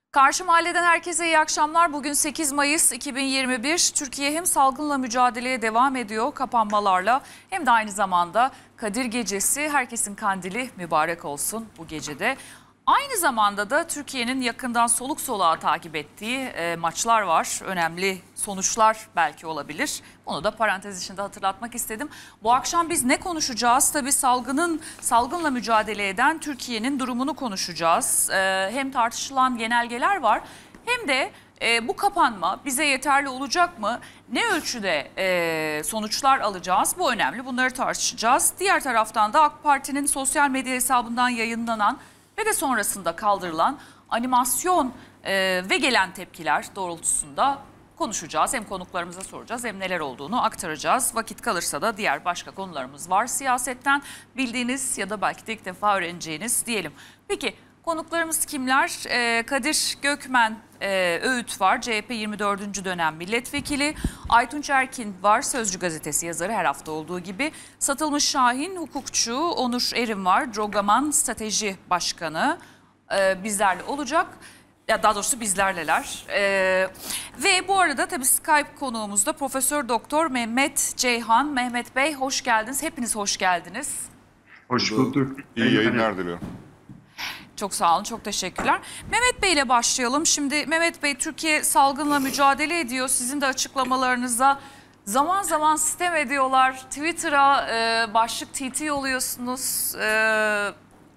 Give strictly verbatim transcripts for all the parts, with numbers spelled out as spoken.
Karşı Mahalle'den herkese iyi akşamlar. Bugün sekiz Mayıs iki bin yirmi bir. Türkiye hem salgınla mücadeleye devam ediyor kapanmalarla hem de aynı zamanda Kadir Gecesi. Herkesin kandili mübarek olsun bu gecede. Aynı zamanda da Türkiye'nin yakından soluk soluğa takip ettiği e, maçlar var. Önemli sonuçlar belki olabilir. Bunu da parantez içinde hatırlatmak istedim. Bu akşam biz ne konuşacağız? Tabii salgının salgınla mücadele eden Türkiye'nin durumunu konuşacağız. E, hem tartışılan genelgeler var hem de e, bu kapanma bize yeterli olacak mı? Ne ölçüde e, sonuçlar alacağız? Bu önemli. Bunları tartışacağız. Diğer taraftan da AK Parti'nin sosyal medya hesabından yayınlanan ve de sonrasında kaldırılan animasyon e, ve gelen tepkiler doğrultusunda konuşacağız. Hem konuklarımıza soracağız hem neler olduğunu aktaracağız. Vakit kalırsa da diğer başka konularımız var. Siyasetten bildiğiniz ya da belki de ilk defa öğreneceğiniz diyelim. Peki konuklarımız kimler? E, Kadir Gökmen e, Öğüt var. C H P yirmi dördüncü dönem milletvekili. Aytunç Erkin var. Sözcü gazetesi yazarı her hafta olduğu gibi. Satılmış Şahin hukukçu. Onur Erim var. Drogaman Strateji Başkanı e, bizlerle olacak. Ya daha doğrusu bizlerleler. E, ve bu arada tabii Skype konuğumuzda Profesör Doktor Mehmet Ceyhan. Mehmet Bey hoş geldiniz. Hepiniz hoş geldiniz. Hoş bulduk. İyi yayınlar diliyorum. Çok sağ olun, çok teşekkürler. Mehmet Bey ile başlayalım. Şimdi Mehmet Bey, Türkiye salgınla mücadele ediyor. Sizin de açıklamalarınızda zaman zaman sitem ediyorlar. Twitter'a e, başlık T T oluyorsunuz. E,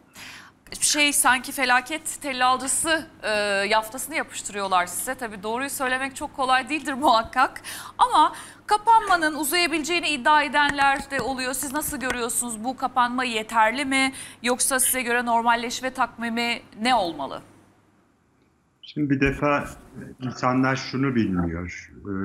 şey sanki felaket tellalcısı e, yaftasını yapıştırıyorlar size. Tabii doğruyu söylemek çok kolay değildir muhakkak. Ama kapanmanın uzayabileceğini iddia edenler de oluyor. Siz nasıl görüyorsunuz? Bu kapanma yeterli mi? Yoksa size göre normalleşme takvimi ne olmalı? Şimdi bir defa insanlar şunu bilmiyor. Ee,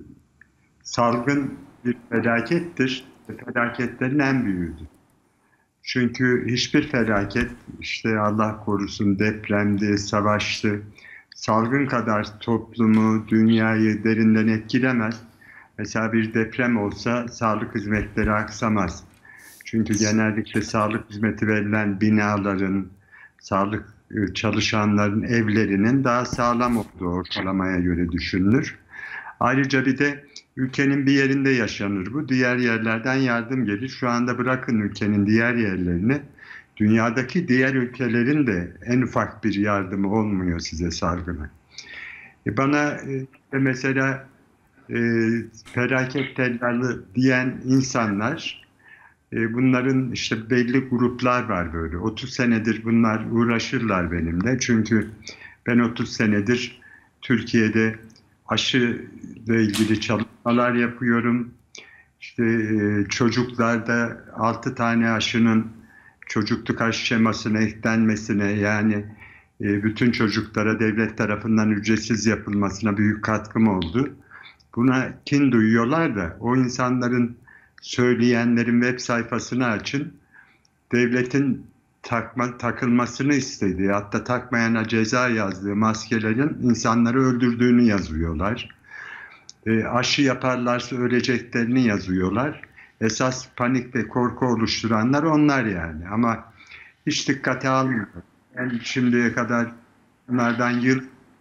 salgın bir felakettir. Felaketlerin en büyüğüdür. Çünkü hiçbir felaket, işte Allah korusun depremdi, savaştı, salgın kadar toplumu, dünyayı derinden etkilemez. Mesela bir deprem olsa sağlık hizmetleri aksamaz. Çünkü genellikle sağlık hizmeti verilen binaların, sağlık çalışanların evlerinin daha sağlam olduğu ortalamaya göre düşünülür. Ayrıca bir de ülkenin bir yerinde yaşanır bu. Diğer yerlerden yardım gelir. Şu anda bırakın ülkenin diğer yerlerini, dünyadaki diğer ülkelerin de en ufak bir yardımı olmuyor size salgına. E bana e, mesela e, felaket tellallı diyen insanlar, e, bunların işte belli gruplar var böyle. otuz senedir bunlar uğraşırlar benimle. Çünkü ben otuz senedir Türkiye'de aşı ile ilgili çalışmalar yapıyorum. İşte e, çocuklarda altı tane aşının çocukluk aşı şemasına eklenmesine, yani e, bütün çocuklara devlet tarafından ücretsiz yapılmasına büyük katkım oldu. Buna kin duyuyorlar da o insanların, söyleyenlerin web sayfasını açın. Devletin takma, takılmasını istediği, hatta takmayana ceza yazdığı maskelerin insanları öldürdüğünü yazıyorlar. E, aşı yaparlarsa öleceklerini yazıyorlar. Esas panik ve korku oluşturanlar onlar yani. Ama hiç dikkate almıyor. Yani şimdiye kadar bunlardan yıl,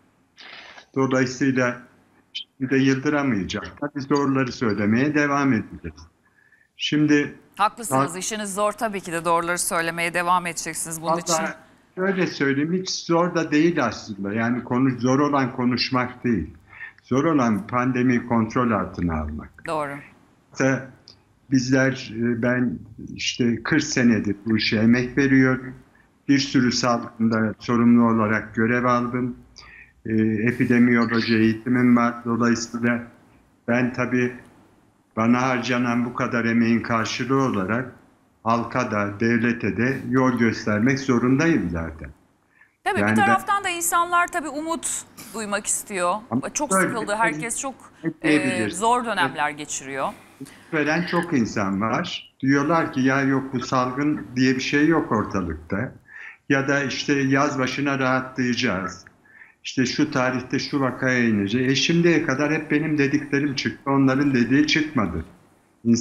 dolayısıyla şimdi de yıldıramayacaklar. Biz doğruları söylemeye devam edeceğiz. Şimdi haklısınız. İşiniz zor tabii ki de doğruları söylemeye devam edeceksiniz bunun için. Şöyle söyleyeyim, hiç zor da değil aslında. Yani konu, zor olan konuşmak değil. Zor olan pandemiyi kontrol altına almak. Doğru. İşte bizler, ben işte kırk senedir bu işe emek veriyorum. Bir sürü salgında sorumlu olarak görev aldım. E, epidemiyoloji eğitimim var. Dolayısıyla ben tabii bana harcanan bu kadar emeğin karşılığı olarak halka da, devlete de yol göstermek zorundayım zaten. Tabii yani bir taraftan ben, da insanlar tabii umut duymak istiyor. Çok böyle, sıkıldı, herkes çok e, zor dönemler geçiriyor. Veren çok insan var. Diyorlar ki ya yok, bu salgın diye bir şey yok ortalıkta. Ya da işte yaz başına rahatlayacağız. İşte şu tarihte şu vakaya ineceğiz. E şimdiye kadar hep benim dediklerim çıktı. Onların dediği çıkmadı.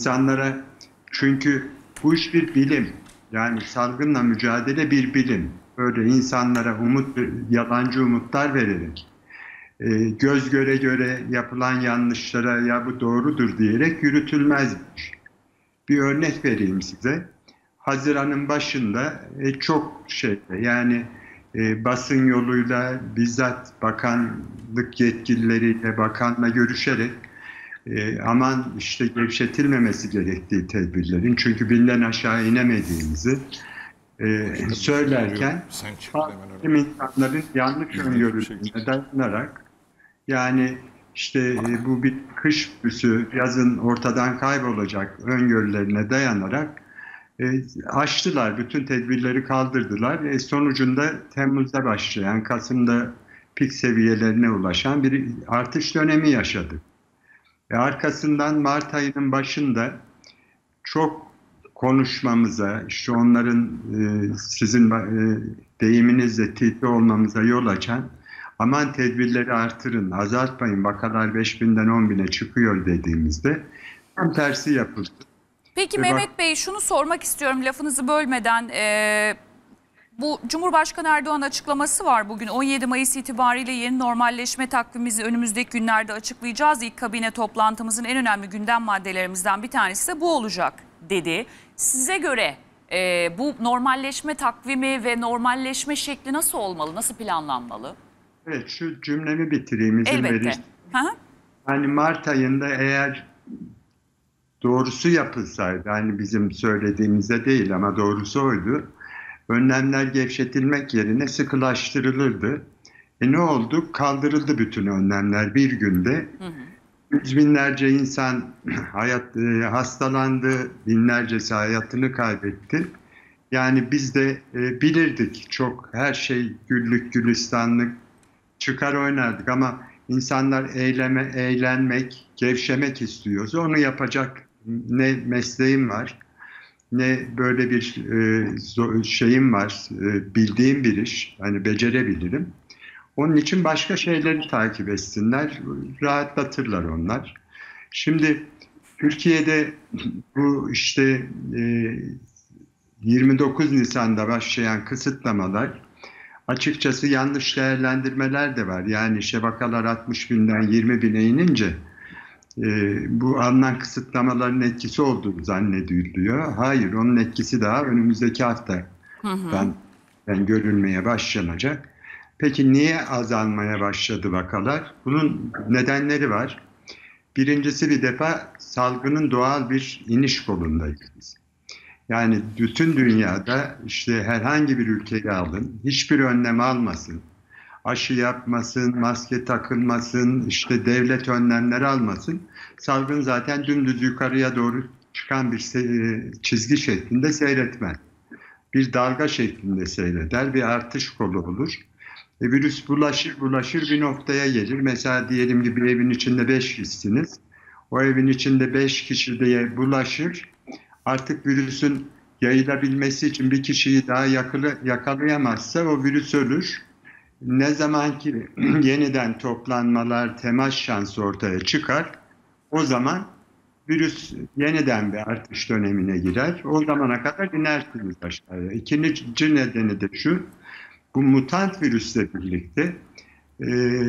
İnsanlara, çünkü bu iş bir bilim. Yani salgınla mücadele bir bilim. böyle insanlara umut, yalancı umutlar vererek, e, göz göre göre yapılan yanlışlara ya bu doğrudur diyerek yürütülmezmiş. Bir örnek vereyim size. Haziran'ın başında e, çok şey yani e, basın yoluyla bizzat bakanlık yetkilileriyle bakanla görüşerek e, aman işte gevşetilmemesi gerektiği tedbirlerin çünkü binden aşağı inemediğimizi e, söylerken bazı insanların yanlış öngörülerine dayanarak yani işte e, bu bir kış büsü yazın ortadan kaybolacak öngörülerine dayanarak e, aştılar. Bütün tedbirleri kaldırdılar. E, sonucunda Temmuz'da başlayan, Kasım'da pik seviyelerine ulaşan bir artış dönemi yaşadık. E, arkasından Mart ayının başında çok konuşmamıza, işte onların e, sizin e, deyiminizle tilki olmamıza yol açan aman tedbirleri artırın, azaltmayın, vakalar beş binden on bine çıkıyor dediğimizde tam tersi yapıldı. Peki Ve Mehmet bak, Bey şunu sormak istiyorum lafınızı bölmeden. Ee, bu Cumhurbaşkanı Erdoğan açıklaması var bugün. on yedi Mayıs itibariyle yeni normalleşme takvimimizi önümüzdeki günlerde açıklayacağız. İlk kabine toplantımızın en önemli gündem maddelerimizden bir tanesi de bu olacak dedi. Size göre e, bu normalleşme takvimi ve normalleşme şekli nasıl olmalı, nasıl planlanmalı? evet şu cümlemi bitireyim izin Elbette. verirsen. Hı hı. Hani Mart ayında eğer doğrusu yapılsaydı, hani bizim söylediğimize değil ama doğrusu oydu, önlemler gevşetilmek yerine sıkılaştırılırdı. E ne oldu? Kaldırıldı bütün önlemler bir günde. Hı hı. Yüz binlerce insan hayat, e, hastalandı, binlercesi hayatını kaybetti. Yani biz de e, bilirdik çok her şey güllük gülistanlık çıkar oynardık ama insanlar eyleme, eğlenmek, gevşemek istiyoruz. Onu yapacak ne mesleğim var, ne böyle bir e, şeyim var, e, bildiğim bir iş, hani becerebilirim. Onun için başka şeyleri takip etsinler, rahatlatırlar onlar. Şimdi Türkiye'de bu işte e, yirmi dokuz Nisan'da başlayan kısıtlamalar, açıkçası yanlış değerlendirmeler de var. Yani işte vakalar altmış binden yirmi bine inince e, bu alınan kısıtlamaların etkisi olduğu zannediliyor. Hayır, onun etkisi daha önümüzdeki haftadan yani görülmeye başlanacak. Peki niye azalmaya başladı vakalar? Bunun nedenleri var. Birincisi bir defa salgının doğal bir iniş kolundayız. Yani bütün dünyada işte herhangi bir ülkeyi alın, hiçbir önlem almasın, aşı yapmasın, maske takılmasın, işte devlet önlemleri almasın. Salgın zaten dümdüz yukarıya doğru çıkan bir çizgi şeklinde seyretmez. Bir dalga şeklinde seyreder, bir artış kolu olur. E, virüs bulaşır bulaşır bir noktaya gelir. Mesela diyelim ki bir evin içinde beş kişisiniz. O evin içinde beş kişi diye bulaşır. Artık virüsün yayılabilmesi için bir kişiyi daha yakala, yakalayamazsa o virüs ölür. Ne zaman ki yeniden toplanmalar, temas şansı ortaya çıkar, o zaman virüs yeniden bir artış dönemine girer. O zamana kadar inersiniz aşağıya. İkinci nedeni de şu, bu mutant virüsle birlikte e,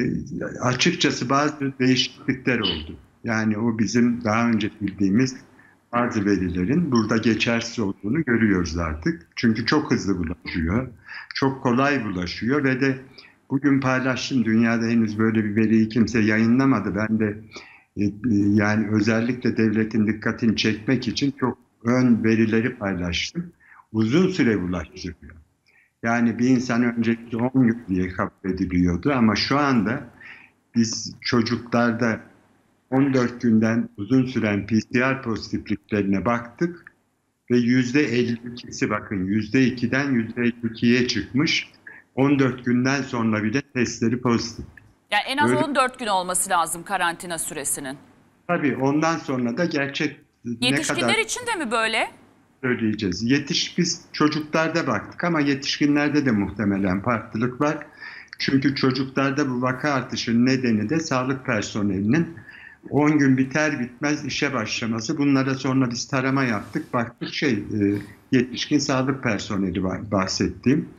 açıkçası bazı değişiklikler oldu. Yani o bizim daha önce bildiğimiz bazı verilerin burada geçersiz olduğunu görüyoruz artık. Çünkü çok hızlı bulaşıyor, çok kolay bulaşıyor ve de bugün paylaştım, dünyada henüz böyle bir veriyi kimse yayınlamadı. Ben de e, yani özellikle devletin dikkatini çekmek için çok ön verileri paylaştım. Uzun süre bulaştırıyor. Yani bir insan öncelikle on gün diye kabul ediliyordu ama şu anda biz çocuklarda on dört günden uzun süren P C R pozitifliklerine baktık ve yüzde elli ikisi bakın yüzde ikiden yüzde elli ikiye çıkmış. on dört günden sonra bile testleri pozitif. Yani en az Böyle, on dört gün olması lazım karantina süresinin. Tabii ondan sonra da gerçek Yetişkinler ne kadar için de mi böyle? söyleyeceğiz. Yetiş, biz çocuklarda baktık ama yetişkinlerde de muhtemelen farklılık var. Çünkü çocuklarda bu vaka artışının nedeni de sağlık personelinin on gün biter bitmez işe başlaması. Bunlara sonra biz tarama yaptık. Baktık şey e, yetişkin sağlık personeli var bahsettiğim.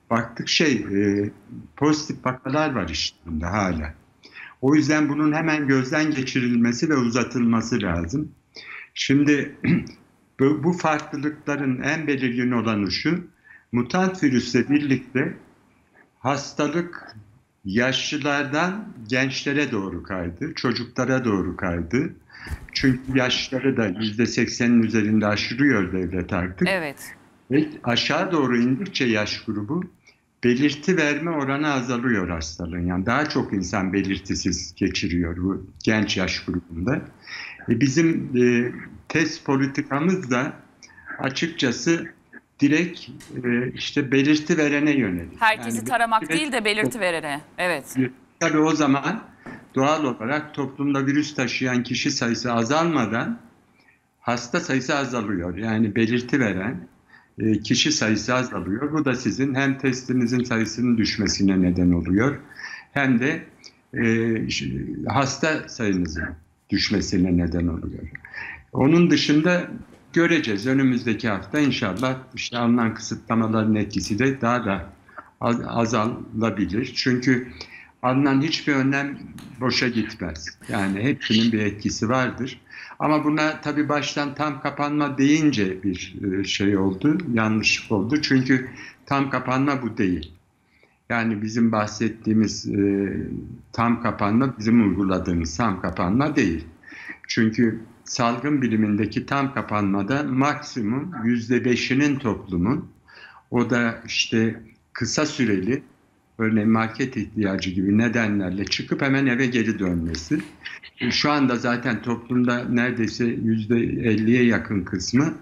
baktık şey e, pozitif vakalar var işte hala. O yüzden bunun hemen gözden geçirilmesi ve uzatılması lazım. Şimdi bu, bu farklılıkların en belirgin olanı şu, mutant virüsle birlikte hastalık yaşlılardan gençlere doğru kaydı, çocuklara doğru kaydı. Çünkü yaşları da yüzde seksenin üzerinde aşılıyor devlet artık. Evet. Ve aşağı doğru indikçe yaş grubu belirti verme oranı azalıyor hastalığın. Yani daha çok insan belirtisiz geçiriyor bu genç yaş grubunda. E bizim e, test politikamız da açıkçası direkt e, işte belirti verene yönelik. Herkesi Yani taramak belirti değil de belirti verene. Evet. Tabii o zaman doğal olarak toplumda virüs taşıyan kişi sayısı azalmadan hasta sayısı azalıyor. Yani belirti veren e, kişi sayısı azalıyor. Bu da sizin hem testinizin sayısının düşmesine neden oluyor hem de e, hasta sayınızın düşmesine neden oluyor. Onun dışında göreceğiz. Önümüzdeki hafta inşallah işte alınan kısıtlamaların etkisi de daha da az, azalabilir. Çünkü alınan hiçbir önlem boşa gitmez. Yani hepsinin bir etkisi vardır. Ama buna tabii baştan tam kapanma deyince bir şey oldu, yanlışlık oldu. Çünkü tam kapanma bu değil. Yani bizim bahsettiğimiz e, tam kapanma, bizim uyguladığımız tam kapanma değil. Çünkü salgın bilimindeki tam kapanmada maksimum yüzde beşinin toplumun, o da işte kısa süreli, örneğin market ihtiyacı gibi nedenlerle çıkıp hemen eve geri dönmesi. Şu anda zaten toplumda neredeyse yüzde elliye yakın kısmı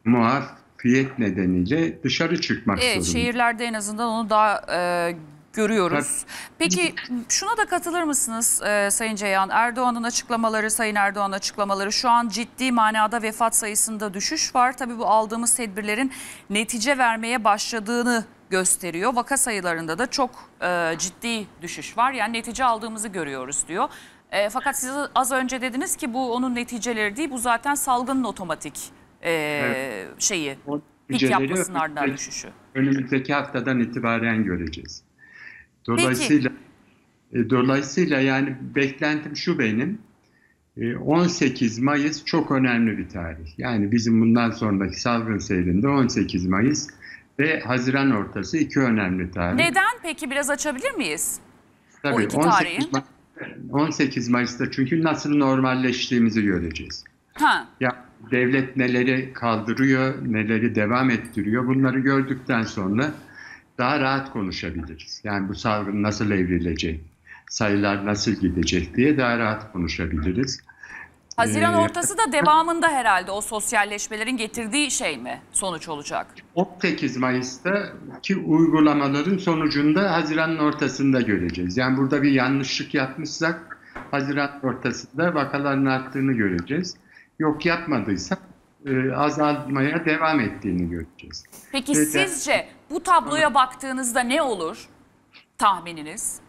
muafiyet nedeniyle dışarı çıkmak Evet, zorunda. şehirlerde en azından onu daha e, görüyoruz. Peki şuna da katılır mısınız e, Sayın Ceyhan? Erdoğan'ın açıklamaları, Sayın Erdoğan'ın açıklamaları, şu an ciddi manada vefat sayısında düşüş var. Tabii bu aldığımız tedbirlerin netice vermeye başladığını gösteriyor. Vaka sayılarında da çok e, ciddi düşüş var. Yani netice aldığımızı görüyoruz diyor. E, fakat siz az önce dediniz ki bu onun neticeleri değil, bu zaten salgının otomatik e, evet. şeyi, pik yapmasının ardından düşüşü. Önümüzdeki haftadan itibaren göreceğiz. Dolayısıyla e, dolayısıyla yani beklentim şu benim, e, on sekiz Mayıs çok önemli bir tarih. Yani bizim bundan sonraki salgın seyrinde on sekiz Mayıs ve Haziran ortası iki önemli tarih. Neden peki, biraz açabilir miyiz? Tabii, o iki tarihi. on sekiz Mayıs'ta çünkü nasıl normalleştiğimizi göreceğiz. Ha. Ya devlet neleri kaldırıyor, neleri devam ettiriyor, bunları gördükten sonra daha rahat konuşabiliriz. Yani bu salgın nasıl evrilecek, sayılar nasıl gidecek diye daha rahat konuşabiliriz. Haziran ee, ortası da devamında herhalde o sosyalleşmelerin getirdiği şey mi sonuç olacak? on sekiz Mayıs'taki uygulamaların sonucunda Haziran'ın ortasında göreceğiz. Yani burada bir yanlışlık yapmışsak Haziran ortasında vakaların arttığını göreceğiz. Yok yapmadıysak e, azalmaya devam ettiğini göreceğiz. Peki Ve sizce de, bu tabloya baktığınızda ne olur tahmininiz?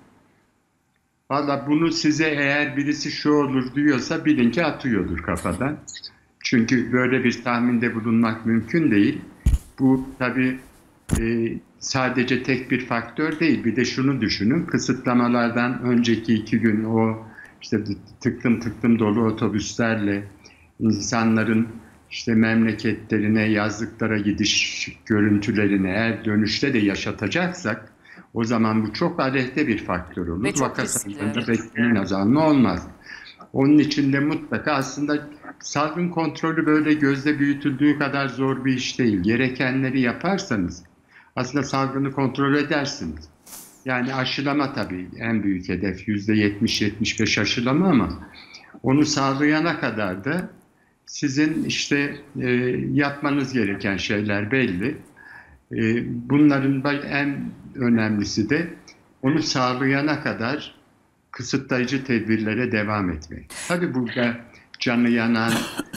Valla bunu size eğer birisi şu olur diyorsa bilin ki atıyordur kafadan. Çünkü böyle bir tahminde bulunmak mümkün değil. Bu tabii e, sadece tek bir faktör değil. Bir de şunu düşünün, kısıtlamalardan önceki iki gün o işte tıklım tıklım dolu otobüslerle insanların işte memleketlerine, yazlıklara gidiş görüntülerini eğer dönüşte de yaşatacaksak o zaman bu çok aleyhte bir faktör olur. Vaka sayılarında beklenen azalma olmaz. Onun için de mutlaka aslında salgın kontrolü böyle gözle büyütüldüğü kadar zor bir iş değil. Gerekenleri yaparsanız aslında salgını kontrol edersiniz. Yani aşılama tabii en büyük hedef, yüzde yetmiş yetmiş beş aşılama, ama onu sağlayana kadar da sizin işte e, yapmanız gereken şeyler belli. E, bunların en önemlisi de onu sağlayana kadar kısıtlayıcı tedbirlere devam etmek. Tabii burada canı yanan,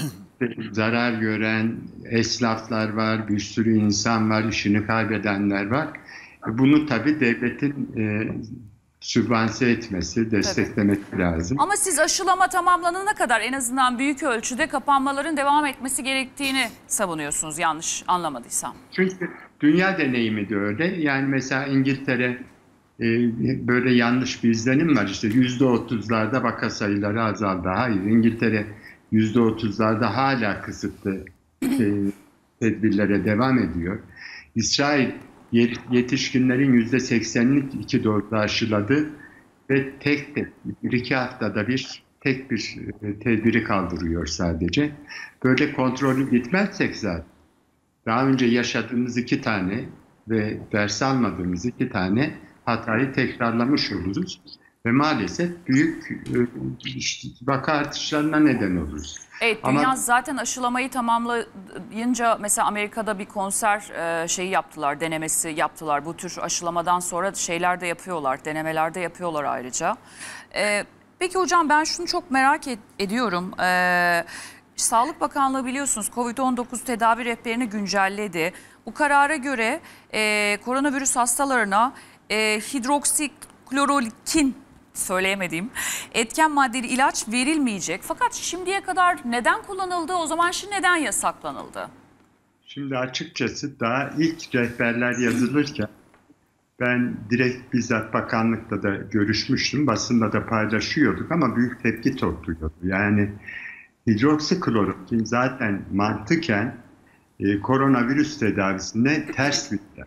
zarar gören esnaflar var, bir sürü insan var, işini kaybedenler var. Bunu tabii devletin e, sübvanse etmesi, desteklemesi tabii lazım. Ama siz aşılama tamamlanana kadar en azından büyük ölçüde kapanmaların devam etmesi gerektiğini savunuyorsunuz, yanlış anlamadıysam. Çünkü dünya deneyimi de öyle. Yani mesela İngiltere e, böyle yanlış bir izlenim var. İşte yüzde otuzlarda vaka sayıları azaldı. Hayır, İngiltere yüzde otuzlarda hala kısıtlı e, tedbirlere devam ediyor. İsrail yetişkinlerin yüzde seksenini iki dozla aşıladı ve tek tek bir iki haftada bir tek bir tedbiri kaldırıyor sadece. Böyle kontrollü gitmezsek zaten daha önce yaşadığımız iki tane ve ders almadığımız iki tane hatayı tekrarlamış oluruz. Ve maalesef büyük işte, vaka artışlarına neden oluruz. Evet, dünya Ama... zaten aşılamayı tamamlayınca mesela Amerika'da bir konser e, şeyi yaptılar, denemesi yaptılar. Bu tür aşılamadan sonra şeyler de yapıyorlar, denemeler de yapıyorlar ayrıca. E, peki hocam ben şunu çok merak ed ediyorum. E, Sağlık Bakanlığı biliyorsunuz kovid on dokuz tedavi rehberini güncelledi. Bu karara göre e, koronavirüs hastalarına e, hidroksiklorokin söyleyemediğim etken maddeli ilaç verilmeyecek. Fakat şimdiye kadar neden kullanıldı? O zaman şimdi neden yasaklanıldı? Şimdi açıkçası daha ilk rehberler yazılırken ben direkt bizzat bakanlıkla da görüşmüştüm. Basında da paylaşıyorduk ama büyük tepki topluyordu. Yani hidroksiklorokin zaten mantıken e, koronavirüs tedavisinde ters bir ilaç.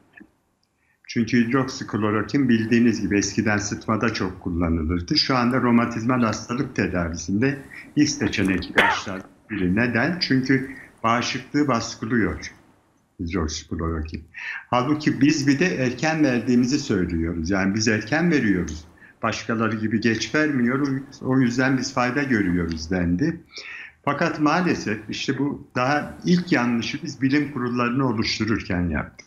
Çünkü hidroksiklorokin bildiğiniz gibi eskiden sıtmada çok kullanılırdı. Şu anda romatizmal hastalık tedavisinde ilk seçenek ilaçlar biri. Neden? Çünkü bağışıklığı baskılıyor hidroksiklorokin. Halbuki biz bir de erken verdiğimizi söylüyoruz. Yani biz erken veriyoruz. Başkaları gibi geç vermiyoruz. O yüzden biz fayda görüyoruz dendi. Fakat maalesef işte bu daha ilk yanlışı biz bilim kurullarını oluştururken yaptık.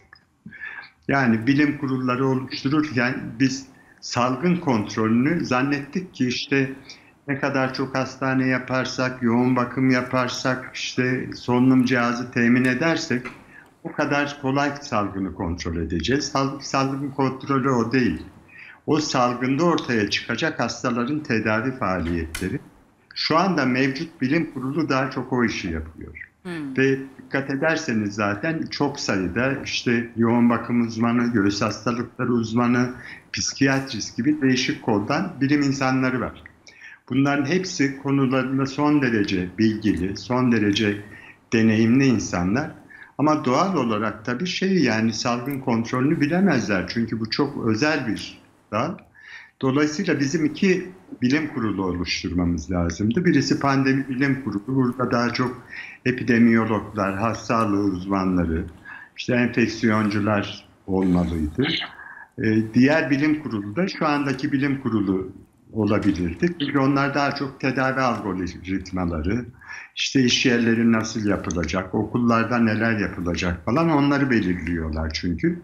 Yani bilim kurulları oluştururken biz salgın kontrolünü zannettik ki işte ne kadar çok hastane yaparsak, yoğun bakım yaparsak, işte solunum cihazı temin edersek o kadar kolay salgını kontrol edeceğiz. Halbuki salgın kontrolü o değil. O salgında ortaya çıkacak hastaların tedavi faaliyetleri. Şu anda mevcut bilim kurulu daha çok o işi yapıyor. Hmm. Ve dikkat ederseniz zaten çok sayıda işte yoğun bakım uzmanı, göğüs hastalıkları uzmanı, psikiyatrist gibi değişik koldan bilim insanları var. Bunların hepsi konularında son derece bilgili, son derece deneyimli insanlar. Ama doğal olarak tabii şey yani salgın kontrolünü bilemezler. Çünkü bu çok özel bir dal. Dolayısıyla bizim iki bilim kurulu oluşturmamız lazımdı. Birisi pandemi bilim kurulu. Burada daha çok epidemiyologlar, hasta sağlığı uzmanları, işte enfeksiyoncular olmalıydı. Ee, diğer bilim kurulu da şu andaki bilim kurulu olabilirdi. Çünkü onlar daha çok tedavi algoritmaları, işte iş yerleri nasıl yapılacak, okullarda neler yapılacak falan onları belirliyorlar çünkü.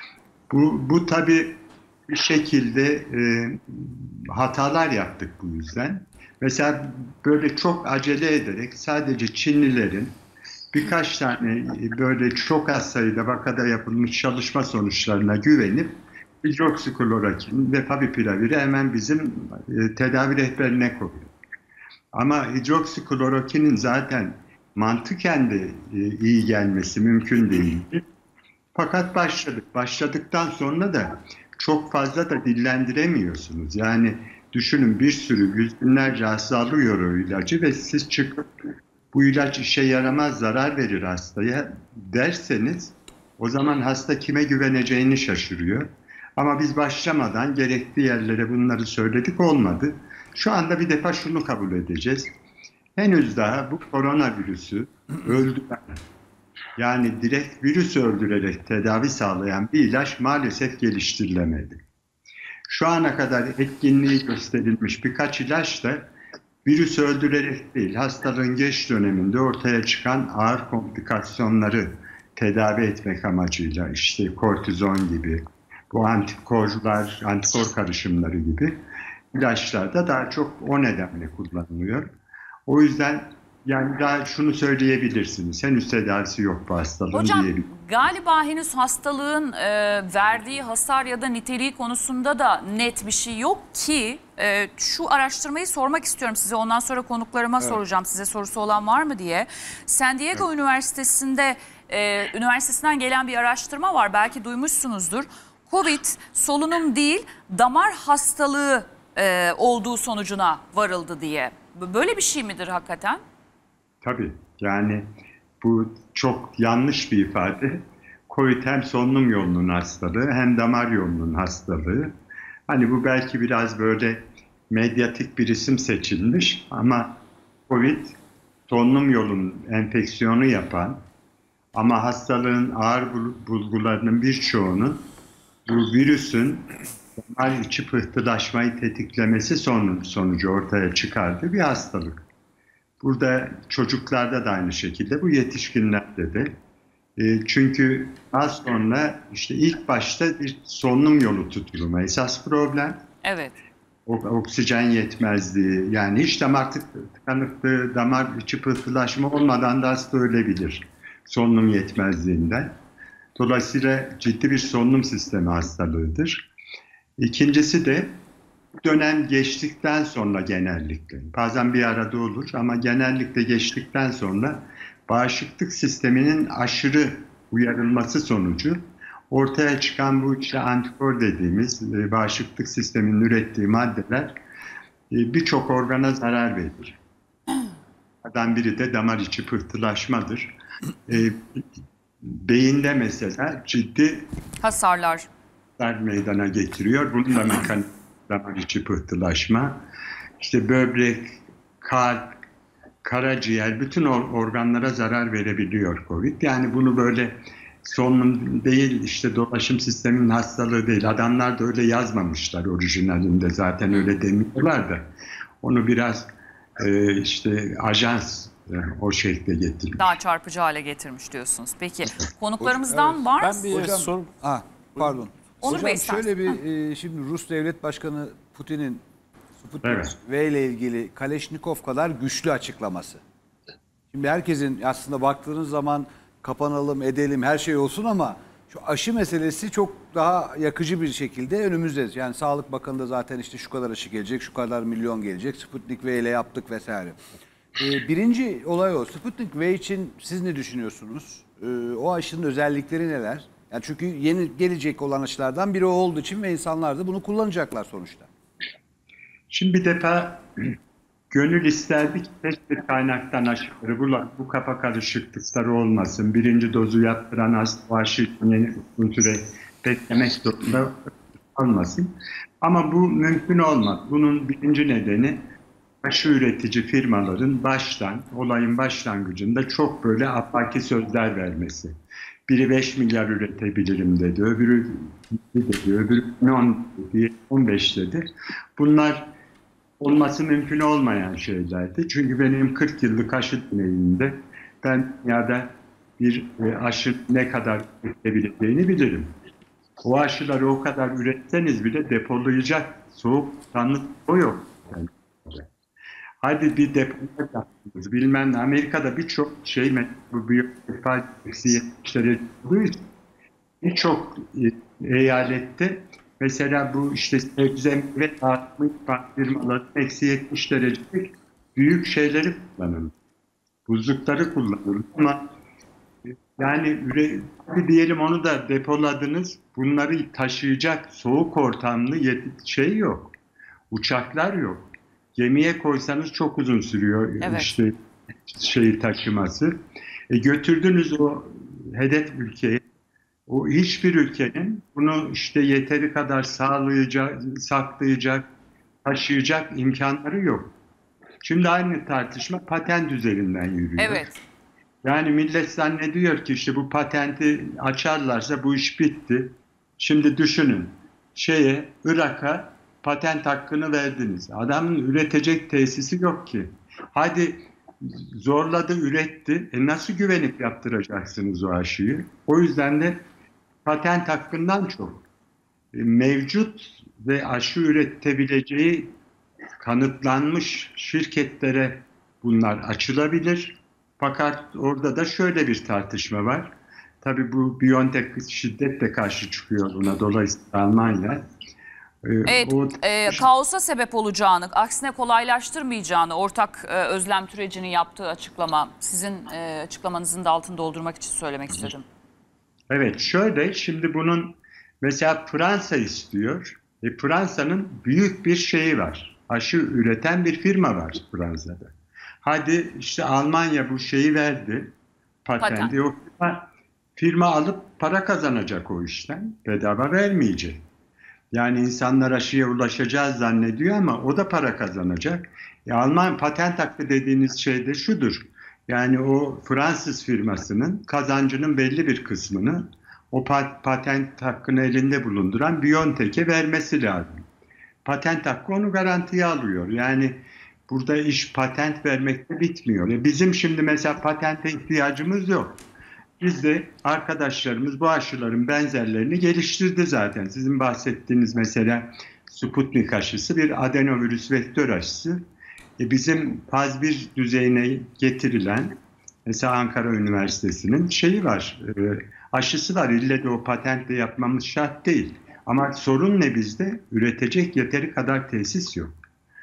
Bu, bu tabii bir şekilde e, hatalar yaptık bu yüzden. Mesela böyle çok acele ederek sadece Çinlilerin birkaç tane böyle çok az sayıda vakada yapılmış çalışma sonuçlarına güvenip hidroksiklorokin ve favipiraviri hemen bizim e, tedavi rehberine koyuyor. Ama hidroksiklorokinin zaten mantıken de e, iyi gelmesi mümkün değildi. Fakat başladık. Başladıktan sonra da çok fazla da dillendiremiyorsunuz. Yani düşünün bir sürü yüz binlerce hasta alıyor o ilacı ve siz çıkıp bu ilaç işe yaramaz, zarar verir hastaya derseniz o zaman hasta kime güveneceğini şaşırıyor. Ama biz başlamadan gerekli yerlere bunları söyledik, olmadı. Şu anda bir defa şunu kabul edeceğiz. Henüz daha bu koronavirüsü öldüren, yani direkt virüs öldürerek tedavi sağlayan bir ilaç maalesef geliştirilemedi. Şu ana kadar etkinliği gösterilmiş birkaç ilaç da virüs öldürerek değil, hastalığın geç döneminde ortaya çıkan ağır komplikasyonları tedavi etmek amacıyla, işte kortizon gibi, bu antikorlar, antikor karışımları gibi ilaçlar da daha çok o nedenle kullanılıyor. O yüzden yani daha şunu söyleyebilirsiniz, henüz tedavisi yok bu hastalığın. Hocam galiba henüz hastalığın e, verdiği hasar ya da niteliği konusunda da net bir şey yok ki e, şu araştırmayı sormak istiyorum size, ondan sonra konuklarıma evet. soracağım size sorusu olan var mı diye. San Diego evet. Üniversitesi'nde e, Üniversitesi'nden gelen bir araştırma var. Belki duymuşsunuzdur. Covid solunum değil damar hastalığı e, olduğu sonucuna varıldı diye. Böyle bir şey midir hakikaten? Tabii. Yani bu çok yanlış bir ifade. Covid hem solunum yolunun hastalığı hem damar yolunun hastalığı. Hani bu belki biraz böyle medyatik bir isim seçilmiş ama Covid solunum yolunun enfeksiyonu yapan ama hastalığın ağır bulgularının birçoğunu bu virüsün damar içi pıhtılaşmayı tetiklemesi sonucu ortaya çıkardığı bir hastalık. Burada çocuklarda da aynı şekilde, bu yetişkinlerde de. E, çünkü daha sonra işte ilk başta bir solunum yolu tutulumu esas problem. Evet. O, oksijen yetmezliği, yani hiç damar tıkanıklığı, damar içi pıhtılaşma olmadan da hasta ölebilir solunum yetmezliğinden. Dolayısıyla ciddi bir solunum sistemi hastalığıdır. İkincisi de dönem geçtikten sonra genellikle, bazen bir arada olur ama genellikle geçtikten sonra bağışıklık sisteminin aşırı uyarılması sonucu ortaya çıkan bu işte antikor dediğimiz bağışıklık sisteminin ürettiği maddeler birçok organa zarar verir. Bunlardan biri de damar içi pıhtılaşmadır. Beyinde mesela ciddi hasarlar meydana getiriyor. Bunun da mekanik damar içi pıhtılaşma. İşte böbrek, kalp, karaciğer, bütün organlara zarar verebiliyor Covid. Yani bunu böyle solunum değil, işte dolaşım sisteminin hastalığı değil. Adamlar da öyle yazmamışlar orijinalinde, zaten öyle demiyorlar da. Onu biraz e, işte ajans e, o şekilde getirmiş. Daha çarpıcı hale getirmiş diyorsunuz. Peki konuklarımızdan evet, var mı? Ben bir hocam, sorum. Ha, pardon. Onur Hocam Bey, şöyle bir e, şimdi Rus Devlet Başkanı Putin'in Sputnik Evet. V ile ilgili Kaleşnikov kadar güçlü açıklaması. Şimdi herkesin aslında baktığınız zaman kapanalım, edelim, her şey olsun ama şu aşı meselesi çok daha yakıcı bir şekilde önümüzde. Yani Sağlık Bakanı da zaten işte şu kadar aşı gelecek, şu kadar milyon gelecek, Sputnik V ile yaptık vesaire. Ee, birinci olay o. Sputnik V için siz ne düşünüyorsunuz? Ee, o aşının özellikleri neler? Yani çünkü yeni gelecek olan aşılardan biri o olduğu için ve insanlar da bunu kullanacaklar sonuçta. Şimdi bir defa gönül isterdi ki tek bir kaynaktan aşıları bu, bu kafa karışıklıkları olmasın. Birinci dozu yaptıran hasta aşı için yeni uzun süre beklemek zorunda olmasın. Ama bu mümkün olmaz. Bunun birinci nedeni aşı üretici firmaların baştan, olayın başlangıcında çok böyle afaki sözler vermesi. Biri beş milyar üretebilirim dedi, öbürü dedi, öbürü on dedi, on beş dedi. Bunlar olması mümkün olmayan şeylerdi. Çünkü benim kırk yıllık aşı deneyimimde ben dünyada bir aşı ne kadar üretebileceğini bilirim. O aşıları o kadar üretseniz bile depolayacak soğuk tutanlık o yok. Yani, hadi bir depolayacaksınız. Bilmem ne. Amerika'da birçok şey, bu biyolojik eksi yetmişlere olduğu için birçok eyalette mesela bu işte sebze ve dağıtma firmaların eksi yetmiş derecelik büyük şeyleri kullanın. Buzlukları kullanın. Ama yani üre, diyelim onu da depoladınız. Bunları taşıyacak soğuk ortamlı şey yok. Uçaklar yok. Gemiye koysanız çok uzun sürüyor evet. işte şeyi taşıması. E götürdünüz o hedef ülkeye. O hiçbir ülkenin bunu işte yeteri kadar sağlayacak, saklayacak, taşıyacak imkanları yok. Şimdi aynı tartışma patent üzerinden yürüyor. Evet. Yani millet zannediyor ki işte bu patenti açarlarsa bu iş bitti. Şimdi düşünün, şeye, Irak'a patent hakkını verdiniz. Adamın üretecek tesisi yok ki. Hadi zorladı, üretti. E nasıl güvenip yaptıracaksınız o aşıyı? O yüzden de patent hakkından çok mevcut ve aşı üretebileceği kanıtlanmış şirketlere bunlar açılabilir. Fakat orada da şöyle bir tartışma var. Tabii bu BioNTech şiddetle karşı çıkıyor buna, dolayısıyla Almanya. E, Evet, o, e, kaosa sebep olacağını, aksine kolaylaştırmayacağını ortak e, Özlem Türeci'nin yaptığı açıklama, sizin e, açıklamanızın da altını doldurmak için söylemek istedim. evet, şöyle şimdi bunun mesela Fransa istiyor. E, Fransa'nın büyük bir şeyi var. Aşı üreten bir firma var Fransa'da. Hadi işte Almanya bu şeyi verdi. Patenti. Patent. O firma, firma alıp para kazanacak o işten. Bedava vermeyecek. Yani insanlar aşıya ulaşacağız zannediyor ama o da para kazanacak. E, Alman patent hakkı dediğiniz şey de şudur. Yani o Fransız firmasının kazancının belli bir kısmını o pat patent hakkını elinde bulunduran BioNTech'e vermesi lazım. Patent hakkı onu garantiye alıyor. Yani burada iş patent vermekte bitmiyor. E, bizim şimdi mesela patente ihtiyacımız yok. Biz de arkadaşlarımız bu aşıların benzerlerini geliştirdi zaten. Sizin bahsettiğiniz mesela Sputnik aşısı bir adenovirüs vektör aşısı. E bizim faz bir düzeyine getirilen mesela Ankara Üniversitesi'nin şeyi var, e, aşısı var. İlle de o patentle yapmamız şart değil. Ama sorun ne bizde? Üretecek yeteri kadar tesis yok.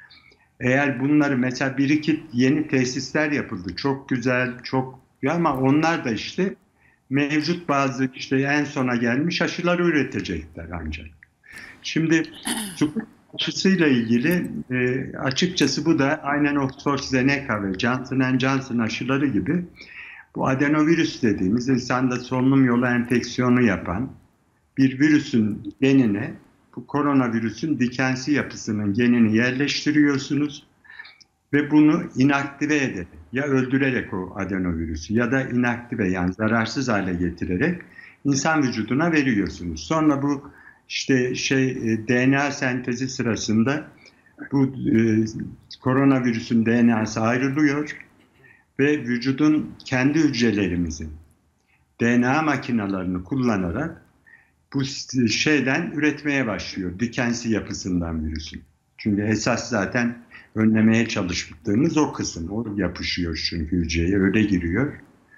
Eğer bunları mesela bir iki yeni tesisler yapıldı. Çok güzel, çok ama onlar da işte mevcut bazı işte en sona gelmiş aşıları üretecekler ancak. Şimdi Sputnik aşısıyla ilgili e, açıkçası bu da aynen AstraZeneca ve Johnson and Johnson aşıları gibi bu adenovirüs dediğimiz insanda solunum yolu enfeksiyonu yapan bir virüsün genine bu koronavirüsün dikensi yapısının genini yerleştiriyorsunuz ve bunu inaktive ederek ya öldürerek o adenovirüsü ya da inaktive yani zararsız hale getirerek insan vücuduna veriyorsunuz. Sonra bu işte şey D N A sentezi sırasında bu e, koronavirüsün D N A'sı ayrılıyor ve vücudun kendi hücrelerimizin D N A makinalarını kullanarak bu şeyden üretmeye başlıyor. Dikensi yapısından virüsün. Çünkü esas zaten önlemeye çalıştığımız o kısım. O yapışıyor çünkü hücreye öyle giriyor.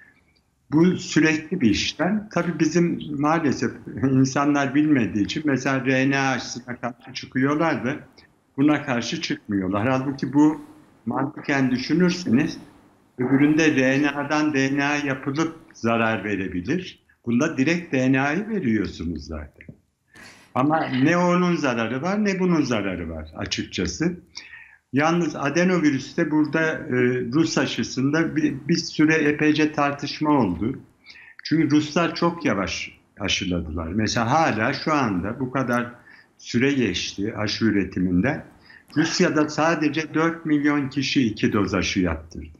Bu sürekli bir işlem. Tabii bizim maalesef insanlar bilmediği için mesela R N A aşısına karşı çıkıyorlar da buna karşı çıkmıyorlar. Halbuki bu mantıken düşünürseniz öbüründe R N A'dan D N A yapılıp zarar verebilir. Bunda direkt D N A'yı veriyorsunuz zaten. Ama ne onun zararı var ne bunun zararı var açıkçası. Yalnız adenovirüste burada e, Rus aşısında bir, bir süre epeyce tartışma oldu. Çünkü Ruslar çok yavaş aşıladılar. Mesela hala şu anda bu kadar süre geçti aşı üretiminde. Rusya'da sadece dört milyon kişi iki doz aşı yaptırdı.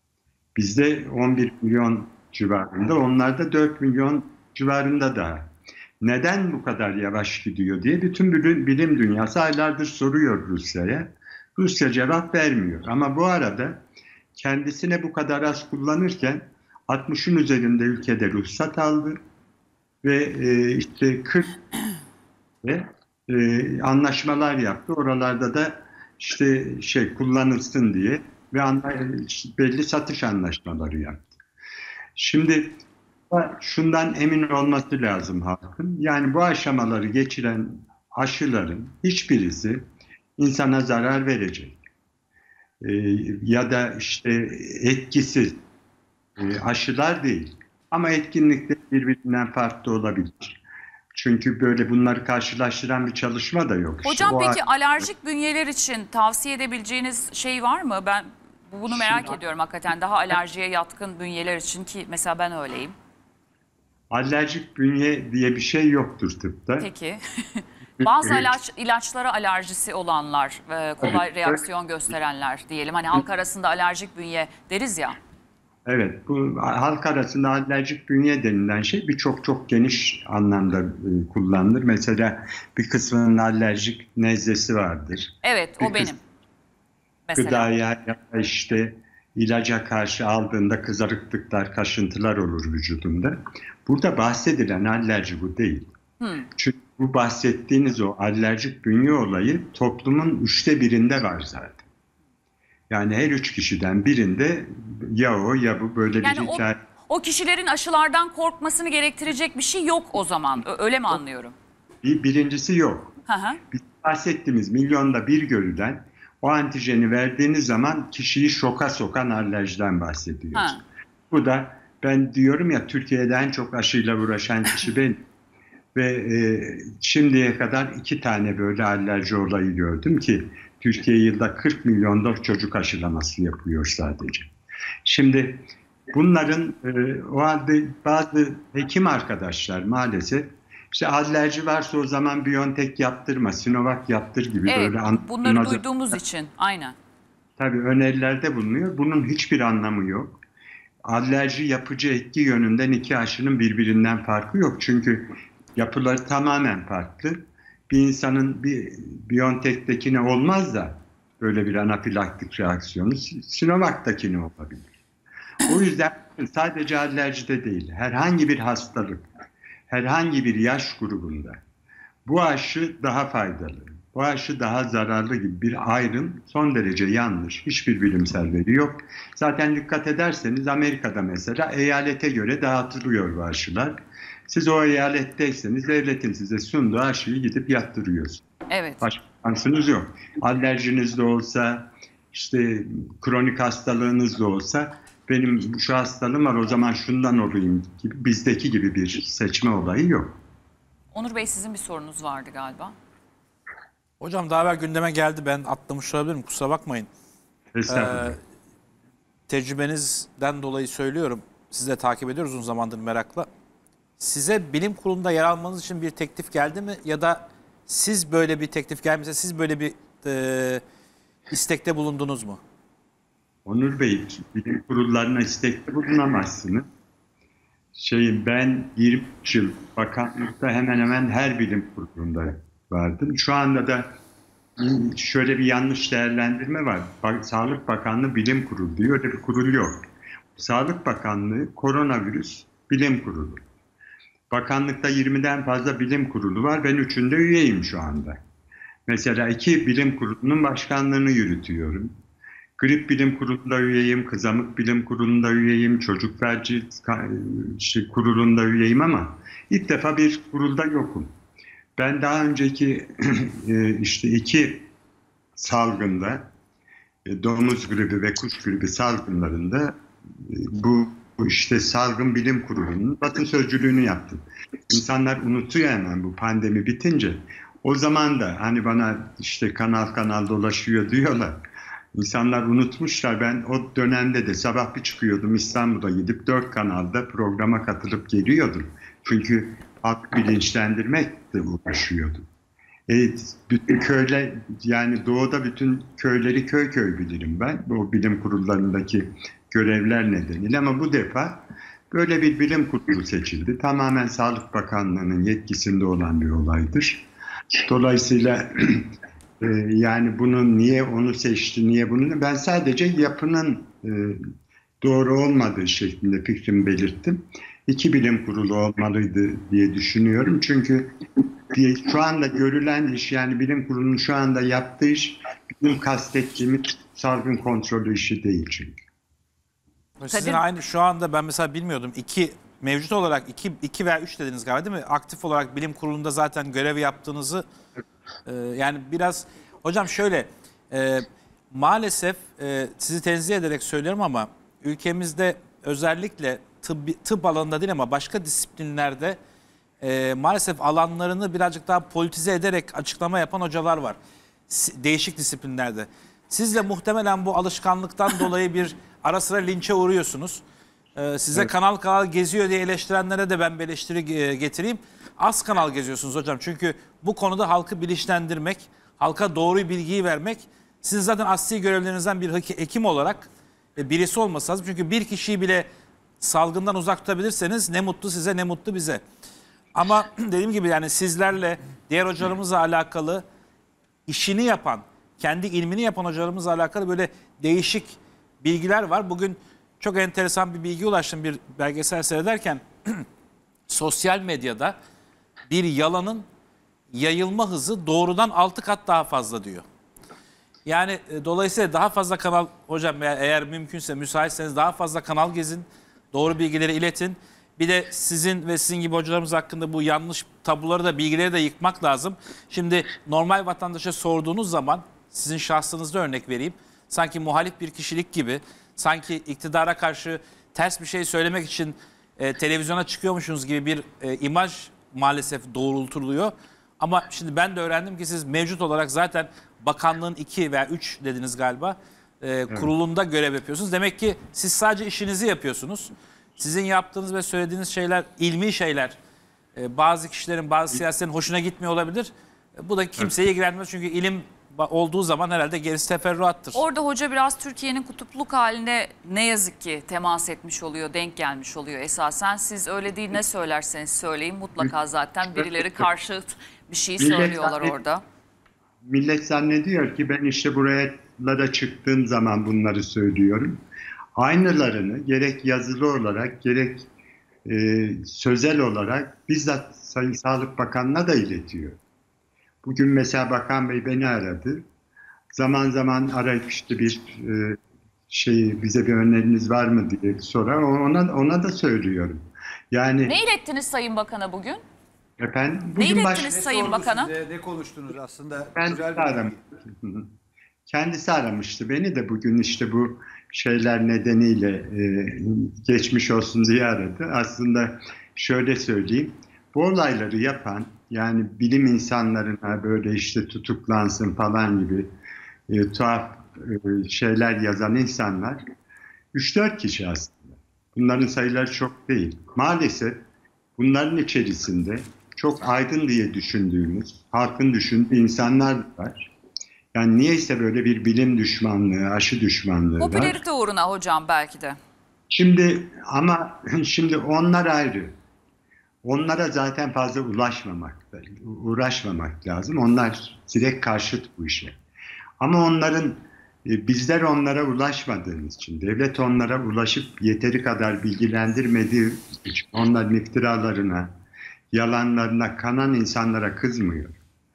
Bizde on bir milyon civarında, onlarda dört milyon civarında daha. Neden bu kadar yavaş gidiyor diye bütün bilim dünyası aylardır soruyor Rusya'ya. Rusya cevap vermiyor. Ama bu arada kendisine bu kadar az kullanırken altmışın üzerinde ülkede ruhsat aldı ve e, işte kırk ve e, anlaşmalar yaptı. Oralarda da işte şey kullanılsın diye ve anla, belli satış anlaşmaları yaptı. Şimdi şundan emin olması lazım halkın. Yani bu aşamaları geçiren aşıların hiçbirisi insana zarar verecek. Ee, ya da işte etkisiz e, aşılar değil. Ama etkinlikleri birbirinden farklı olabilir. Çünkü böyle bunları karşılaştıran bir çalışma da yok. Hocam işte peki alerjik bünyeler için tavsiye edebileceğiniz şey var mı? Ben bunu merak Şimdi, ediyorum hakikaten. Daha alerjiye yatkın bünyeler için ki mesela ben öyleyim. Alerjik bünye diye bir şey yoktur tıpta. Peki. Bazı ilaç, ilaçlara alerjisi olanlar, kolay evet, reaksiyon gösterenler diyelim. Hani halk arasında alerjik bünye deriz ya. Evet, bu halk arasında alerjik bünye denilen şey birçok çok geniş anlamda e, kullanılır. Mesela bir kısmının alerjik nezlesi vardır. Evet, bir o benim. Mesela. Gıdaya ya da işte ilaca karşı aldığında kızarıklıklar, kaşıntılar olur vücudunda. Burada bahsedilen alerji bu değil. Hmm. Çünkü bu bahsettiğiniz o alerjik bünye olayı toplumun üçte birinde var zaten. Yani her üç kişiden birinde ya o ya bu böyle yani bir hikaye. O, o kişilerin aşılardan korkmasını gerektirecek bir şey yok o zaman. Öyle mi anlıyorum? Bir, birincisi yok. Hı hı. Biz bahsettiğimiz milyonda bir görülen o antijeni verdiğiniz zaman kişiyi şoka sokan alerjiden bahsediyoruz. Ha. Bu da ben diyorum ya Türkiye'de en çok aşıyla uğraşan kişi benim. Ve e, şimdiye kadar iki tane böyle alerji olayı gördüm ki Türkiye yılda kırk milyon doz çocuk aşılaması yapıyor sadece. Şimdi bunların e, o halde bazı hekim arkadaşlar maalesef işte alerji varsa o zaman Biontech yaptırma, Sinovac yaptır gibi Evet, böyle bunları anlatılmaz. duyduğumuz için aynen. Tabii önerilerde bulunuyor. Bunun hiçbir anlamı yok. Alerji yapıcı etki yönünden iki aşının birbirinden farkı yok. Çünkü yapıları tamamen farklı. Bir insanın bir Biontech'tekine olmaz da böyle bir anafilaktik reaksiyonu Sinovac'takine olabilir. O yüzden sadece alerjide değil, herhangi bir hastalık, herhangi bir yaş grubunda bu aşı daha faydalı, bu aşı daha zararlı gibi bir ayrım son derece yanlış. Hiçbir bilimsel veri yok. Zaten dikkat ederseniz Amerika'da mesela eyalete göre dağıtılıyor bu aşılar. Siz o eyaletteyseniz devletin size sunduğu aşıyı gidip yaptırıyorsunuz. Evet. Başka şansınız yok. Alerjiniz de olsa, işte kronik hastalığınız da olsa benim şu hastalığım var o zaman şundan olayım gibi bizdeki gibi bir seçme olayı yok. Onur Bey sizin bir sorunuz vardı galiba. Hocam daha evvel gündeme geldi, ben atlamış olabilirim, kusura bakmayın. Estağfurullah. Ee, tecrübenizden dolayı söylüyorum. Siz de takip ediyoruz uzun zamandır merakla. Size bilim kurulunda yer almanız için bir teklif geldi mi? Ya da siz böyle bir teklif gelmişse siz böyle bir e, istekte bulundunuz mu? Onur Bey, bilim kurullarına istekte bulunamazsınız. Şey, ben yirmi yıl bakanlıkta hemen hemen her bilim kurulunda vardım. Şu anda da şöyle bir yanlış değerlendirme var. Sağlık Bakanlığı Bilim Kurulu diyor. Öyle bir kurul yok. Sağlık Bakanlığı Koronavirüs Bilim Kurulu. Bakanlıkta yirmiden fazla bilim kurulu var. Ben üçünde üyeyim şu anda. Mesela iki bilim kurulunun başkanlığını yürütüyorum. Grip Bilim Kurulu'nda üyeyim, Kızamık Bilim Kurulu'nda üyeyim, Çocuk Felci Kurulu'nda üyeyim ama ilk defa bir kurulda yokum. Ben daha önceki işte iki salgında, domuz gribi ve kuş gribi salgınlarında bu işte salgın bilim kurulunun basın sözcülüğünü yaptım. İnsanlar unutuyor hemen bu pandemi bitince. O zaman da hani bana işte kanal kanal dolaşıyor diyorlar. İnsanlar unutmuşlar. Ben o dönemde de sabah bir çıkıyordum İstanbul'a gidip dört kanalda programa katılıp geliyordum. Çünkü halk bilinçlendirmekle uğraşıyordum. Evet, bütün köyler yani doğuda bütün köyleri köy köy bilirim ben. O bilim kurullarındaki görevler nedeniyle ama bu defa böyle bir bilim kurulu seçildi. Tamamen Sağlık Bakanlığı'nın yetkisinde olan bir olaydır. Dolayısıyla e, yani bunu niye onu seçti, niye bunu... Ben sadece yapının e, doğru olmadığı şeklinde fikrimi belirttim. İki bilim kurulu olmalıydı diye düşünüyorum. Çünkü şu anda görülen iş yani bilim kurulunun şu anda yaptığı iş bizim kastettiğimiz salgın kontrolü işi değil çünkü. Sizin Kadir- aynı şu anda ben mesela bilmiyordum. İki mevcut olarak iki, iki veya üç dediniz galiba değil mi? Aktif olarak bilim kurulunda zaten görev yaptığınızı e, yani biraz hocam şöyle e, maalesef e, sizi tenzih ederek söylüyorum ama ülkemizde özellikle tıbbi, tıp alanında değil ama başka disiplinlerde e, maalesef alanlarını birazcık daha politize ederek açıklama yapan hocalar var. Si- değişik disiplinlerde. Siz de muhtemelen bu alışkanlıktan dolayı bir ara sıra linçe uğruyorsunuz. Ee, size evet. kanal kanal geziyor diye eleştirenlere de ben bir eleştiri getireyim. Az kanal geziyorsunuz hocam. Çünkü bu konuda halkı bilinçlendirmek, halka doğru bilgiyi vermek, sizin zaten asli görevlerinizden bir hekim olarak birisi olması lazım. Çünkü bir kişiyi bile salgından uzak tutabilirseniz ne mutlu size ne mutlu bize. Ama dediğim gibi yani sizlerle diğer hocalarımızla alakalı işini yapan, kendi ilmini yapan hocalarımızla alakalı böyle değişik bilgiler var. Bugün çok enteresan bir bilgi ulaştım bir belgesel seyrederken. Sosyal medyada bir yalanın yayılma hızı doğrudan altı kat daha fazla diyor. Yani e, dolayısıyla daha fazla kanal hocam eğer, eğer mümkünse müsaitseniz daha fazla kanal gezin. Doğru bilgileri iletin. Bir de sizin ve sizin gibi hocalarımız hakkında bu yanlış tabuları da, bilgileri de yıkmak lazım. Şimdi normal vatandaşa sorduğunuz zaman, sizin şahsınızda örnek vereyim, sanki muhalif bir kişilik gibi, sanki iktidara karşı ters bir şey söylemek için e, televizyona çıkıyormuşsunuz gibi bir e, imaj maalesef doğrultuluyor. Ama şimdi ben de öğrendim ki siz mevcut olarak zaten bakanlığın iki veya üç dediniz galiba, e, evet. kurulunda görev yapıyorsunuz. Demek ki siz sadece işinizi yapıyorsunuz. Sizin yaptığınız ve söylediğiniz şeyler ilmi şeyler. E, bazı kişilerin, bazı siyasetlerin hoşuna gitmiyor olabilir. E, bu da kimseyi ilgilenmez çünkü ilim olduğu zaman herhalde gerisi teferruattır. Orada hoca biraz Türkiye'nin kutupluk haline ne yazık ki temas etmiş oluyor, denk gelmiş oluyor esasen. Siz öyle değil, ne söylerseniz söyleyin mutlaka zaten birileri karşıt bir şey söylüyorlar orada. Millet zannediyor ki ben işte buralara çıktığım zaman bunları söylüyorum. Aynılarını gerek yazılı olarak gerek e, sözel olarak bizzat Sayın Sağlık Bakanı'na da iletiyor. Bugün mesela Bakan Bey beni aradı. Zaman zaman arayıp işte bir e, şey bize bir öneriniz var mı diye sorar. Ona, ona da söylüyorum. Yani ne ilettiniz Sayın Bakan'a bugün? Efendim, ne bugün ilettiniz baş... Sayın Bakan'a? Size, ne konuştunuz aslında? Kendisi aramıştı. Kendisi aramıştı beni de bugün işte bu şeyler nedeniyle e, geçmiş olsun diye aradı. Aslında şöyle söyleyeyim. Bu olayları yapan, yani bilim insanlarına böyle işte tutuklansın falan gibi e, tuhaf e, şeyler yazan insanlar üç dört kişi aslında. Bunların sayıları çok değil. Maalesef bunların içerisinde çok aydın diye düşündüğümüz, halkın düşündüğü insanlar var. Yani niyeyse böyle bir bilim düşmanlığı, aşı düşmanlığı var. Popülerite uğruna hocam belki de. Şimdi ama şimdi onlar ayrı. Onlara zaten fazla ulaşmamak, uğraşmamak lazım. Onlar direkt karşıt bu işe. Ama onların, bizler onlara ulaşmadığımız için, devlet onlara ulaşıp yeteri kadar bilgilendirmediği için onların iftiralarına, yalanlarına kanan insanlara kızmıyor.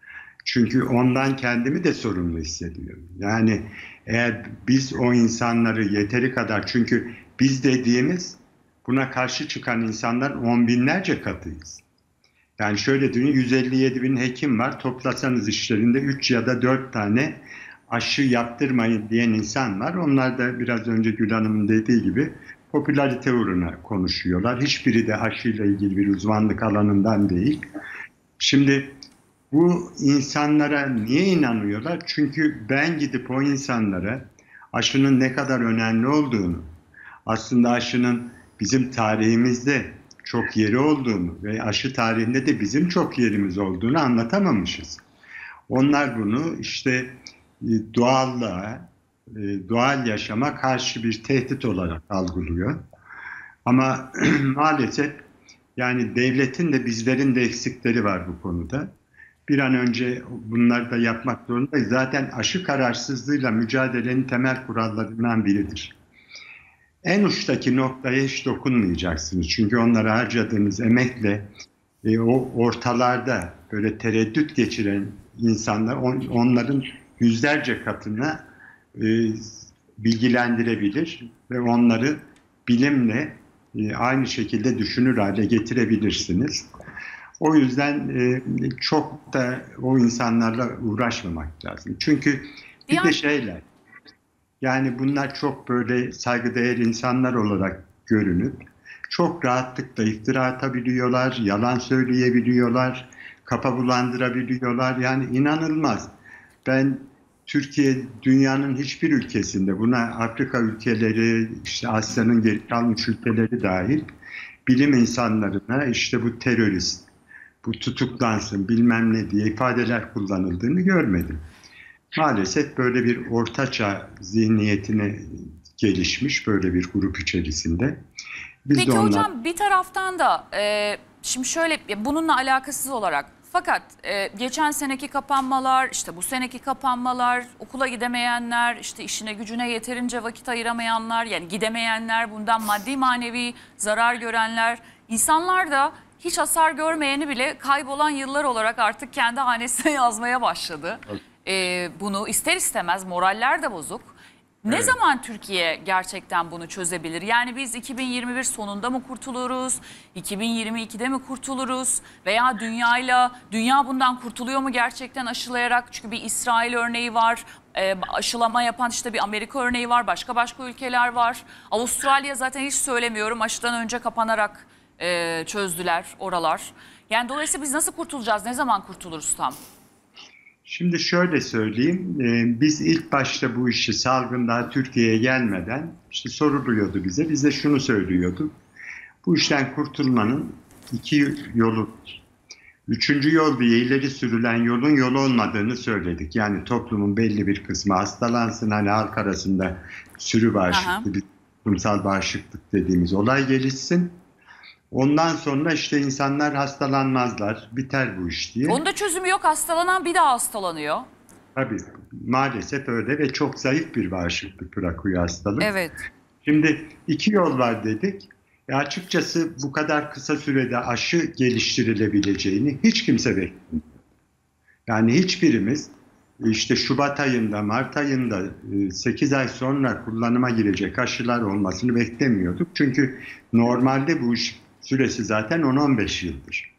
Çünkü ondan kendimi de sorumlu hissediyorum. Yani eğer biz o insanları yeteri kadar, çünkü biz dediğimiz buna karşı çıkan insanlar on binlerce katıyız. Yani şöyle düşünün, yüz elli yedi bin hekim var. Toplasanız işlerinde üç ya da dört tane aşı yaptırmayın diyen insan var. Onlar da biraz önce Gül Hanım'ın dediği gibi popülarite uğruna konuşuyorlar. Hiçbiri de aşıyla ilgili bir uzmanlık alanından değil. Şimdi bu insanlara niye inanıyorlar? Çünkü ben gidip o insanlara aşının ne kadar önemli olduğunu, aslında aşının bizim tarihimizde çok yeri olduğunu ve aşı tarihinde de bizim çok yerimiz olduğunu anlatamamışız. Onlar bunu işte doğallığa, doğal yaşama karşı bir tehdit olarak algılıyor. Ama maalesef yani devletin de bizlerin de eksikleri var bu konuda. Bir an önce bunları da yapmak zorundayız. Zaten aşı kararsızlığıyla mücadelenin temel kurallarından biridir. En uçtaki noktaya hiç dokunmayacaksınız. Çünkü onlara harcadığınız emekle e, o ortalarda böyle tereddüt geçiren insanlar on, onların yüzlerce katına e, bilgilendirebilir ve onları bilimle e, aynı şekilde düşünür hale getirebilirsiniz. O yüzden e, çok da o insanlarla uğraşmamak lazım. Çünkü bir yani... de şeyler, yani bunlar çok böyle saygıdeğer insanlar olarak görünüp çok rahatlıkla iftira atabiliyorlar, yalan söyleyebiliyorlar, kafa bulandırabiliyorlar. Yani inanılmaz. Ben Türkiye dünyanın hiçbir ülkesinde, buna Afrika ülkeleri, işte Asya'nın geri kalmış ülkeleri dahil, bilim insanlarına işte bu terörist, bu tutuklansın bilmem ne diye ifadeler kullanıldığını görmedim. Maalesef böyle bir ortaçağ zihniyetine gelişmiş böyle bir grup içerisinde. Biz Peki de onlar... hocam bir taraftan da e, şimdi şöyle bununla alakasız olarak fakat e, geçen seneki kapanmalar, işte bu seneki kapanmalar, okula gidemeyenler, işte işine gücüne yeterince vakit ayıramayanlar, yani gidemeyenler, bundan maddi manevi zarar görenler, insanlar da hiç hasar görmeyeni bile kaybolan yıllar olarak artık kendi hanesine yazmaya başladı. Evet. Ee, bunu ister istemez moraller de bozuk. Ne Evet. zaman Türkiye gerçekten bunu çözebilir? Yani biz iki bin yirmi bir sonunda mı kurtuluruz? iki bin yirmi ikide mi kurtuluruz? Veya dünyayla, dünya bundan kurtuluyor mu gerçekten aşılayarak? Çünkü bir İsrail örneği var. E, aşılama yapan işte bir Amerika örneği var. Başka başka ülkeler var. Avustralya zaten hiç söylemiyorum. Aşıdan önce kapanarak e, çözdüler oralar. Yani dolayısıyla biz nasıl kurtulacağız? Ne zaman kurtuluruz tam? Şimdi şöyle söyleyeyim, e, biz ilk başta bu işi salgın daha Türkiye'ye gelmeden işte soruluyordu bize. Biz de şunu söylüyorduk. Bu işten kurtulmanın iki yolu var. Üçüncü yol diye ileri sürülen yolun yol olmadığını söyledik. Yani toplumun belli bir kısmı hastalansın, hani halk arasında sürü bağışıklığı, bir toplumsal bağışıklık dediğimiz olay gelişsin. Ondan sonra işte insanlar hastalanmazlar, biter bu iş diye. Onun da çözümü yok. Hastalanan bir daha hastalanıyor. Tabii maalesef öyle ve çok zayıf bir bağışıklık bırakıyor hastalık. Evet. Şimdi iki yol var dedik. E açıkçası bu kadar kısa sürede aşı geliştirilebileceğini hiç kimse beklemiyor. Yani hiçbirimiz işte Şubat ayında, Mart ayında sekiz ay sonra kullanıma girecek aşılar olmasını beklemiyorduk. Çünkü normalde bu iş süresi zaten on on beş yıldır.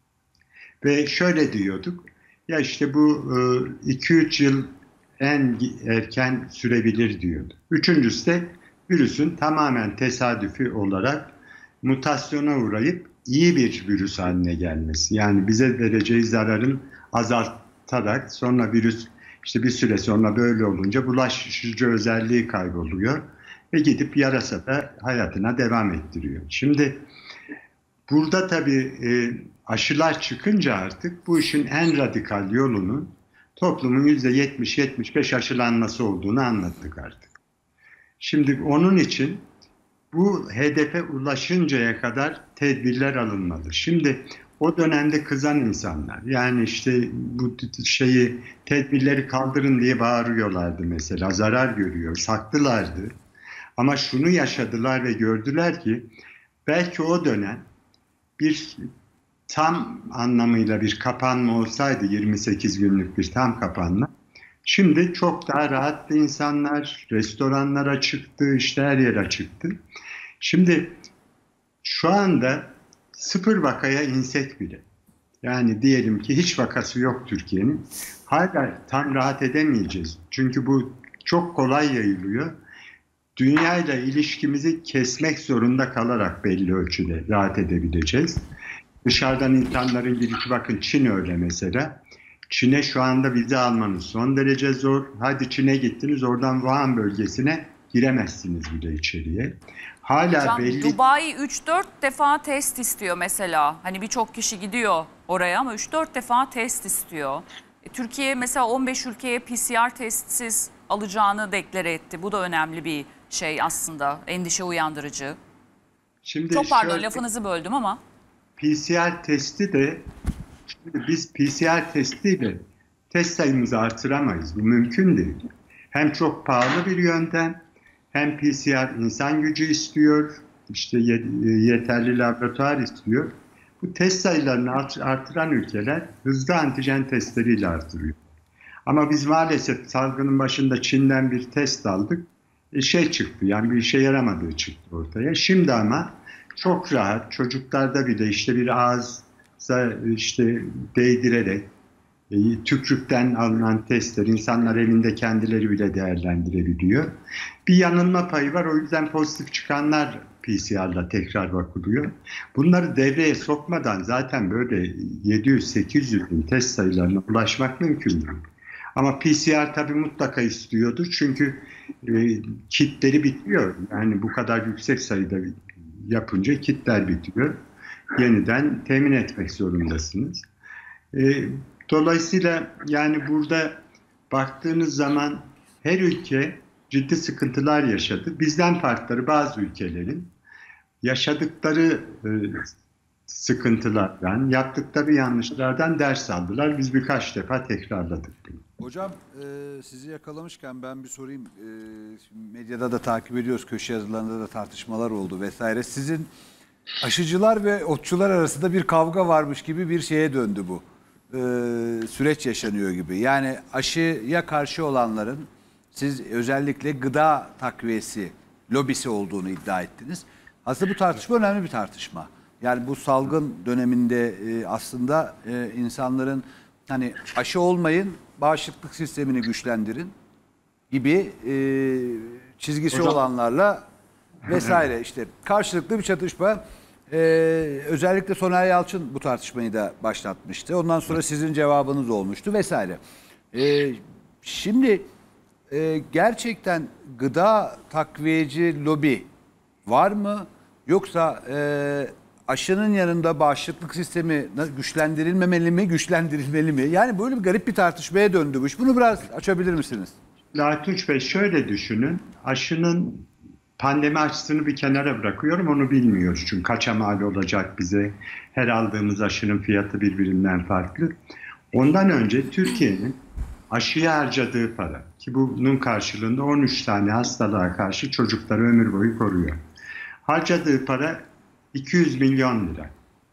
Ve şöyle diyorduk, ya işte bu iki üç yıl en erken sürebilir diyorduk. Üçüncüsü de virüsün tamamen tesadüfi olarak mutasyona uğrayıp iyi bir virüs haline gelmesi. Yani bize vereceği zararın azaltarak sonra virüs işte bir süre sonra böyle olunca bulaşıcı özelliği kayboluyor ve gidip yarasada hayatına devam ettiriyor. Şimdi burada tabii e, aşılar çıkınca artık bu işin en radikal yolunun toplumun yüzde yetmiş yetmiş beş aşılanması olduğunu anlattık artık. Şimdi onun için bu hedefe ulaşıncaya kadar tedbirler alınmalı. Şimdi o dönemde kızan insanlar, yani işte bu şeyi tedbirleri kaldırın diye bağırıyorlardı mesela, zarar görüyor, haklılardı. Ama şunu yaşadılar ve gördüler ki belki o dönem bir tam anlamıyla bir kapanma olsaydı, yirmi sekiz günlük bir tam kapanma, şimdi çok daha rahattı insanlar, restoranlar açıktı, işte her yer açıktı. Şimdi şu anda sıfır vakaya insek bile, yani diyelim ki hiç vakası yok Türkiye'nin, hala tam rahat edemeyeceğiz. Çünkü bu çok kolay yayılıyor. Dünyayla ilişkimizi kesmek zorunda kalarak belli ölçüde rahat edebileceğiz. Dışarıdan insanların girişi, bakın Çin öyle mesela. Çin'e şu anda vize almanız son derece zor. Hadi Çin'e gittiniz, oradan Wuhan bölgesine giremezsiniz bile içeriye. Hala Hocam, belli... Dubai üç dört defa test istiyor mesela. Hani birçok kişi gidiyor oraya ama üç dört defa test istiyor. E, Türkiye mesela on beş ülkeye P C R testsiz alacağını deklare etti. Bu da önemli bir şey aslında, endişe uyandırıcı. Şimdi Çok pardon şöyle, lafınızı böldüm ama. P C R testi de, şimdi biz P C R testiyle test sayımızı artıramayız. Bu mümkün değil. Hem çok pahalı bir yöntem, hem P C R insan gücü istiyor, işte yeterli laboratuvar istiyor. Bu test sayılarını artıran ülkeler hızlı antijen testleriyle artırıyor. Ama biz maalesef salgının başında Çin'den bir test aldık. E şey çıktı, yani bir işe yaramadığı çıktı ortaya. Şimdi ama çok rahat, çocuklarda bile işte bir ağza işte değdirerek e, tükürükten alınan testler insanlar evinde kendileri bile değerlendirebiliyor. Bir yanılma payı var, o yüzden pozitif çıkanlar P C R'la tekrar bakılıyor. Bunları devreye sokmadan zaten böyle yedi yüz sekiz yüz bin test sayılarına ulaşmak mümkün değil. Ama P C R tabii mutlaka istiyordur çünkü e, kitleri bitiyor. Yani bu kadar yüksek sayıda yapınca kitler bitiyor. Yeniden temin etmek zorundasınız. E, dolayısıyla yani burada baktığınız zaman her ülke ciddi sıkıntılar yaşadı. Bizden farkları bazı ülkelerin yaşadıkları e, sıkıntılardan, yaptıkları yanlışlardan ders aldılar. Biz birkaç defa tekrarladık bunu. Hocam e, sizi yakalamışken ben bir sorayım. E, şimdi medyada da takip ediyoruz, köşe yazılarında da tartışmalar oldu vesaire. Sizin aşıcılar ve otçular arasında bir kavga varmış gibi bir şeye döndü bu. E, süreç yaşanıyor gibi. Yani aşıya karşı olanların siz özellikle gıda takviyesi lobisi olduğunu iddia ettiniz. Aslında bu tartışma önemli bir tartışma. Yani bu salgın döneminde e, aslında e, insanların hani aşı olmayın, bağışıklık sistemini güçlendirin gibi e, çizgisi Hocam- olanlarla vesaire işte karşılıklı bir çatışma. E, özellikle Soner Yalçın bu tartışmayı da başlatmıştı. Ondan sonra sizin cevabınız olmuştu vesaire. E, şimdi e, gerçekten gıda takviyeci lobi var mı? Yoksa e, aşının yanında bağışıklık sistemi güçlendirilmemeli mi, güçlendirilmeli mi? Yani böyle bir garip bir tartışmaya döndü bu iş. Bunu biraz açabilir misiniz? Tunç Bey, şöyle düşünün. Aşının pandemi aşısını bir kenara bırakıyorum. Onu bilmiyoruz. Çünkü kaça mal olacak bize. Her aldığımız aşının fiyatı birbirinden farklı. Ondan önce Türkiye'nin aşıya harcadığı para, ki bunun karşılığında on üç tane hastalığa karşı çocukları ömür boyu koruyor. Harcadığı para iki yüz milyon lira.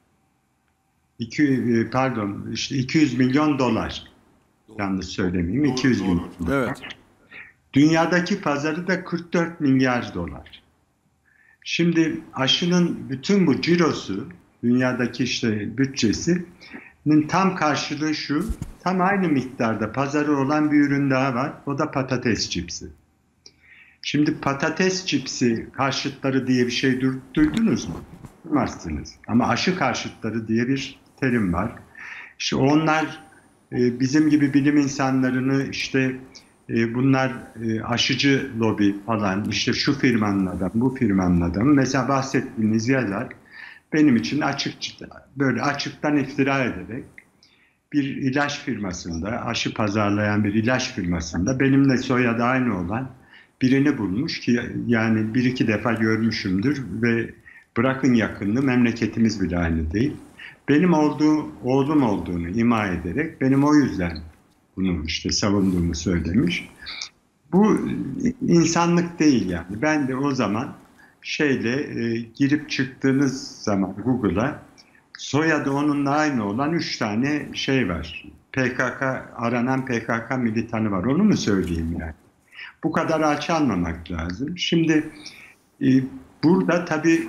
iki, pardon işte iki yüz milyon dolar. Yanlış söylemeyeyim. iki yüz milyon. Evet. Dünyadaki pazarı da kırk dört milyar dolar. Şimdi aşının bütün bu cirosu, dünyadaki işte bütçesinin tam karşılığı şu, tam aynı miktarda pazarı olan bir ürün daha var. O da patates çipsi. Şimdi patates çipsi karşıtları diye bir şey duydunuz mu? Duymazsınız. Ama aşı karşıtları diye bir terim var. İşte onlar e, bizim gibi bilim insanlarını işte e, bunlar e, aşıcı lobi falan, işte şu firmanın adamı, bu firmanın adamı. Mesela bahsettiğiniz yazar benim için açık, böyle açıktan iftira ederek bir ilaç firmasında, aşı pazarlayan bir ilaç firmasında benimle soyadı aynı olan birini bulmuş ki yani bir iki defa görmüşümdür ve bırakın yakınlığı, memleketimiz bile aynı değil. Benim olduğu, oğlum olduğunu ima ederek benim o yüzden bunu işte savunduğumu söylemiş. Bu insanlık değil yani. Ben de o zaman şeyle e, girip çıktığınız zaman Google'a soyadı onunla aynı olan üç tane şey var. P K K, aranan P K K militanı var. Onu mu söyleyeyim yani? Bu kadar alçalmamak lazım. Şimdi e, burada tabii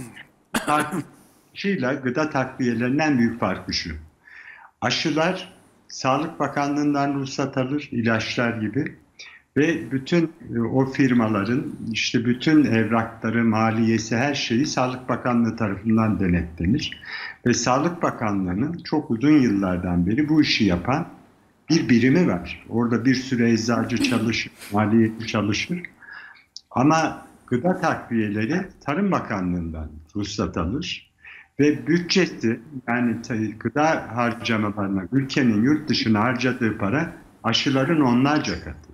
aşıyla gıda takviyelerinin en büyük farkı şu. Aşılar Sağlık Bakanlığı'ndan ruhsat alır, ilaçlar gibi. Ve bütün e, o firmaların işte bütün evrakları, maliyesi, her şeyi Sağlık Bakanlığı tarafından denetlenir. Ve Sağlık Bakanlığı'nın çok uzun yıllardan beri bu işi yapan bir birimi var. Orada bir sürü eczacı çalışır, maliyeti çalışır. Ama gıda takviyeleri Tarım Bakanlığı'ndan ruhsat alır. Ve bütçesi, yani gıda harcamalarına, ülkenin yurt dışına harcadığı para aşıların onlarca katı.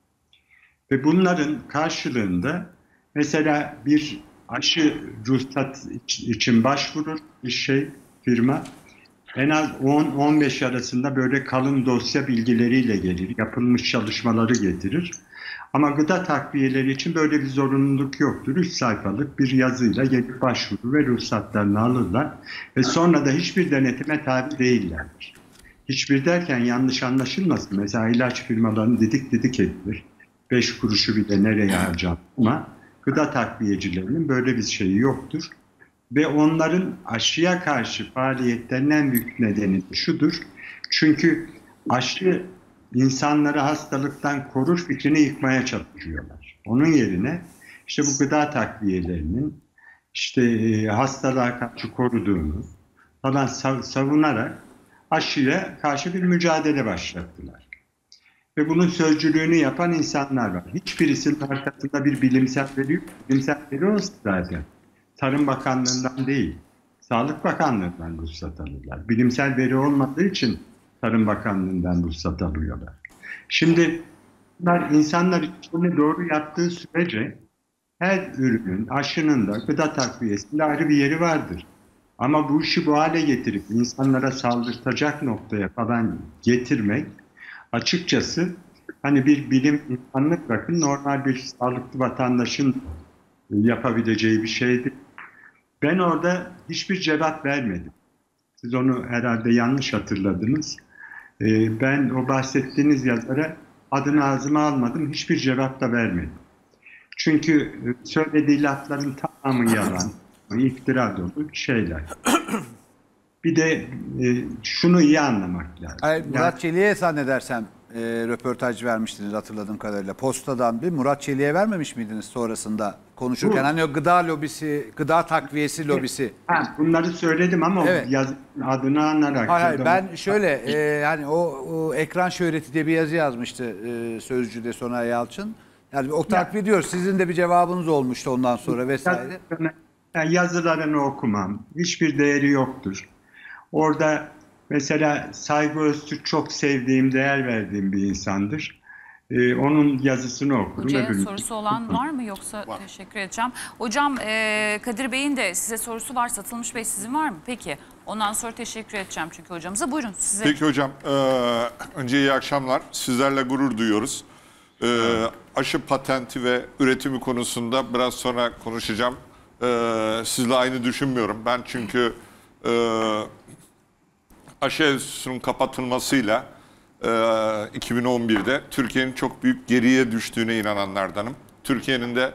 Ve bunların karşılığında mesela bir aşı ruhsat için başvurur bir şey firma. En az on on beş arasında böyle kalın dosya bilgileriyle gelir, yapılmış çalışmaları getirir. Ama gıda takviyeleri için böyle bir zorunluluk yoktur. Üç sayfalık bir yazıyla gelip başvurur ve ruhsatlarını alırlar. Ve sonra da hiçbir denetime tabi değillerdir. Hiçbir derken yanlış anlaşılmasın. Mesela ilaç firmalarını didik didik edilir. Beş kuruşu bile nereye harcar ama gıda takviyecilerinin böyle bir şeyi yoktur. Ve onların aşıya karşı faaliyetlerinin en büyük nedeni şudur. Çünkü aşı insanları hastalıktan korur fikrini yıkmaya çalışıyorlar. Onun yerine işte bu gıda takviyelerinin işte e, hastalığa karşı koruduğunu falan savunarak aşıya karşı bir mücadele başlattılar. Ve bunun sözcülüğünü yapan insanlar var. Hiçbirisinin arkasında bir bilimsel veri yok. Bilimsel veri olsa zaten Tarım Bakanlığı'ndan değil, Sağlık Bakanlığı'ndan ruhsat alırlar. Bilimsel veri olmadığı için Tarım Bakanlığı'ndan ruhsat alıyorlar. Şimdi bunlar insanlar işini doğru yaptığı sürece her ürünün, aşının da, gıda takviyesinde ayrı bir yeri vardır. Ama bu işi bu hale getirip insanlara saldırtacak noktaya falan getirmek açıkçası hani bir bilim insanlık bırakın normal bir sağlıklı vatandaşın yapabileceği bir şeydi. Ben orada hiçbir cevap vermedim. Siz onu herhalde yanlış hatırladınız. Ben o bahsettiğiniz yazara adını ağzıma almadım. Hiçbir cevap da vermedim. Çünkü söylediği lafların tamamı yalan, iftira dolu şeyler. Bir de e, şunu iyi anlamak lazım. Hayır, Murat Yani, Çelik'e zannedersem e, röportaj vermiştiniz hatırladığım kadarıyla. Postadan bir Murat Çelik'e vermemiş miydiniz sonrasında konuşurken? Bu- Hani o gıda lobisi, gıda takviyesi lobisi. ha, bunları söyledim ama Evet. o yaz, adını anarak. Hayır, hayır, ya da- ben şöyle e, yani o, o ekran şöhreti diye bir yazı yazmıştı e, Sözcü'de Soner Yalçın. Yani o takip ediyoruz. Sizin de bir cevabınız olmuştu ondan sonra vesaire. Yani yazılarını okumam. Hiçbir değeri yoktur. Orada mesela Saygı Öztürk çok sevdiğim, değer verdiğim bir insandır. Ee, onun yazısını okurum. Hocaya öbürünü- sorusu olan var mı yoksa teşekkür edeceğim. Hocam e, Kadir Bey'in de size sorusu var. Satılmış Bey sizin var mı? Peki. Ondan sonra teşekkür edeceğim çünkü hocamıza. Buyurun size. Peki hocam, e, önce iyi akşamlar. Sizlerle gurur duyuyoruz. E, aşı patenti ve üretimi konusunda biraz sonra konuşacağım. E, sizle aynı düşünmüyorum. Ben çünkü e, aşı enstitüsünün kapatılmasıyla e, iki bin on birde Türkiye'nin çok büyük geriye düştüğüne inananlardanım. Türkiye'nin de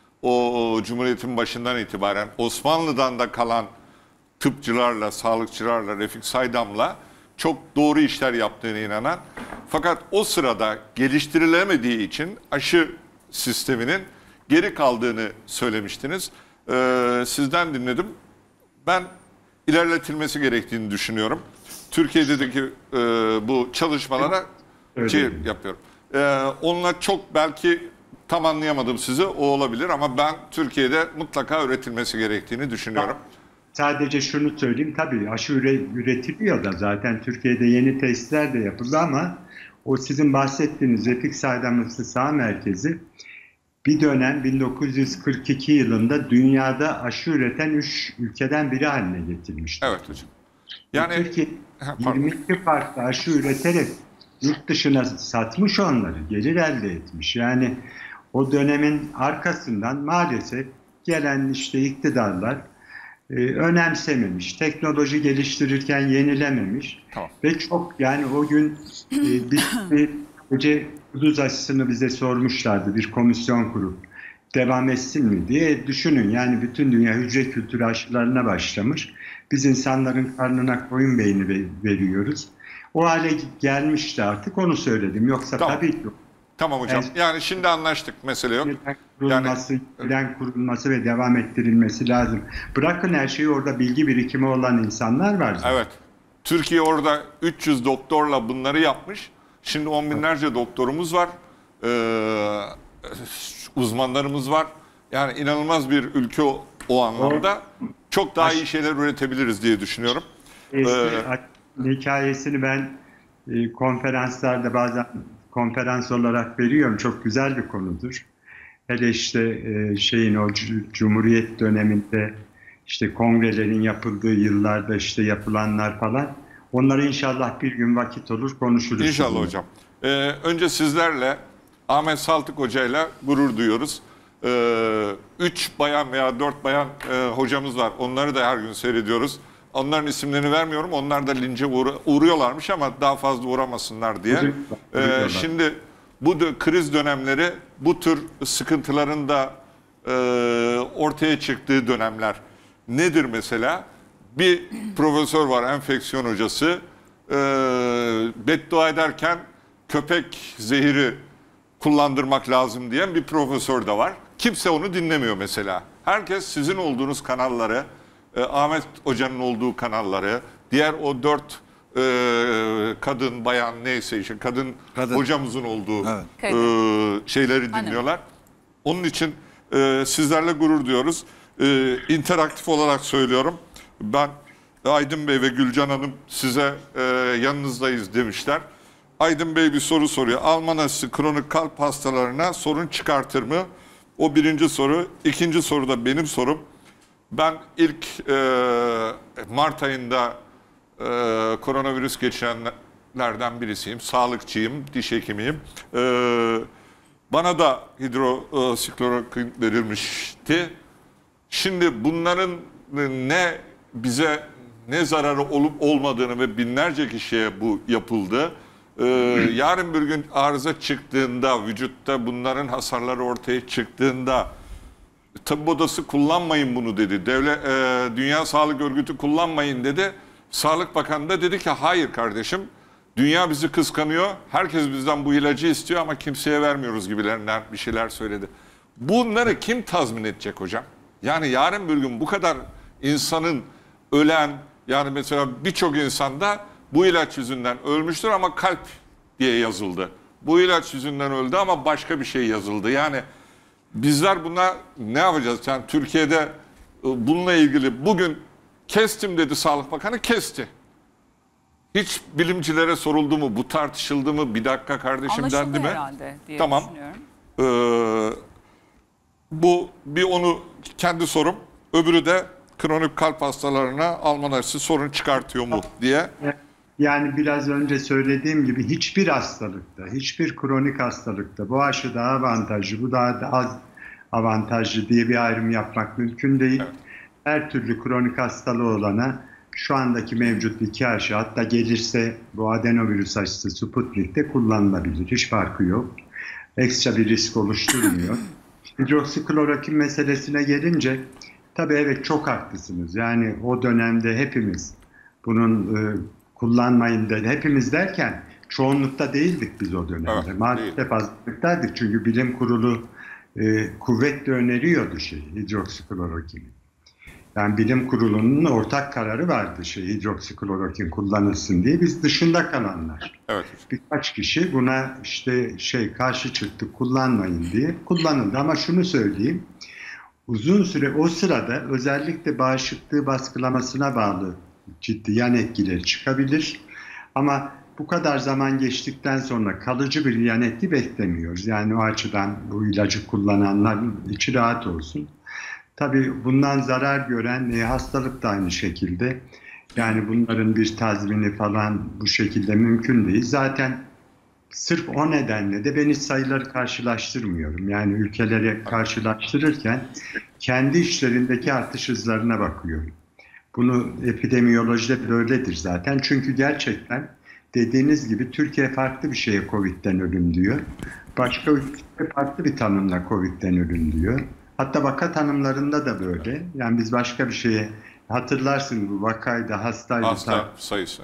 o Cumhuriyet'in başından itibaren Osmanlı'dan da kalan tıpçılarla, sağlıkçılarla, Refik Saydam'la çok doğru işler yaptığına inanan, fakat o sırada geliştirilemediği için aşı sisteminin geri kaldığını söylemiştiniz. Ee, sizden dinledim. Ben ilerletilmesi gerektiğini düşünüyorum. Türkiye'deki e, bu çalışmalara Öyle şey değil. yapıyorum. Ee, onunla çok belki tam anlayamadım sizi, o olabilir ama ben Türkiye'de mutlaka üretilmesi gerektiğini düşünüyorum. Sadece şunu söyleyeyim. Tabii aşı üre- üretiliyor da zaten Türkiye'de yeni testler de yapıldı ama o sizin bahsettiğiniz Refik Saydam Hıfzı Sağ Merkezi bir dönem bin dokuz yüz kırk iki yılında dünyada aşı üreten üç ülkeden biri haline getirmişti. Evet hocam. Yani Türkiye Ha, pardon. yirmi iki farklı aşı üreterek yurt dışına satmış onları, gelir elde etmiş. Yani o dönemin arkasından maalesef gelen işte iktidarlar e, önemsememiş, teknoloji geliştirirken yenilememiş Tamam. ve çok yani o gün e, bir, bir önce kuduz aşısını bize sormuşlardı bir komisyon kurup devam etsin mi diye düşünün. Yani bütün dünya hücre kültürü aşılarına başlamış. Biz insanların karnına koyun beyni ve- veriyoruz. O hale gelmişti artık, onu söyledim. Yoksa Tamam. tabii ki Tamam hocam. Evet. Yani şimdi anlaştık, mesele yok. yeniden kurulması, yeniden kurulması ve devam ettirilmesi lazım. Bırakın her şeyi, orada bilgi birikimi olan insanlar var. zaten. Evet. Türkiye orada üç yüz doktorla bunları yapmış. Şimdi on binlerce doktorumuz var. Ee, uzmanlarımız var. Yani inanılmaz bir ülke o, o anlamda. Çok daha iyi şeyler üretebiliriz diye düşünüyorum. Eski Ee, hikayesini ben e, konferanslarda bazen konferans olarak veriyorum. Çok güzel bir konudur. Hele işte e, şeyin o cu- Cumhuriyet döneminde işte kongrelerin yapıldığı yıllarda işte yapılanlar falan. Onları inşallah bir gün vakit olur konuşuruz. İnşallah sizinle. hocam. Ee, önce sizlerle Ahmet Saltık hocayla gurur duyuyoruz. Ee, üç bayan veya dört bayan e, hocamız var. Onları da her gün seyrediyoruz. Onların isimlerini vermiyorum. Onlar da lince uğra- uğruyorlarmış ama daha fazla uğramasınlar diye. Uğruyorlar, Ee, uğruyorlar. şimdi bu dö- kriz dönemleri, bu tür sıkıntıların da e, ortaya çıktığı dönemler. Nedir mesela? Bir profesör var, enfeksiyon hocası. E, beddua ederken köpek zehiri kullandırmak lazım diyen bir profesör de var. Kimse onu dinlemiyor mesela. Herkes sizin olduğunuz kanalları, e, Ahmet Hoca'nın olduğu kanalları, diğer o dört e, kadın, bayan neyse işte kadın, Kadın. hocamızın olduğu Evet. e, şeyleri Hanım. dinliyorlar. Onun için e, sizlerle gurur duyuyoruz. E, interaktif olarak söylüyorum. Ben Aydın Bey ve Gülcan Hanım size e, yanınızdayız demişler. Aydın Bey bir soru soruyor. Alman aşısı kronik kalp hastalarına sorun çıkartır mı? O birinci soru. İkinci soru da benim sorum. Ben ilk e, Mart ayında e, koronavirüs geçirenlerden birisiyim. Sağlıkçıyım, diş hekimiyim. E, bana da hidroksiklorokin verilmişti. Şimdi bunların ne bize ne zararı olup olmadığını ve binlerce kişiye bu yapıldı. Ee, yarın bir gün arıza çıktığında, vücutta bunların hasarları ortaya çıktığında tıp odası kullanmayın bunu dedi. Devlet, e, Dünya Sağlık Örgütü kullanmayın dedi. Sağlık Bakanı da dedi ki hayır kardeşim, dünya bizi kıskanıyor. Herkes bizden bu ilacı istiyor ama kimseye vermiyoruz gibilerinden bir şeyler söyledi. Bunları kim tazmin edecek hocam? Yani yarın bir gün bu kadar insanın ölen, yani mesela birçok insanda bu ilaç yüzünden ölmüştür ama kalp diye yazıldı. Bu ilaç yüzünden öldü ama başka bir şey yazıldı. Yani bizler buna ne yapacağız? Yani Türkiye'de bununla ilgili bugün kestim dedi Sağlık Bakanı, kesti. Hiç bilimcilere soruldu mu? Bu tartışıldı mı? Bir dakika kardeşim Anlaşıldı dendi mi? herhalde diye Tamam. düşünüyorum. Ee, bu bir onu kendi sorum. Öbürü de kronik kalp hastalarına Alman aşısı sorun çıkartıyor mu diye. Yani biraz önce söylediğim gibi hiçbir hastalıkta, hiçbir kronik hastalıkta bu aşı daha avantajlı, bu daha da az avantajlı diye bir ayrım yapmak mümkün değil. Evet. Her türlü kronik hastalığı olana şu andaki mevcut iki aşı, hatta gelirse bu adenovirüs aşısı Sputnik'te kullanılabilir. Hiç farkı yok. Ekstra bir risk oluşturmuyor. Hidroksiklorokin meselesine gelince tabii evet çok haklısınız. Yani o dönemde hepimiz bunun e, kullanmayın dedi. Hepimiz derken çoğunlukta değildik biz o dönemde. Evet, maalesef azınlıktaydık çünkü bilim kurulu e, kuvvetle öneriyordu şey hidroksiklorokini. Yani bilim kurulunun ortak kararı vardı şey hidroksiklorokin kullanılsın diye, biz dışında kalanlar. Evet. Birkaç kişi buna işte şey karşı çıktı, kullanmayın diye kullanıldı. Ama şunu söyleyeyim, uzun süre o sırada özellikle bağışıklığı baskılamasına bağlı ciddi yan etkileri çıkabilir. Ama bu kadar zaman geçtikten sonra kalıcı bir yan etki beklemiyoruz. Yani o açıdan bu ilacı kullananların içi rahat olsun. Tabii bundan zarar gören e, hastalık da aynı şekilde. Yani bunların bir tazmini falan bu şekilde mümkün değil. Zaten sırf o nedenle de ben hiç sayıları karşılaştırmıyorum. Yani ülkeleri karşılaştırırken kendi işlerindeki artış hızlarına bakıyorum. Bunu epidemiyolojide böyledir zaten. Çünkü gerçekten dediğiniz gibi Türkiye farklı bir şeye Covid'den ölüm diyor. Başka ülke farklı bir tanımla Covid'den ölüm diyor. Hatta vaka tanımlarında da böyle. Yani biz başka bir şeye, hatırlarsın bu vakaydı, hastaydı. Hasta sayısı.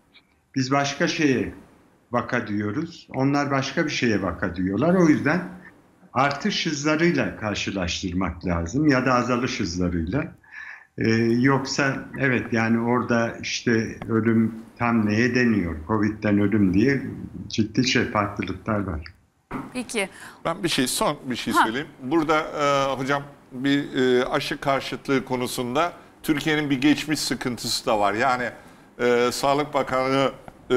Biz başka şeye vaka diyoruz. Onlar başka bir şeye vaka diyorlar. O yüzden artış hızlarıyla karşılaştırmak lazım ya da azalış hızlarıyla. Ee, yoksa evet yani orada işte ölüm tam neye deniyor? Covid'den ölüm diye ciddi şey farklılıklar var. Peki. Ben bir şey son bir şey Ha. söyleyeyim. Burada e, hocam bir e, aşı karşıtlığı konusunda Türkiye'nin bir geçmiş sıkıntısı da var. Yani e, Sağlık Bakanı e,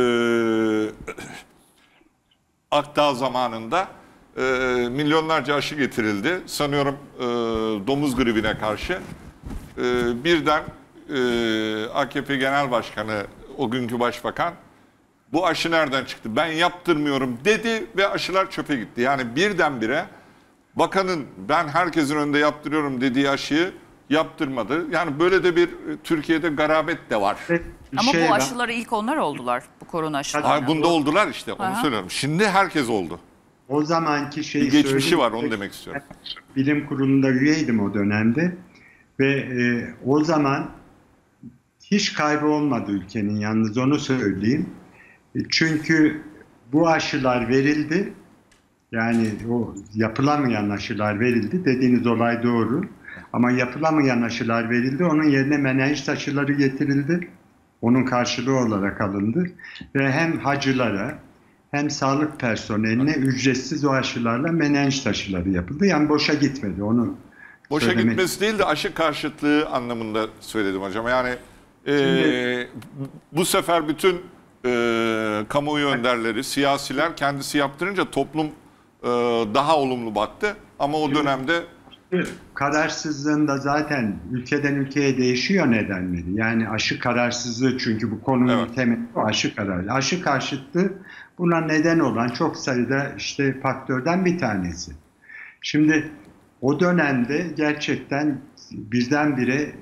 Akdağ zamanında e, milyonlarca aşı getirildi. Sanıyorum e, domuz gribine karşı. E, birden e, A K P Genel Başkanı, o günkü başbakan, bu aşı nereden çıktı? Ben yaptırmıyorum dedi ve aşılar çöpe gitti. Yani birdenbire bakanın ben herkesin önünde yaptırıyorum dediği aşıyı yaptırmadı. Yani böyle de bir Türkiye'de garabet de var. Bir Ama şey bu var. aşıları ilk onlar oldular. Bu korona aşıları. Hayır, bunda oldular işte, onu Aha. söylüyorum. Şimdi herkes oldu. O zamanki şeyi Bir geçmişi söyleyeyim. var, onu demek istiyorum. Bilim kurulunda üyeydim o dönemde ve e, o zaman hiç kaybı olmadı ülkenin, yalnız onu söyleyeyim. E, çünkü bu aşılar verildi. Yani o yapılamayan aşılar verildi. Dediğiniz olay doğru. Ama yapılamayan aşılar verildi. Onun yerine menenjit aşıları getirildi. Onun karşılığı olarak alındı. Ve hem hacılara hem sağlık personeline ücretsiz o aşılarla menenjit aşıları yapıldı. Yani boşa gitmedi. Onu Boşa söylemek- gitmesi değil de aşı karşıtlığı anlamında söyledim hocam. Yani e, Şimdi- bu sefer bütün e, kamuoyu önderleri, siyasiler kendisi yaptırınca toplum e, daha olumlu baktı. Ama o dönemde Kararsızlığın da zaten ülkeden ülkeye değişiyor nedenleri. Yani aşı kararsızlığı, çünkü bu konunun Evet. temeli o, aşı kararı. Aşı karşıtlığı buna neden olan çok sayıda işte faktörden bir tanesi. Şimdi o dönemde gerçekten birdenbire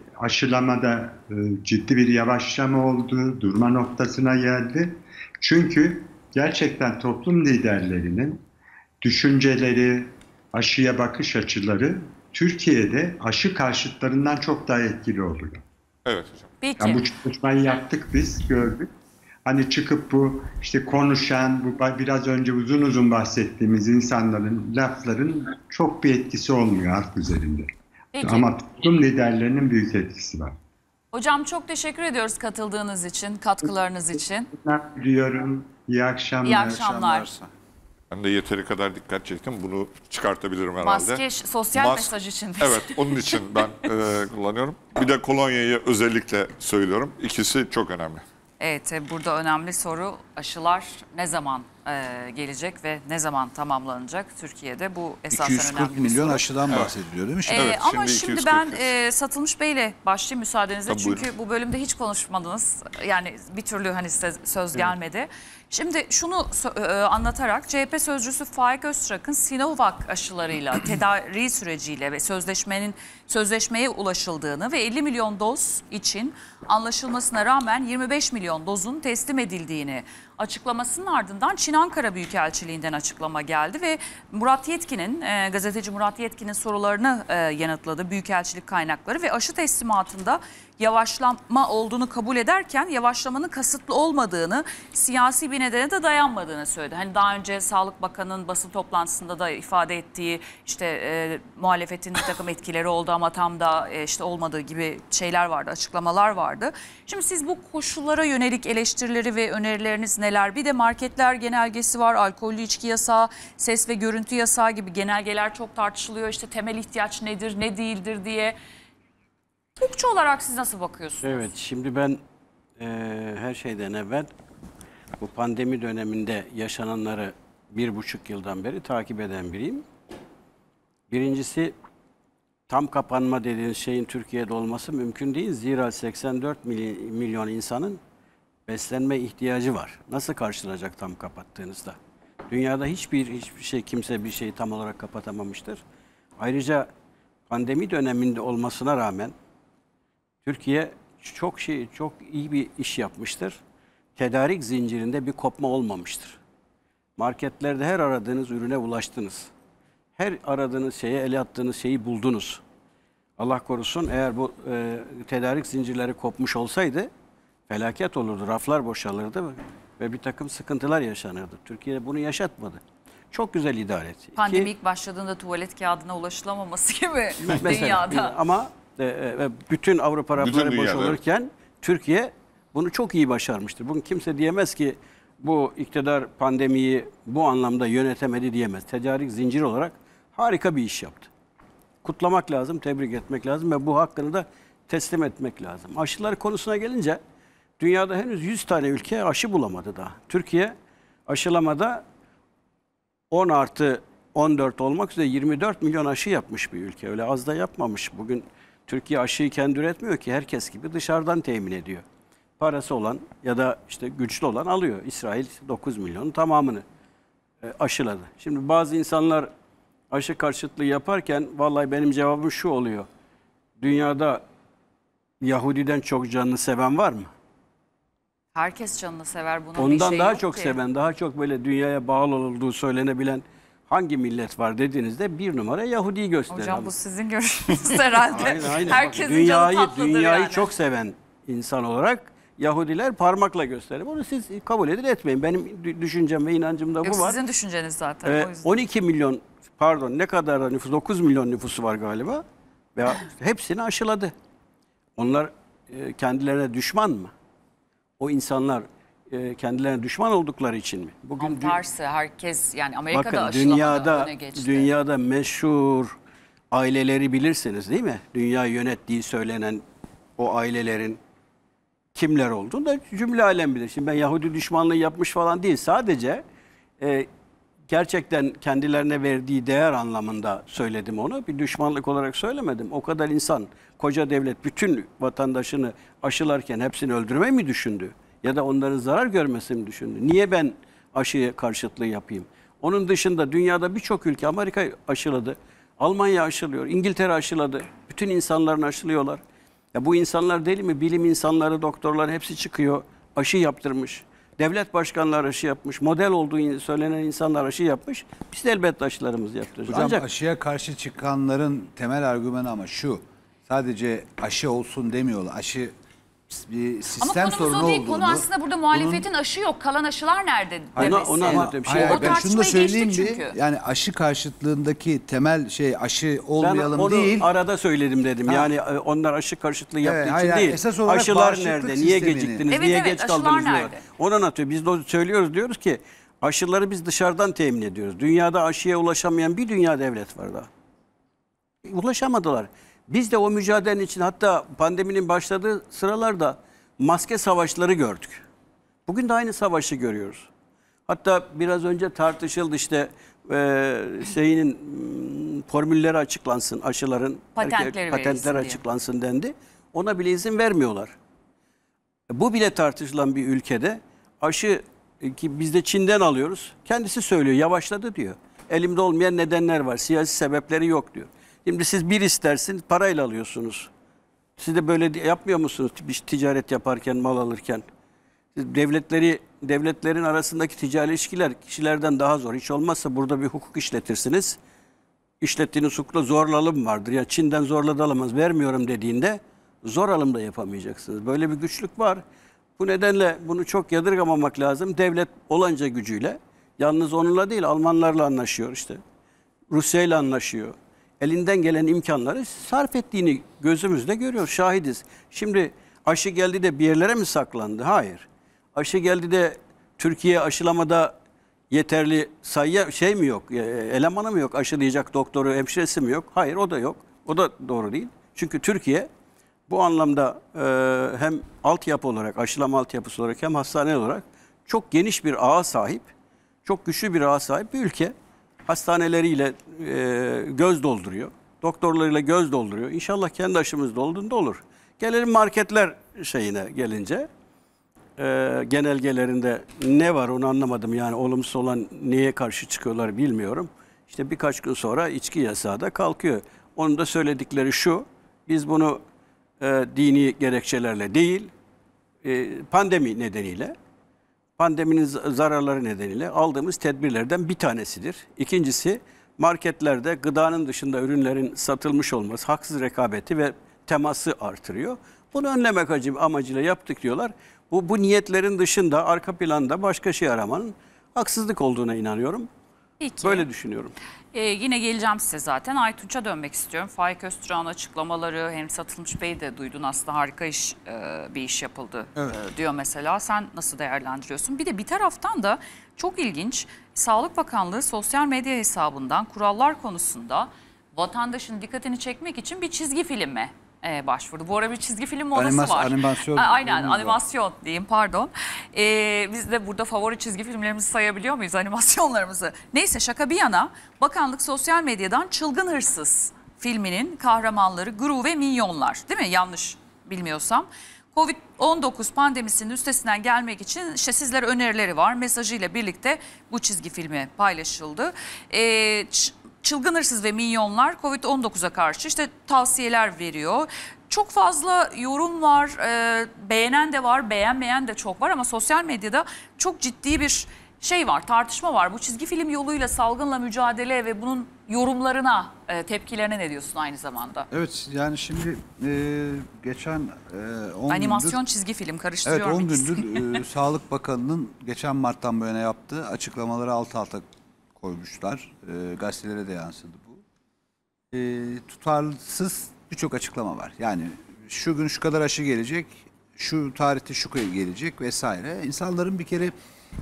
aşılamada e, ciddi bir yavaşlama oldu, durma noktasına geldi. Çünkü gerçekten toplum liderlerinin düşünceleri, aşıya bakış açıları Türkiye'de aşı karşıtlarından çok daha etkili oluyor. Evet hocam. Peki. Yani bu çalışmayı yaptık biz, gördük. Hani çıkıp bu işte konuşan, bu biraz önce uzun uzun bahsettiğimiz insanların, lafların çok bir etkisi olmuyor halk üzerinde. Peki. Ama toplum liderlerinin büyük etkisi var. Hocam çok teşekkür ediyoruz katıldığınız için, katkılarınız için. Diyorum, iyi akşamlar. İyi akşamlar. Ben de yeteri kadar dikkat çektim. Bunu çıkartabilirim herhalde. Maske sosyal Mas- mesaj için. Evet, onun için ben e, kullanıyorum. Bir de kolonyayı özellikle söylüyorum. İkisi çok önemli. Evet, e, burada önemli soru aşılar ne zaman e, gelecek ve ne zaman tamamlanacak Türkiye'de? Bu esasen iki yüz kırk önemli bir milyon soru. aşıdan bahsediliyor değil mi şimdi? Ee, Evet, ama şimdi şimdi, iki yüz kırk ben yüz. e, Satılmış Bey'le başlayayım müsaadenizle. Tabii, Çünkü buyurun. bu bölümde hiç konuşmadınız. Yani bir türlü hani size söz gelmedi. Şimdi şunu sö- e, anlatarak C H P sözcüsü Faik Öztrak'ın Sinovac aşılarıyla tedavi süreciyle ve sözleşmenin sözleşmeye ulaşıldığını ve elli milyon doz için anlaşılmasına rağmen yirmi beş milyon dozun teslim edildiğini açıklamasının ardından Çin Ankara Büyükelçiliğinden açıklama geldi ve Murat Yetkin'in, e, gazeteci Murat Yetkin'in sorularını e, yanıtladı Büyükelçilik kaynakları ve aşı teslimatında yavaşlama olduğunu kabul ederken yavaşlamanın kasıtlı olmadığını, siyasi bir nedene de dayanmadığını söyledi. Hani daha önce Sağlık Bakanı'nın basın toplantısında da ifade ettiği işte e, muhalefetin bir takım etkileri oldu ama tam da e, işte olmadığı gibi şeyler vardı, açıklamalar vardı. Şimdi siz bu koşullara yönelik eleştirileri ve önerileriniz neler? Bir de marketler genelgesi var, alkollü içki yasağı, ses ve görüntü yasağı gibi genelgeler çok tartışılıyor. İşte temel ihtiyaç nedir, ne değildir diye. Hukukçu olarak siz nasıl bakıyorsunuz? Evet, şimdi ben e, her şeyden evvel bu pandemi döneminde yaşananları bir buçuk yıldan beri takip eden biriyim. Birincisi, tam kapanma dediğiniz şeyin Türkiye'de olması mümkün değil. Zira seksen dört milyon insanın beslenme ihtiyacı var. Nasıl karşılanacak tam kapattığınızda? Dünyada hiçbir hiçbir şey, kimse bir şeyi tam olarak kapatamamıştır. Ayrıca pandemi döneminde olmasına rağmen Türkiye çok şey, çok iyi bir iş yapmıştır. Tedarik zincirinde bir kopma olmamıştır. Marketlerde her aradığınız ürüne ulaştınız. Her aradığınız şeye, el attığınız şeyi buldunuz. Allah korusun, eğer bu e, tedarik zincirleri kopmuş olsaydı felaket olurdu, raflar boşalırdı ve bir takım sıkıntılar yaşanırdı. Türkiye bunu yaşatmadı. Çok güzel idare etti. Pandemi Ki, ilk başladığında tuvalet kağıdına ulaşılamaması gibi mesela, dünyada. Ama e, bütün Avrupa rafları dünyada, boşalırken Türkiye bunu çok iyi başarmıştır. Bugün kimse diyemez ki bu iktidar pandemiyi bu anlamda yönetemedi diyemez. Tedarik zinciri olarak harika bir iş yaptı. Kutlamak lazım, tebrik etmek lazım ve bu hakkını da teslim etmek lazım. Aşılar konusuna gelince dünyada henüz yüz tane ülke aşı bulamadı daha. Türkiye aşılamada on artı on dört olmak üzere yirmi dört milyon aşı yapmış bir ülke. Öyle az da yapmamış. Bugün Türkiye aşıyı kendi üretmiyor ki, herkes gibi dışarıdan temin ediyor. Parası olan ya da işte güçlü olan alıyor. İsrail dokuz milyonun tamamını aşıladı. Şimdi bazı insanlar aşı karşıtlığı yaparken vallahi benim cevabım şu oluyor. Dünyada Yahudiden çok canını seven var mı? Herkes canını sever, buna bir Ondan şey daha yok çok ki. seven, daha çok böyle dünyaya bağlı olduğu söylenebilen hangi millet var dediğinizde bir numara Yahudi'yi gösterir. Hocam bu sizin görüşünüz herhalde. Aynen, aynen. Herkesin dünyayı, canı tatlıdır Dünyayı yani. çok seven insan olarak Yahudiler parmakla gösterir. Bunu siz kabul edin etmeyin. Benim dü- düşüncem ve inancımda Yok, bu var. sizin düşünceniz zaten. Ee, o yüzden. on iki milyon, pardon ne kadar da nüfus, dokuz milyon nüfusu var galiba. Ve hepsini aşıladı. Onlar e, kendilerine düşman mı? O insanlar e, kendilerine düşman oldukları için mi? Bugün Tam dü- tersi, herkes yani Amerika'da Bakın aşılamada dünyada öne geçti. dünyada meşhur aileleri bilirsiniz değil mi? Dünya yönettiği söylenen o ailelerin kimler olduğunu da cümle alem bilir. Şimdi ben Yahudi düşmanlığı yapmış falan değil. Sadece e, gerçekten kendilerine verdiği değer anlamında söyledim onu. Bir düşmanlık olarak söylemedim. O kadar insan, koca devlet bütün vatandaşını aşılarken hepsini öldürmeyi mi düşündü? Ya da onların zarar görmesini mi düşündü? Niye ben aşıya karşıtlığı yapayım? Onun dışında dünyada birçok ülke, Amerika aşıladı. Almanya aşılıyor, İngiltere aşıladı. Bütün insanlarını aşılıyorlar. Ya bu insanlar değil mi? Bilim insanları, doktorlar hepsi çıkıyor. Aşı yaptırmış. Devlet başkanları aşı yapmış. Model olduğu söylenen insanlar aşı yapmış. Biz de elbette aşılarımızı yaptıracağız. Hocam Ancak aşıya karşı çıkanların temel argümanı ama şu. Sadece aşı olsun demiyorlar. Aşı bir Ama sistem konumuz sorunu o değil. olduğunu. Konu aslında burada muhalefetin aşı yok. Kalan aşılar nerede Ona- demesi. onu anlatıyorum. Hayır, Şimdi o hayır, ben şunu da tartışmayı söyleyeyim geçtik bir. çünkü. Yani aşı karşıtlığındaki temel şey aşı ben olmayalım onu değil. arada söyledim dedim. Ha. Yani e, onlar aşı karşıtlığı yaptığı Evet, için hayır, değil. esas olarak Aşılar bağışıklık nerede? Niye sistemini. geciktiniz? Evet, niye evet, geç aşılar kaldınız diyorlar. nerede? Onu anlatıyor. Biz de söylüyoruz diyoruz ki aşıları biz dışarıdan temin ediyoruz. Dünyada aşıya ulaşamayan bir dünya devlet var daha. Ulaşamadılar. Biz de o mücadelenin için hatta pandeminin başladığı sıralarda maske savaşları gördük. Bugün de aynı savaşı görüyoruz. Hatta biraz önce tartışıldı işte e, şeyinin m, formülleri açıklansın, aşıların Patentleri erke- verilsin patentler diye. açıklansın dendi. Ona bile izin vermiyorlar. Bu bile tartışılan bir ülkede aşı e, ki biz de Çin'den alıyoruz. Kendisi söylüyor yavaşladı diyor. Elimde olmayan nedenler var. Siyasi sebepleri yok diyor. Şimdi siz bir istersin parayla alıyorsunuz. Siz de böyle yapmıyor musunuz bir ticaret yaparken, mal alırken? Siz devletleri, devletlerin arasındaki ticari ilişkiler kişilerden daha zor. Hiç olmazsa burada bir hukuk işletirsiniz. İşlettiğiniz hukukla zorla alım vardır. Ya Çin'den zorla da alamaz, vermiyorum dediğinde zor alım da yapamayacaksınız. Böyle bir güçlük var. Bu nedenle bunu çok yadırgamamak lazım. Devlet olanca gücüyle, yalnız onunla değil Almanlarla anlaşıyor işte. Rusya'yla anlaşıyor. Elinden gelen imkanları sarf ettiğini gözümüzle görüyoruz, şahidiz. Şimdi aşı geldi de bir yerlere mi saklandı? Hayır. Aşı geldi de Türkiye aşılamada yeterli sayıya şey mi yok, elemanı mı yok, aşılayacak doktoru, hemşiresi mi yok? Hayır, o da yok. O da doğru değil. Çünkü Türkiye bu anlamda e, hem altyapı olarak, aşılama altyapısı olarak hem hastane olarak çok geniş bir ağa sahip, çok güçlü bir ağa sahip bir ülke. Hastaneleriyle e, göz dolduruyor. Doktorlarıyla göz dolduruyor. İnşallah kendi aşımız da olduğunda olur. Gelelim marketler şeyine gelince. E, genelgelerinde ne var onu anlamadım. Yani olumsuz olan neye karşı çıkıyorlar bilmiyorum. İşte birkaç gün sonra içki yasağı da kalkıyor. Onun da söyledikleri şu. Biz bunu e, dini gerekçelerle değil, e, pandemi nedeniyle, pandeminin zararları nedeniyle aldığımız tedbirlerden bir tanesidir. İkincisi, marketlerde gıdanın dışında ürünlerin satılmış olması haksız rekabeti ve teması artırıyor. Bunu önlemek amacıyla yaptık diyorlar. Bu, bu niyetlerin dışında arka planda başka şey aramanın haksızlık olduğuna inanıyorum. Peki. Böyle düşünüyorum. Ee, yine geleceğim size zaten. Aytunç'a dönmek istiyorum. Faik Öztürk'ün açıklamaları, hem Satılmış Bey'i de duydun, aslında harika iş e, bir iş yapıldı Evet. e, diyor mesela. Sen nasıl değerlendiriyorsun? Bir de bir taraftan da çok ilginç, Sağlık Bakanlığı sosyal medya hesabından kurallar konusunda vatandaşın dikkatini çekmek için bir çizgi filme e, başvurdu. Bu ara bir çizgi film modası Animas- var. animasyon A- Aynen, filmimiz var. animasyon diyeyim, pardon. Ee, biz de burada favori çizgi filmlerimizi sayabiliyor muyuz, animasyonlarımızı? Neyse, şaka bir yana, bakanlık sosyal medyadan Çılgın Hırsız filminin kahramanları Gru ve Minyonlar, değil mi? Yanlış bilmiyorsam. Covid on dokuz pandemisinin üstesinden gelmek için işte sizlere önerileri var mesajıyla birlikte bu çizgi filmi paylaşıldı. Ee, ç- Çılgın Hırsız ve Minyonlar Covid on dokuza karşı işte tavsiyeler veriyor. Çok fazla yorum var, e, beğenen de var, beğenmeyen de çok var ama sosyal medyada çok ciddi bir şey var, tartışma var. Bu çizgi film yoluyla salgınla mücadele ve bunun yorumlarına, e, tepkilerine ne diyorsun aynı zamanda? Evet, yani şimdi e, geçen e, on Animasyon gündür, çizgi film evet karıştırıyorum. on ikisini. gündür e, Sağlık Bakanı'nın geçen Mart'tan bu yana yaptığı açıklamaları alt alta koymuşlar. E, gazetelere de yansıdı bu. E, tutarsız birçok açıklama var. Yani şu gün şu kadar aşı gelecek, şu tarihte şu gelecek vesaire. İnsanların bir kere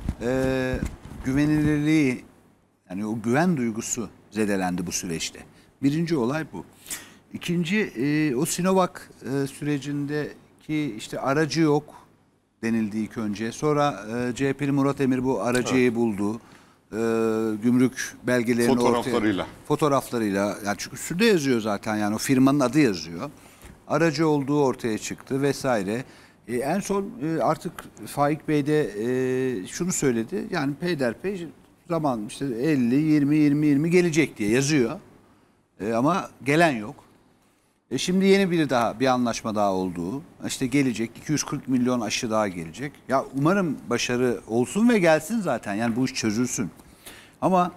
e, güvenilirliği, yani o güven duygusu zedelendi bu süreçte. Birinci olay bu. İkinci, e, o Sinovac e, sürecindeki işte aracı yok denildi ilk önce. Sonra e, C H P'li Murat Emir bu aracıyı evet. buldu. E, gümrük belgelerini fotoğraflarıyla. Ortaya, fotoğraflarıyla. Yani çünkü üstünde yazıyor zaten, yani o firmanın adı yazıyor. Aracı olduğu ortaya çıktı vesaire. E, en son e, artık Faik Bey de e, şunu söyledi. Yani peyderpey zaman işte elli, yirmi, yirmi, yirmi gelecek diye yazıyor. E, ama gelen yok. E şimdi yeni biri daha, bir anlaşma daha olduğu. İşte gelecek iki yüz kırk milyon aşı daha gelecek. Ya umarım başarı olsun ve gelsin zaten. Yani bu iş çözülsün. Ama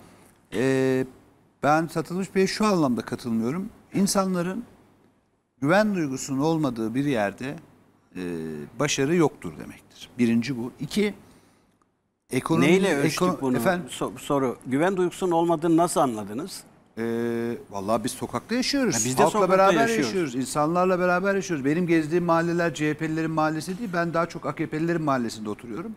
e, ben Satılmış Bey'e şu anlamda katılmıyorum. İnsanların güven duygusunun olmadığı bir yerde e, başarı yoktur demektir. Birinci bu. İki, ekonomi... Neyle ölçtük ekon- bunu? Efendim? So- soru. Güven duygusunun olmadığını nasıl anladınız? Ee, vallahi biz sokakta yaşıyoruz. Ya biz de Halkla sokakta beraber yaşıyoruz. yaşıyoruz. İnsanlarla beraber yaşıyoruz. Benim gezdiğim mahalleler C H P'lilerin mahallesi değil. Ben daha çok A K P'lilerin mahallesinde oturuyorum.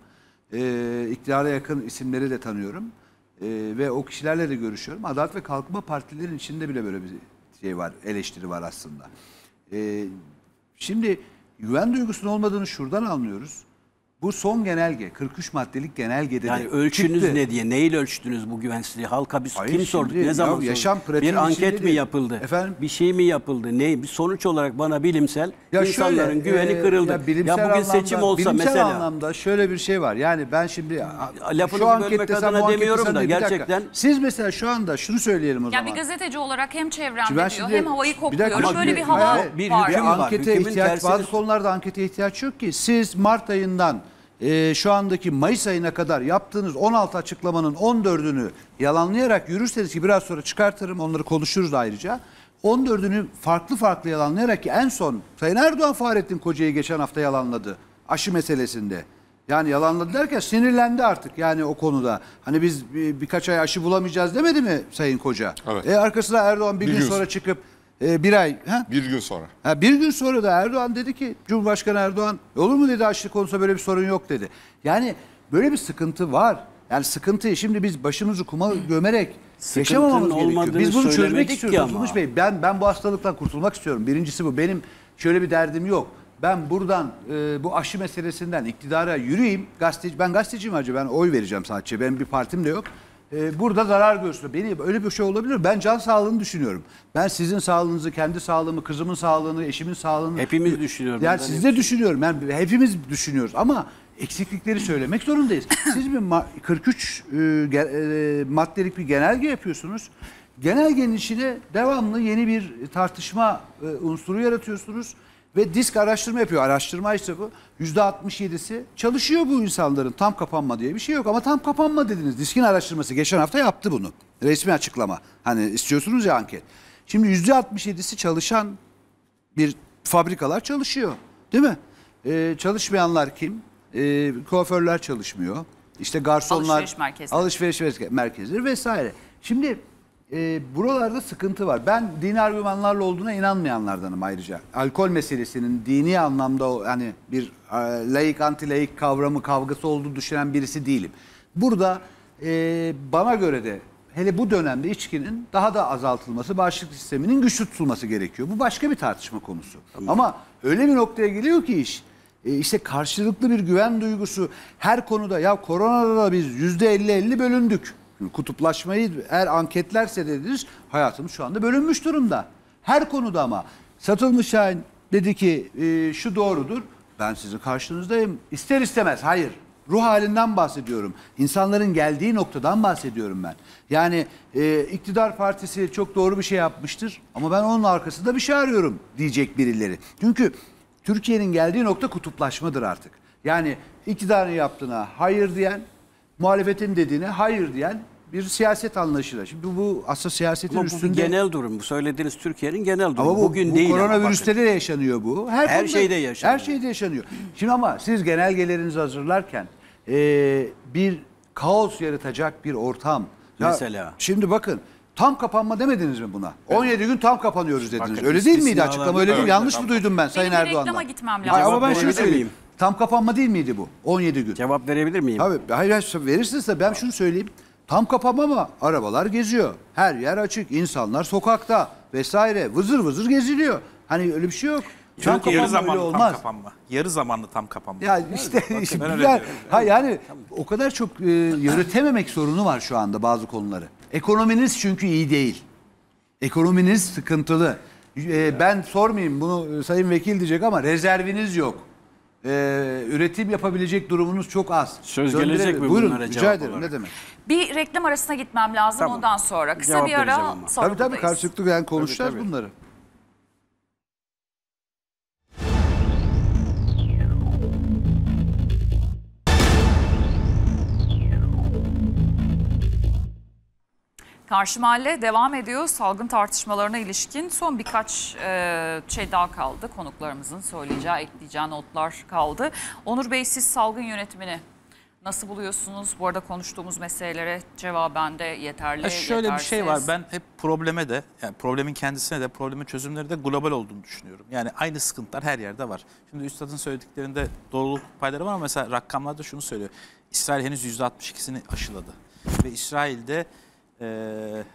Ee, iktidara yakın isimleri de tanıyorum. Ee, ve o kişilerle de görüşüyorum. Adalet ve Kalkınma Partilerin içinde bile böyle bir şey var. Eleştiri var aslında. Ee, şimdi güven duygusunun olmadığını şuradan anlıyoruz. Bu son genelge, kırk üç maddelik genelgede Yani de ölçünüz çıktı. ne diye? Neyle ölçtünüz bu güvensizliği? Halka biz Hayır, kim şimdi sorduk? ya Ne zaman sorduk? yaşam pratiğin Bir anket içinde mi değil. yapıldı? Efendim? Bir şey mi yapıldı? Ne? Bir sonuç olarak bana bilimsel Ya insanların şöyle, güveni e, kırıldı. Ya, Ya, bilimsel bugün anlamda, seçim olsa bilimsel mesela. anlamda şöyle bir şey var. Yani ben şimdi Lafınızı şu ankette bölmek sen adına bu ankette demiyorum sen da de- bir dakika. gerçekten- Siz mesela şu anda şunu söyleyelim o Ya zaman. bir gazeteci olarak hem çevremde Şimdi ben diyor şimdi- hem havayı bir kokluyorum. dakika, Böyle bir- bir hava hayır, bir var. Bir hüküm var. ankete Hükümün ihtiyaç, tersini- bazı konularda ankete ihtiyaç yok ki. Siz Mart ayından e, şu andaki Mayıs ayına kadar yaptığınız on altı açıklamanın on dördünü yalanlayarak yürürseniz, ki biraz sonra çıkartırım, onları konuşuruz ayrıca. on dördünü farklı farklı yalanlayarak, ki en son Sayın Erdoğan Fahrettin Koca'yı geçen hafta yalanladı aşı meselesinde. Yani yalanladı derken sinirlendi artık yani o konuda. Hani biz bir, birkaç ay aşı bulamayacağız demedi mi Sayın Koca? Evet. E arkasına Erdoğan bir, Bir gün, gün. sonra çıkıp e, bir ay... Ha? Bir gün sonra. Ha, bir gün sonra da Erdoğan dedi ki, Cumhurbaşkanı Erdoğan, olur mu dedi, aşı konusunda böyle bir sorun yok dedi. Yani böyle bir sıkıntı var. Yani sıkıntıyı şimdi biz başımızı kuma gömerek yaşamamamız gerekiyor. olmadığını Biz bunu çözmek söylemedik istiyoruz. ki ama. Kurtulmuş Bey, ben ben bu hastalıktan kurtulmak istiyorum. Birincisi bu. Benim şöyle bir derdim yok. Ben buradan e, bu aşı meselesinden iktidara yürüyeyim. Gazeteci, ben gazeteciyim hacı. Ben oy vereceğim sadece. Benim bir partim de yok. E, burada zarar görsün. Beni öyle bir şey olabilir mi? Ben can sağlığını düşünüyorum. Ben sizin sağlığınızı, kendi sağlığımı, kızımın sağlığını, eşimin sağlığını... Hepimiz düşünüyoruz. Yani Bundan siz de düşünüyorum. Yani hepimiz düşünüyoruz ama eksiklikleri söylemek zorundayız. Siz bir ma- kırk üç e, ge- e, maddelik bir genelge yapıyorsunuz. Genelgenin içine devamlı yeni bir tartışma e, unsuru yaratıyorsunuz. Ve disk araştırma yapıyor. Araştırma işte bu. yüzde altmış yedisi çalışıyor bu insanların. Tam kapanma diye bir şey yok ama tam kapanma dediniz. Diskin araştırması geçen hafta yaptı bunu. Resmi açıklama. Hani istiyorsunuz ya anket. Şimdi yüzde altmış yedisi çalışan bir fabrikalar çalışıyor. Değil mi? Ee, çalışmayanlar kim? Ee, kuaförler çalışmıyor. İşte garsonlar, Alışveriş merkezleri. alışveriş merkezleri vesaire. Şimdi e, buralarda sıkıntı var. Ben dini argümanlarla olduğuna inanmayanlardanım ayrıca. Alkol meselesinin dini anlamda o, hani bir e, laik anti laik kavramı kavgası olduğunu düşünen birisi değilim. Burada e, bana göre de hele bu dönemde içkinin daha da azaltılması, bağışıklık sisteminin güçlü tutulması gerekiyor. Bu başka bir tartışma konusu. Ama öyle bir noktaya geliyor ki iş, e, işte karşılıklı bir güven duygusu her konuda. Ya koronada da biz yüzde elli elli bölündük. Kutuplaşmayı eğer anketlerse dediniz, hayatımız şu anda bölünmüş durumda. Her konuda ama. Satılmış Şahin dedi ki e, şu doğrudur. Ben sizin karşınızdayım. İster istemez hayır. Ruh halinden bahsediyorum. İnsanların geldiği noktadan bahsediyorum ben. Yani e, iktidar partisi çok doğru bir şey yapmıştır ama ben onun arkasında bir şey arıyorum diyecek birileri. Çünkü Türkiye'nin geldiği nokta kutuplaşmadır artık. Yani iktidarın yaptığına hayır diyen, muhalefetin dediğine hayır diyen bir siyaset anlayışıyla. Şimdi bu aslında siyasetin Ama bu bir üstünde... genel durum. Bu söylediğiniz Türkiye'nin genel durumu. Ama bu, Bugün bu değil. ama koronavirüste bakın. de yaşanıyor bu. Her, Her konuda- şeyde yaşanıyor. Her şeyde yaşanıyor. Şimdi ama siz genelgelerinizi hazırlarken e, bir kaos yaratacak bir ortam. Ya, Mesela? Şimdi bakın tam kapanma demediniz mi buna? on yedi gün tam kapanıyoruz dediniz. Bakın, öyle değil miydi istisnalar- açıklama? Öyle değil mi? Evet, Yanlış tamam. mı duydum ben Sayın Benim bir Erdoğan'dan? reklama gitmem Hayır, lazım. ama ben Cevap şunu verebilir söyleyeyim. miyim? Tam kapanma değil miydi bu? on yedi gün. Cevap verebilir miyim? Abi hayır, hayır verirsiniz de ben şunu söyleyeyim. Tam kapanma ama arabalar geziyor. Her yer açık. İnsanlar sokakta vesaire. Vızır vızır geziliyor. Hani öyle bir şey yok. Tam Yarı kapanma öyle zamanlı tam olmaz. kapanma. Yarı zamanlı tam kapanma. Ya işte, işte ben öyle güzel. diyorum. Ha yani o kadar çok e, yönetememek sorunu var şu anda bazı konuları. Ekonominiz çünkü iyi değil. Ekonominiz sıkıntılı. E, ben sormayayım bunu e, Sayın Vekil diyecek ama rezerviniz yok. E, üretim yapabilecek durumunuz çok az. Söz Döndürebilir- gelecek mi Buyurun, bunlara rica cevap ederim. olarak? Ne demek? Bir reklam arasına gitmem lazım Tamam. ondan sonra. Kısa Cevap bir ara vereceğim ama. sonra Tabii tabii buradayız. karşılıklı yani konuşacağız tabii. bunları. Karşı Mahalle devam ediyor. Salgın tartışmalarına ilişkin son birkaç e, şey daha kaldı. Konuklarımızın söyleyeceği, ekleyeceği notlar kaldı. Onur Bey, siz salgın yönetimini nasıl buluyorsunuz? Bu arada konuştuğumuz meselelere cevaben de yeterli, Ya şöyle yetersiz. bir şey var. Ben hep probleme de, yani problemin kendisine de, problemin çözümleri de global olduğunu düşünüyorum. Yani aynı sıkıntılar her yerde var. Şimdi Üstad'ın söylediklerinde doğruluk payları var ama mesela rakamlarda şunu söylüyor. İsrail henüz yüzde altmış ikisini aşıladı. Ve İsrail'de e,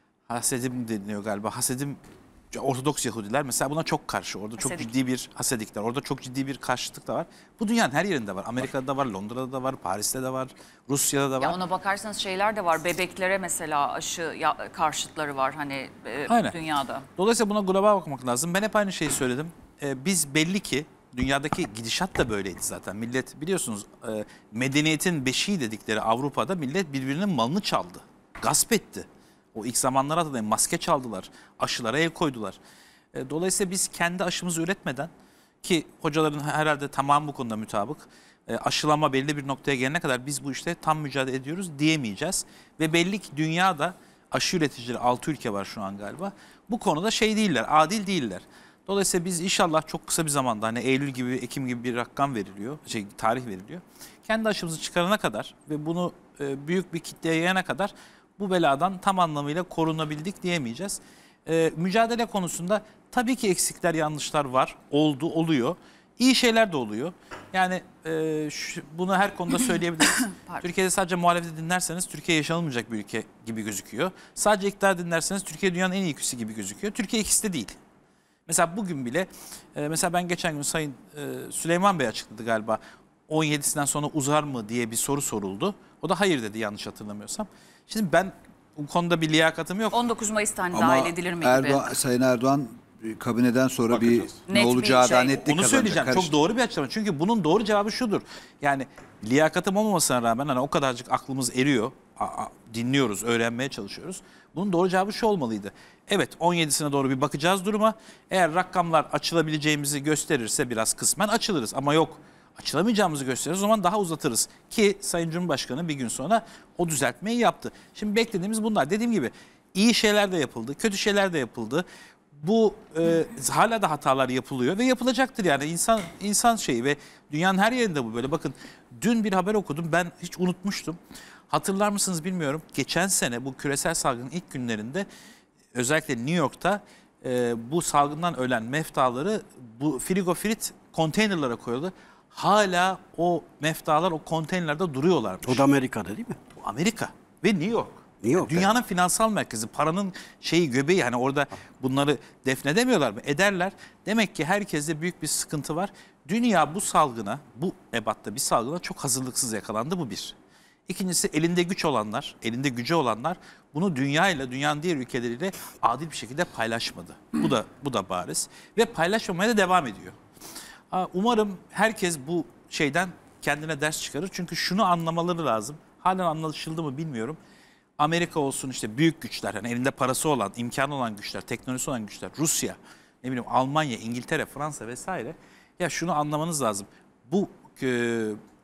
hasedim deniliyor galiba. Hasedim, Ortodoks Yahudiler mesela buna çok karşı. Orada çok Hasedik. ciddi bir hasedikler. Orada çok ciddi bir karşıtlık da var. Bu dünyanın her yerinde var. Amerika'da da var, Londra'da da var, Paris'te de var, Rusya'da da var. Ya ona bakarsanız şeyler de var. Bebeklere mesela aşı ya, karşıtları var hani e, Aynen. dünyada. Dolayısıyla buna global bakmak lazım. Ben hep aynı şeyi söyledim. Ee, biz belli ki dünyadaki gidişat da böyleydi zaten. Millet biliyorsunuz e, medeniyetin beşiği dedikleri Avrupa'da millet birbirinin malını çaldı. Gasp etti. O ilk zamanlara da maske çaldılar. Aşılara el koydular. E, dolayısıyla biz kendi aşımızı üretmeden, ki hocaların herhalde tamamı bu konuda mutabık, e, aşılama belli bir noktaya gelene kadar biz bu işte tam mücadele ediyoruz diyemeyeceğiz. Ve belli ki dünyada aşı üreticileri altı ülke var şu an galiba. Bu konuda şey değiller, adil değiller. Dolayısıyla biz inşallah çok kısa bir zamanda, hani Eylül gibi, Ekim gibi bir rakam veriliyor, şey tarih veriliyor. Kendi aşımızı çıkarana kadar ve bunu e, büyük bir kitleye yayana kadar bu beladan tam anlamıyla korunabildik diyemeyeceğiz. E, mücadele konusunda tabii ki eksikler, yanlışlar var, oldu, oluyor. İyi şeyler de oluyor. Yani e, şu, bunu her konuda söyleyebiliriz. Türkiye'de sadece muhalefeti dinlerseniz Türkiye yaşanılmayacak bir ülke gibi gözüküyor. Sadece iktidar dinlerseniz Türkiye dünyanın en iyi ülkesi gibi gözüküyor. Türkiye ikisi de değil. Mesela bugün bile, e, mesela ben geçen gün Sayın e, Süleyman Bey açıkladı galiba. on yedisinden sonra uzar mı diye bir soru soruldu. O da hayır dedi, yanlış hatırlamıyorsam. Şimdi ben bu konuda bir liyakatım yok. on dokuz Mayıs'ta hani Ama dahil edilir mi Erdoğan, gibi. Sayın Erdoğan kabineden sonra Bakacağız. bir Net ne bir olacağı şey. da netlik Onu kazanacak. söyleyeceğim. Çok Karıştı. doğru bir açıklama. Çünkü bunun doğru cevabı şudur. Yani liyakatım olmamasına rağmen hani o kadarcık aklımız eriyor. A- a- dinliyoruz, öğrenmeye çalışıyoruz. Bunun doğru cevabı şu olmalıydı. Evet, on yedisine doğru bir bakacağız duruma. Eğer rakamlar açılabileceğimizi gösterirse biraz kısmen açılırız. Ama yok, açılamayacağımızı gösteririz, o zaman daha uzatırız. Ki Sayın Cumhurbaşkanı bir gün sonra o düzeltmeyi yaptı. Şimdi beklediğimiz bunlar. Dediğim gibi iyi şeyler de yapıldı, kötü şeyler de yapıldı. Bu e, hala da hatalar yapılıyor ve yapılacaktır yani insan insan şeyi ve dünyanın her yerinde bu böyle. Bakın dün bir haber okudum, ben hiç unutmuştum. Hatırlar mısınız bilmiyorum. Geçen sene bu küresel salgının ilk günlerinde özellikle New York'ta e, bu salgından ölen meftaları bu frigofrit konteynerlara koyuldu. Hala o meftalar o konteynerlerde duruyorlarmış. O da Amerika'da değil mi? Bu Amerika ve New York. New York, Dünyanın finansal merkezi, paranın şeyi, göbeği, hani orada bunları defnedemiyorlar mı? Ederler. Demek ki herkeste büyük bir sıkıntı var. Dünya bu salgına, bu ebatta bir salgına çok hazırlıksız yakalandı, bu bir. İkincisi, elinde güç olanlar, elinde gücü olanlar bunu dünyayla, dünyanın diğer ülkeleriyle adil bir şekilde paylaşmadı. Bu da bu da bariz ve paylaşmamaya da devam ediyor. Umarım herkes bu şeyden kendine ders çıkarır. Çünkü şunu anlamaları lazım. Halen anlaşıldı mı bilmiyorum. Amerika olsun, işte büyük güçler, hani elinde parası olan, imkanı olan güçler, teknolojisi olan güçler, Rusya, ne bileyim Almanya, İngiltere, Fransa vesaire. Ya şunu anlamanız lazım. Bu e,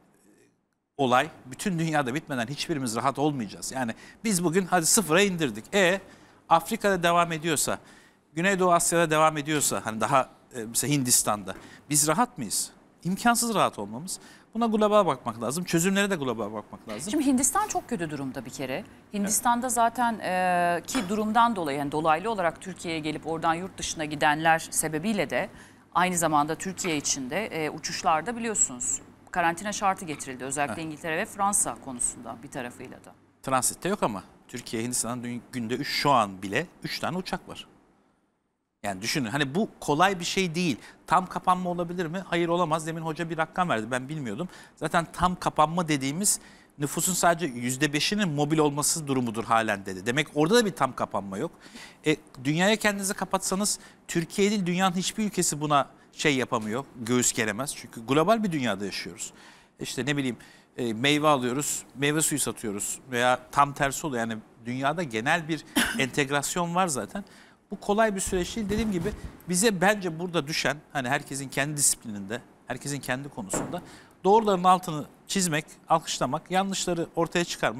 olay bütün dünyada bitmeden hiçbirimiz rahat olmayacağız. Yani biz bugün hadi sıfıra indirdik. E Afrika'da devam ediyorsa, Güneydoğu Asya'da devam ediyorsa, hani daha e, mesela Hindistan'da biz rahat mıyız? İmkansız rahat olmamız. Buna global bakmak lazım. Çözümlere de global bakmak lazım. Şimdi Hindistan çok kötü durumda bir kere. Hindistan'da zaten e, ki durumdan dolayı, yani dolaylı olarak Türkiye'ye gelip oradan yurt dışına gidenler sebebiyle de aynı zamanda Türkiye içinde e, uçuşlarda biliyorsunuz karantina şartı getirildi. Özellikle evet. İngiltere ve Fransa konusunda bir tarafıyla da. Transitte yok ama Türkiye, Hindistan'dan günde üç, şu an bile üç tane uçak var. Yani düşünün, hani bu kolay bir şey değil. Tam kapanma olabilir mi? Hayır, olamaz. Demin hoca bir rakam verdi, ben bilmiyordum. Zaten tam kapanma dediğimiz nüfusun sadece yüzde beşinin mobil olması durumudur halen dedi. Demek orada da bir tam kapanma yok. E, dünyaya kendinizi kapatsanız Türkiye değil, dünyanın hiçbir ülkesi buna şey yapamıyor, göğüs geremez. Çünkü global bir dünyada yaşıyoruz. İşte ne bileyim e, meyve alıyoruz, meyve suyu satıyoruz veya tam tersi oluyor. Yani dünyada genel bir entegrasyon var zaten. Bu kolay bir süreç değil. Dediğim gibi bize bence burada düşen, hani herkesin kendi disiplininde, herkesin kendi konusunda doğruların altını çizmek, alkışlamak, yanlışları ortaya çıkarmak,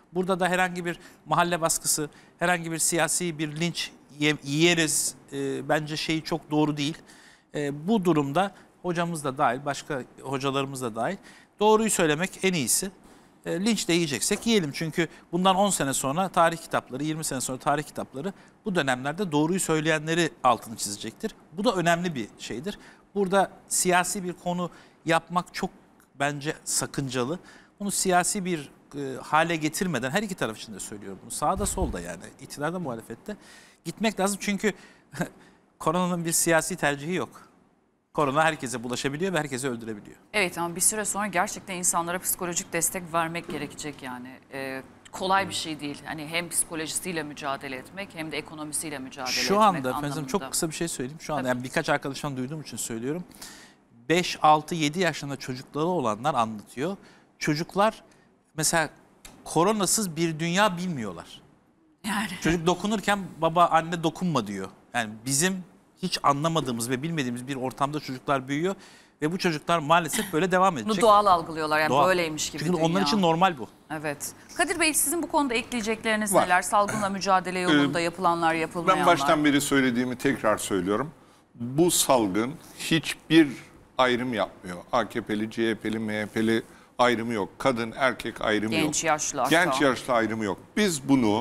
Burada da herhangi bir mahalle baskısı, herhangi bir siyasi bir linç yiyeriz e, bence şeyi çok doğru değil. E, bu durumda hocamız da dahil, başka hocalarımız da dahil doğruyu söylemek en iyisi. E, linç de yiyeceksek yiyelim. Çünkü bundan on sene sonra tarih kitapları, yirmi sene sonra tarih kitapları bu dönemlerde doğruyu söyleyenleri altını çizecektir. Bu da önemli bir şeydir. Burada siyasi bir konu yapmak çok bence sakıncalı. Bunu siyasi bir e, hale getirmeden, her iki taraf için de söylüyorum bunu, sağda solda yani iktidarda muhalefette gitmek lazım. Çünkü koronanın bir siyasi tercihi yok. Korona herkese bulaşabiliyor ve herkesi öldürebiliyor. Evet ama bir süre sonra gerçekten insanlara psikolojik destek vermek gerekecek yani. Ee, kolay bir şey değil. Hani hem psikolojisiyle mücadele etmek hem de ekonomisiyle mücadele Şu etmek anda anlamında. efendim çok kısa bir şey söyleyeyim. Şu anda Tabii. yani birkaç arkadaştan duyduğum için söylüyorum. beş, altı, yedi yaşlarında çocukları olanlar anlatıyor. Çocuklar mesela koronasız bir dünya bilmiyorlar. Yani. Çocuk dokunurken baba anne dokunma diyor. Yani bizim hiç anlamadığımız ve bilmediğimiz bir ortamda çocuklar büyüyor ve bu çocuklar maalesef böyle devam edecek. Bunu doğal algılıyorlar yani Doğal. böyleymiş gibi Çünkü dünya. onlar için normal bu. Evet. Kadir Bey sizin bu konuda ekleyecekleriniz Var. neler? Salgınla mücadele yolunda yapılanlar, yapılmayanlar. Ben baştan beri söylediğimi tekrar söylüyorum. Bu salgın hiçbir ayrım yapmıyor. A K P'li, C H P'li, M H P'li ayrımı yok. Kadın, erkek ayrımı yok. Genç, yaşlı hatta. Genç, yaşlı ayrımı yok. Biz bunu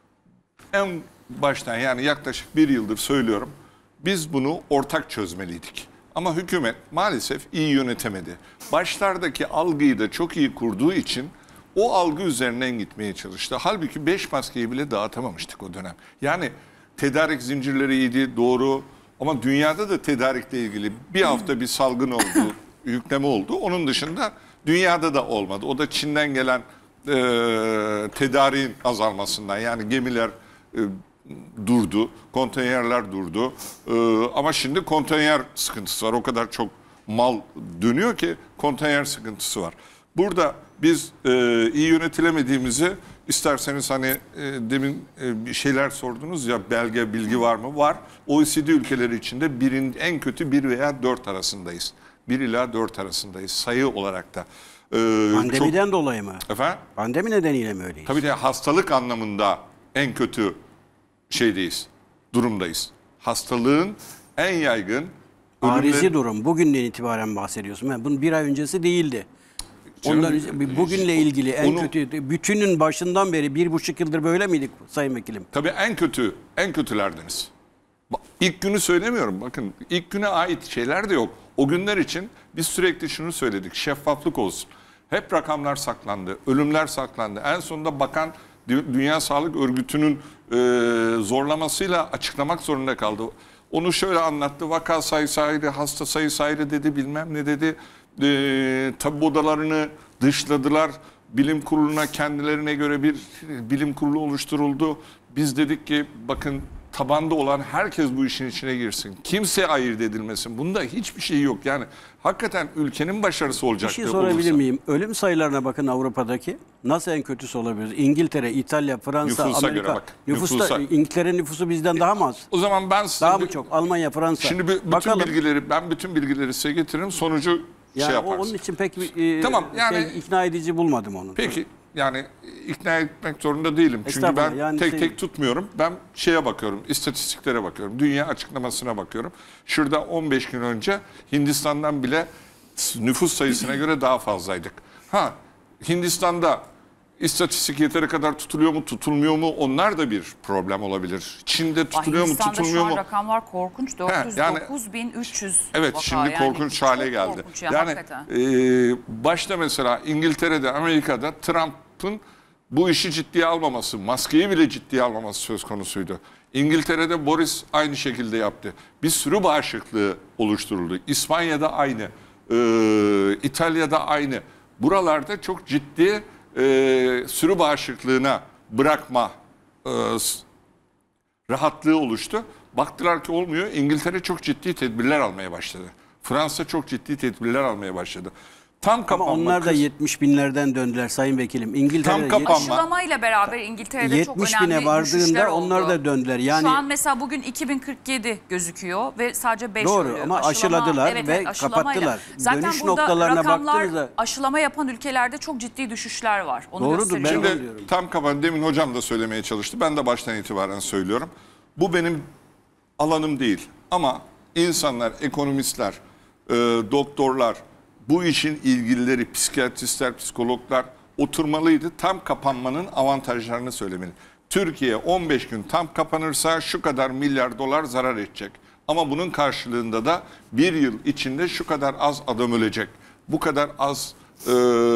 en baştan yani yaklaşık bir yıldır söylüyorum. Biz bunu ortak çözmeliydik. Ama hükümet maalesef iyi yönetemedi. Başlardaki algıyı da çok iyi kurduğu için o algı üzerinden gitmeye çalıştı. Halbuki beş maskeyi bile dağıtamamıştık o dönem. Yani tedarik zincirleri iyiydi, doğru. Ama dünyada da tedarikle ilgili bir hafta bir salgın oldu, yükleme oldu. Onun dışında dünyada da olmadı. O da Çin'den gelen e, tedariğin azalmasından. Yani gemiler e, durdu, konteynerler durdu. E, ama şimdi konteyner sıkıntısı var. O kadar çok mal dönüyor ki konteyner sıkıntısı var. Burada biz e, iyi yönetilemediğimizi isterseniz hani e, demin e, bir şeyler sordunuz ya belge bilgi var mı? Var. O E C D ülkeleri içinde birin, en kötü bir veya dört arasındayız. bir ila dört arasındayız sayı olarak da. E, Pandemiden çok, dolayı mı? efendim? Pandemi nedeniyle mi öyleyiz? Tabii de hastalık anlamında en kötü şeydeyiz, durumdayız. Hastalığın en yaygın Arizi ölümleri- durum. Bugünden itibaren bahsediyorsun. Yani bunun bir ay öncesi değildi. Canım, Ondan önce- bugünle ilgili en onu- kötü, bütünün başından beri bir buçuk yıldır böyle miydik Sayın Vekilim? Tabii en kötü, en kötülerdiniz. Bak, İlk günü söylemiyorum. Bakın ilk güne ait şeyler de yok. O günler için biz sürekli şunu söyledik. Şeffaflık olsun. Hep rakamlar saklandı. Ölümler saklandı. En sonunda bakan Dü- Dünya Sağlık Örgütü'nün e, zorlamasıyla açıklamak zorunda kaldı. Onu şöyle anlattı. Vaka sayısı ayrı, hasta sayısı ayrı dedi. Bilmem ne dedi. E, tabi odalarını dışladılar. Bilim kuruluna kendilerine göre bir bilim kurulu oluşturuldu. Biz dedik ki bakın tabanda olan herkes bu işin içine girsin. Kimse ayırt edilmesin. Bunda hiçbir şey yok. Yani hakikaten ülkenin başarısı Bir olacak. şey sorabilir miyim? Ölüm sayılarına bakın Avrupa'daki. Nasıl en kötüsü olabilir? İngiltere, İtalya, Fransa, Nüfusa Amerika. göre bak. Nüfusta, Nüfusa. İngiltere nüfusu bizden daha mı az? O zaman ben size Daha bir- mı çok? Almanya, Fransa. Şimdi bir- bütün Bakalım. bilgileri ben bütün bilgileri size getiririm. Sonucu Yani şey o- yaparsın. onun için pek e, Tamam, yani- şey, ikna edici bulmadım onu. Peki yani ikna etmek zorunda değilim. Çünkü ben Estağfurullah, yani tek şey- tek tutmuyorum. Ben şeye bakıyorum, istatistiklere bakıyorum. Dünya açıklamasına bakıyorum. Şurada on beş gün önce Hindistan'dan bile nüfus sayısına göre daha fazlaydık. Ha Hindistan'da istatistik yeteri kadar tutuluyor mu, tutulmuyor mu? Onlar da bir problem olabilir. Çin'de tutuluyor mu, Hindistan'da tutulmuyor şu an mu? rakamlar korkunç. dört yüz dokuz bin üç yüz Evet vaka. şimdi Yani korkunç çok hale geldi. korkunç ya, yani hakikaten. e, başta mesela İngiltere'de, Amerika'da Trump'ın bu işi ciddiye almaması, maskeyi bile ciddiye almaması söz konusuydu. İngiltere'de Boris aynı şekilde yaptı. Bir sürü bağışıklığı oluşturuldu. İspanya'da aynı, e, İtalya'da aynı. Buralarda çok ciddi e, sürü bağışıklığına bırakma e, rahatlığı oluştu. Baktılar ki olmuyor. İngiltere çok ciddi tedbirler almaya başladı. Fransa çok ciddi tedbirler almaya başladı. Tam Ama kapanma. onlar da kız- yetmiş binlerden döndüler Sayın Vekilim. İngiltere'de Tam kapanma. Aşılamayla beraber İngiltere'de çok yetmiş önemli bine vardığında düşüşler onlar oldu. da döndüler. Yani Şu an mesela bugün iki bin kırk yedi gözüküyor ve sadece beş Doğru ölü. ama Aşılama- aşıladılar evet, ve evet, aşılamayla. kapattılar. Zaten Dönüş burada noktalarına rakamlar baktığınızda- aşılama yapan ülkelerde çok ciddi düşüşler var. Onu Doğrudur, gösteriyor. ben Şimdi Öyle diyorum. tam kapan, demin hocam da söylemeye çalıştı. Ben de baştan itibaren söylüyorum. Bu benim alanım değil. Ama insanlar, ekonomistler, e, doktorlar, bu işin ilgilileri, psikiyatristler, psikologlar oturmalıydı. Tam kapanmanın avantajlarını söylemeli. Türkiye on beş gün tam kapanırsa şu kadar milyar dolar zarar edecek. Ama bunun karşılığında da bir yıl içinde şu kadar az adam ölecek. Bu kadar az e,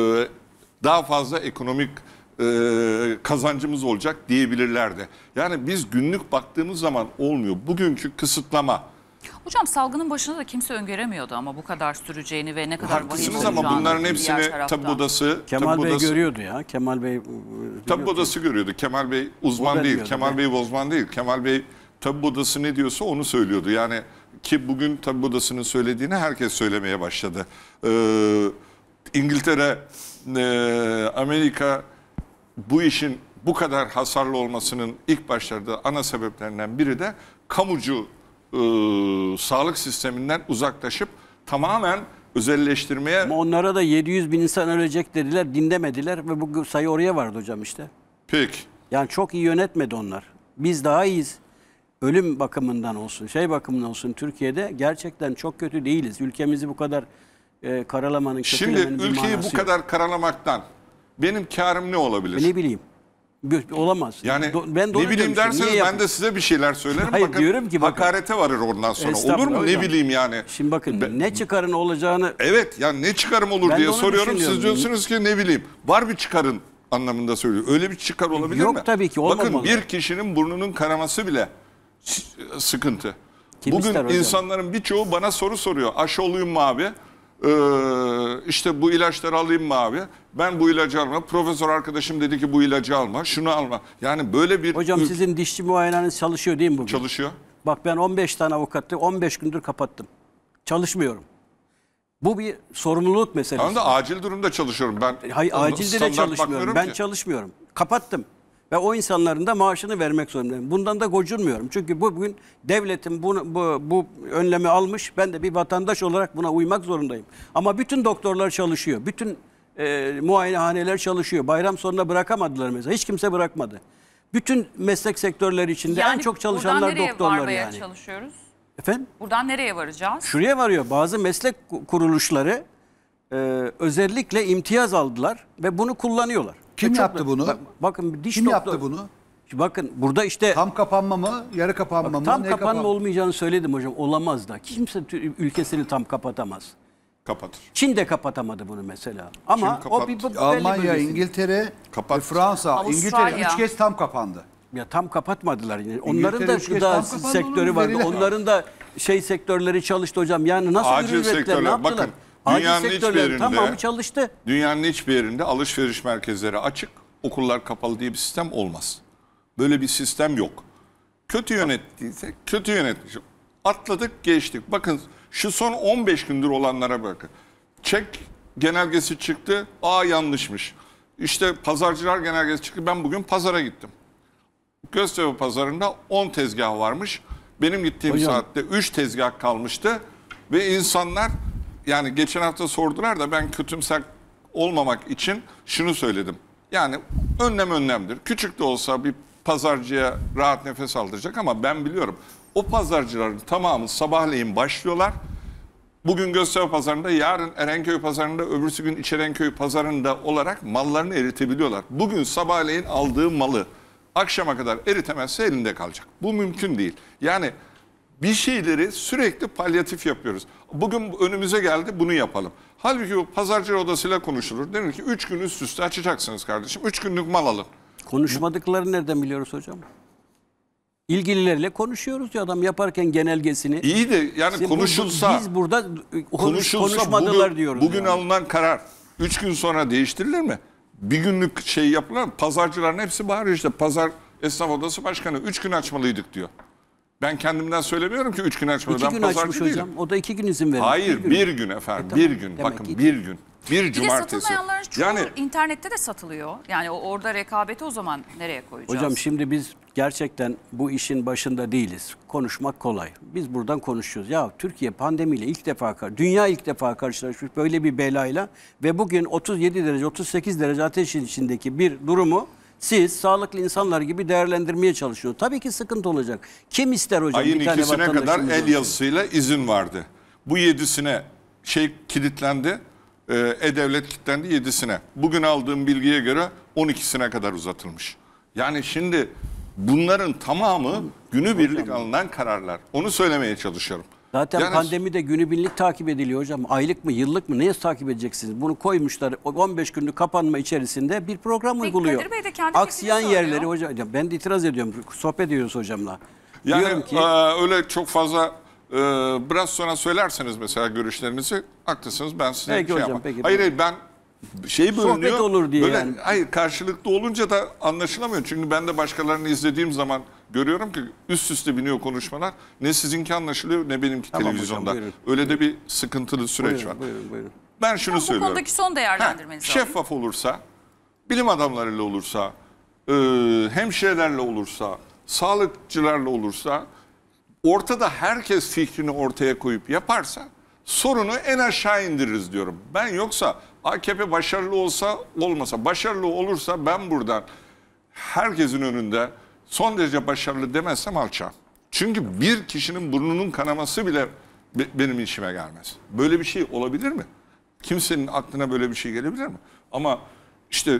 daha fazla ekonomik e, kazancımız olacak diyebilirlerdi. Yani biz günlük baktığımız zaman olmuyor. Bugünkü kısıtlama. Hocam salgının başında da kimse öngöremiyordu ama bu kadar süreceğini ve ne kadar vahim Haklısınız olacağını. ama bunların diğer hepsini taraftan. tabip odası, Kemal tabip Bey odası, görüyordu ya. Kemal Bey tabip odası görüyordu. Kemal Bey uzman O da değil. diyordu, Kemal evet. Bey uzman değil. Kemal Bey tabip odası ne diyorsa onu söylüyordu. Yani ki bugün tabip odasının söylediğini herkes söylemeye başladı. Ee, İngiltere, e, Amerika bu işin bu kadar hasarlı olmasının ilk başlarda ana sebeplerinden biri de kamucu e, sağlık sisteminden uzaklaşıp tamamen özelleştirmeye. Ama onlara da yedi yüz bin insan ölecek dediler, dinlemediler ve bu sayı oraya vardı hocam işte. Peki. Yani çok iyi yönetmedi onlar. Biz daha iyiyiz. Ölüm bakımından olsun, şey bakımından olsun Türkiye'de gerçekten çok kötü değiliz. Ülkemizi bu kadar e, karalamanın, Şimdi kötülemenin bir ülkeyi bu manası yok. kadar karalamaktan benim karım ne olabilir? Ne bileyim. Gö- Olamaz. Yani Do- ben de onu ne bileyim diyorum işte. derseniz Niye ben yapayım? de size bir şeyler söylerim. Hayır, bakın, diyorum ki bakın. hakarete varır ondan sonra. Olur Estağfurullah mu? Ne hocam. bileyim yani. Şimdi bakın Ben- ne çıkarın olacağını Evet yani ne çıkarım olur Ben de diye onu soruyorum. Siz düşünüyorum. diyorsunuz ki ne bileyim. Var bir çıkarın anlamında söylüyor. Öyle bir çıkar olabilir Yok mi? tabii ki, Bakın olmamalı. bir kişinin burnunun kanaması bile s- sıkıntı. Kim ister Bugün hocam? insanların birçoğu bana soru soruyor. Aşı olayım mı abi? Ee, işte bu ilaçları alayım mı abi? Ben bu ilacı alma. Profesör arkadaşım dedi ki bu ilacı alma. Şunu alma. Yani böyle bir hocam ül- sizin dişçi muayenehaneniz çalışıyor değil mi bugün? çalışıyor. Bak ben on beş tane avukatı on beş gündür kapattım. Çalışmıyorum. Bu bir sorumluluk meselesi. Ben de acil durumda çalışıyorum. Ben Hayır, acilde de standart çalışmıyorum. bakmıyorum Ben ki. çalışmıyorum. Kapattım. Ve o insanların da maaşını vermek zorundayım. Bundan da gocunmuyorum. Çünkü bugün devletin bunu, bu, bu önlemi almış. Ben de bir vatandaş olarak buna uymak zorundayım. Ama bütün doktorlar çalışıyor. Bütün e, muayenehaneler çalışıyor. Bayram sonuna bırakamadılar mesela. Hiç kimse bırakmadı. Bütün meslek sektörleri içinde en çok buradan çalışanlar nereye doktorlar varmaya yani. çalışıyoruz? Efendim? Buradan nereye varacağız? Şuraya varıyor. Bazı meslek kuruluşları e, özellikle imtiyaz aldılar ve bunu kullanıyorlar. Kim Ve çok- yaptı bunu? Bak- bakın diş Kim doktor- yaptı bunu? Bakın burada işte Tam kapanma mı? Yarı kapanma mı? tam Ne kapanma kapan- olmayacağını söyledim hocam. Olamaz da. Kimse tü- ülkesini tam kapatamaz. Kapatır. Çin de kapatamadı bunu mesela. Ama Çin o bir kapattı. belli Almanya, bölgesi. İngiltere, Kapat. ve Fransa, Avustralya. İngiltere üç kez tam kapandı. Ya tam kapatmadılar yine. Onların da üç kez gıda tam kapandı, sektörü onun vardı. verileri var. Onların da şey sektörleri çalıştı hocam. Yani nasıl Acil ürün ürettiler, ne sektörler, yaptılar? bakın, Acil dünyanın hiçbir sektörlerin yerinde- tamamı çalıştı. Dünyanın hiçbir yerinde alışveriş merkezleri açık, okullar kapalı diye bir sistem olmaz. Böyle bir sistem yok. Kötü yönettiyse kötü yönetmiş. Atladık geçtik. Bakın şu son on beş gündür olanlara bakın. Çek genelgesi çıktı. Aa yanlışmış. İşte pazarcılar genelgesi çıktı. Ben bugün pazara gittim. Göztepe pazarında on tezgah varmış. Benim gittiğim Hocam. saatte üç tezgah kalmıştı. Ve insanlar yani geçen hafta sordular da ben kötümser olmamak için şunu söyledim. Yani önlem önlemdir. Küçük de olsa bir pazarcıya rahat nefes aldıracak ama ben biliyorum. O pazarcıların tamamı sabahleyin başlıyorlar. Bugün Göztepe pazarında, yarın Erenköy pazarında, öbürsü gün İçerenköy pazarında olarak mallarını eritebiliyorlar. Bugün sabahleyin aldığı malı akşama kadar eritemezse elinde kalacak. Bu mümkün değil. Yani bir şeyleri sürekli palyatif yapıyoruz. Bugün önümüze geldi, bunu yapalım. Halbuki bu pazarcı odasıyla konuşulur. Denir ki üç gün üst üste açacaksınız kardeşim. Üç günlük mal alın. Konuşmadıklarını nereden biliyoruz hocam? İlgililerle konuşuyoruz ya adam yaparken genelgesini. İyi de yani Şimdi bu- konuşulsa... biz burada konuş, konuşulsa konuşmadılar bugün, diyoruz. bugün yani. alınan karar üç gün sonra değiştirilir mi? Bir günlük şey yapılır mı? Pazarcıların hepsi bağırıyor işte. Pazar Esnaf Odası Başkanı üç gün açmalıydık diyor. Ben kendimden söylemiyorum ki üç gün açmadan. İki gün Ben açmış pazarcı hocam. değilim. O da iki gün izin verir. Hayır, bir gün efendim. E, tamam. Bir gün. Demek Bakın ki- bir gün. Bir Bir de cumartesi. satılmayanların çoğu Yani internette de satılıyor. Yani o- orada rekabeti o zaman nereye koyacağız? Hocam şimdi biz gerçekten bu işin başında değiliz. Konuşmak kolay. Biz buradan konuşuyoruz. Ya Türkiye pandemiyle ilk defa, kar- dünya ilk defa karşılaşmış böyle bir belayla ve bugün otuz yedi derece, otuz sekiz derece ateşin içindeki bir durumu siz sağlıklı insanlar gibi değerlendirmeye çalışıyor. Tabii ki sıkıntı olacak. Kim ister hocam ayın bir tane ikisine kadar vatandaşımız el olsun? yazısıyla izin vardı. Bu yedisine şey kilitlendi. E, E-Devlet kilitlendi yedisine. Bugün aldığım bilgiye göre on ikisine kadar uzatılmış. Yani şimdi bunların tamamı günübirlik alınan kararlar. Onu söylemeye çalışıyorum. Zaten Yani- pandemide günübirlik takip ediliyor hocam. Aylık mı, yıllık mı? Neye takip edeceksiniz? Bunu koymuşlar. on beş günlük kapanma içerisinde bir program Peki uyguluyor. Kadir Bey de kendi Aksayan fikrini söylüyor. yerleri hocam. Ya ben de itiraz ediyorum. Sohbet ediyoruz hocamla. Yani Diyorum ki e, öyle çok fazla e, biraz sonra söylerseniz mesela görüşlerinizi haklısınız. Ben size Peki şey hocam, yapmam. peki, hayır buyurun. hayır ben şey bölünüyor. Sohbet olur diye böyle, yani. Hayır karşılıklı olunca da anlaşılamıyor. Çünkü ben de başkalarını izlediğim zaman görüyorum ki üst üste biniyor konuşmalar. Ne sizinki anlaşılıyor ne benimki Tamam hocam, televizyonda. buyurun. Öyle de bir sıkıntılı süreç var. buyurun, buyurun, buyurun. Ben şunu Bu söylüyorum. konudaki son değerlendirmenizi Ha, alayım. şeffaf olursa, bilim adamlarıyla olursa, e, hemşirelerle olursa, sağlıkçılarla olursa, ortada herkes fikrini ortaya koyup yaparsa sorunu en aşağı indiririz diyorum. Ben yoksa A K P başarılı olsa olmasa, başarılı olursa ben buradan herkesin önünde son derece başarılı demezsem alçağım. Çünkü bir kişinin burnunun kanaması bile be- benim işime gelmez. Böyle bir şey olabilir mi? Kimsenin aklına böyle bir şey gelebilir mi? Ama işte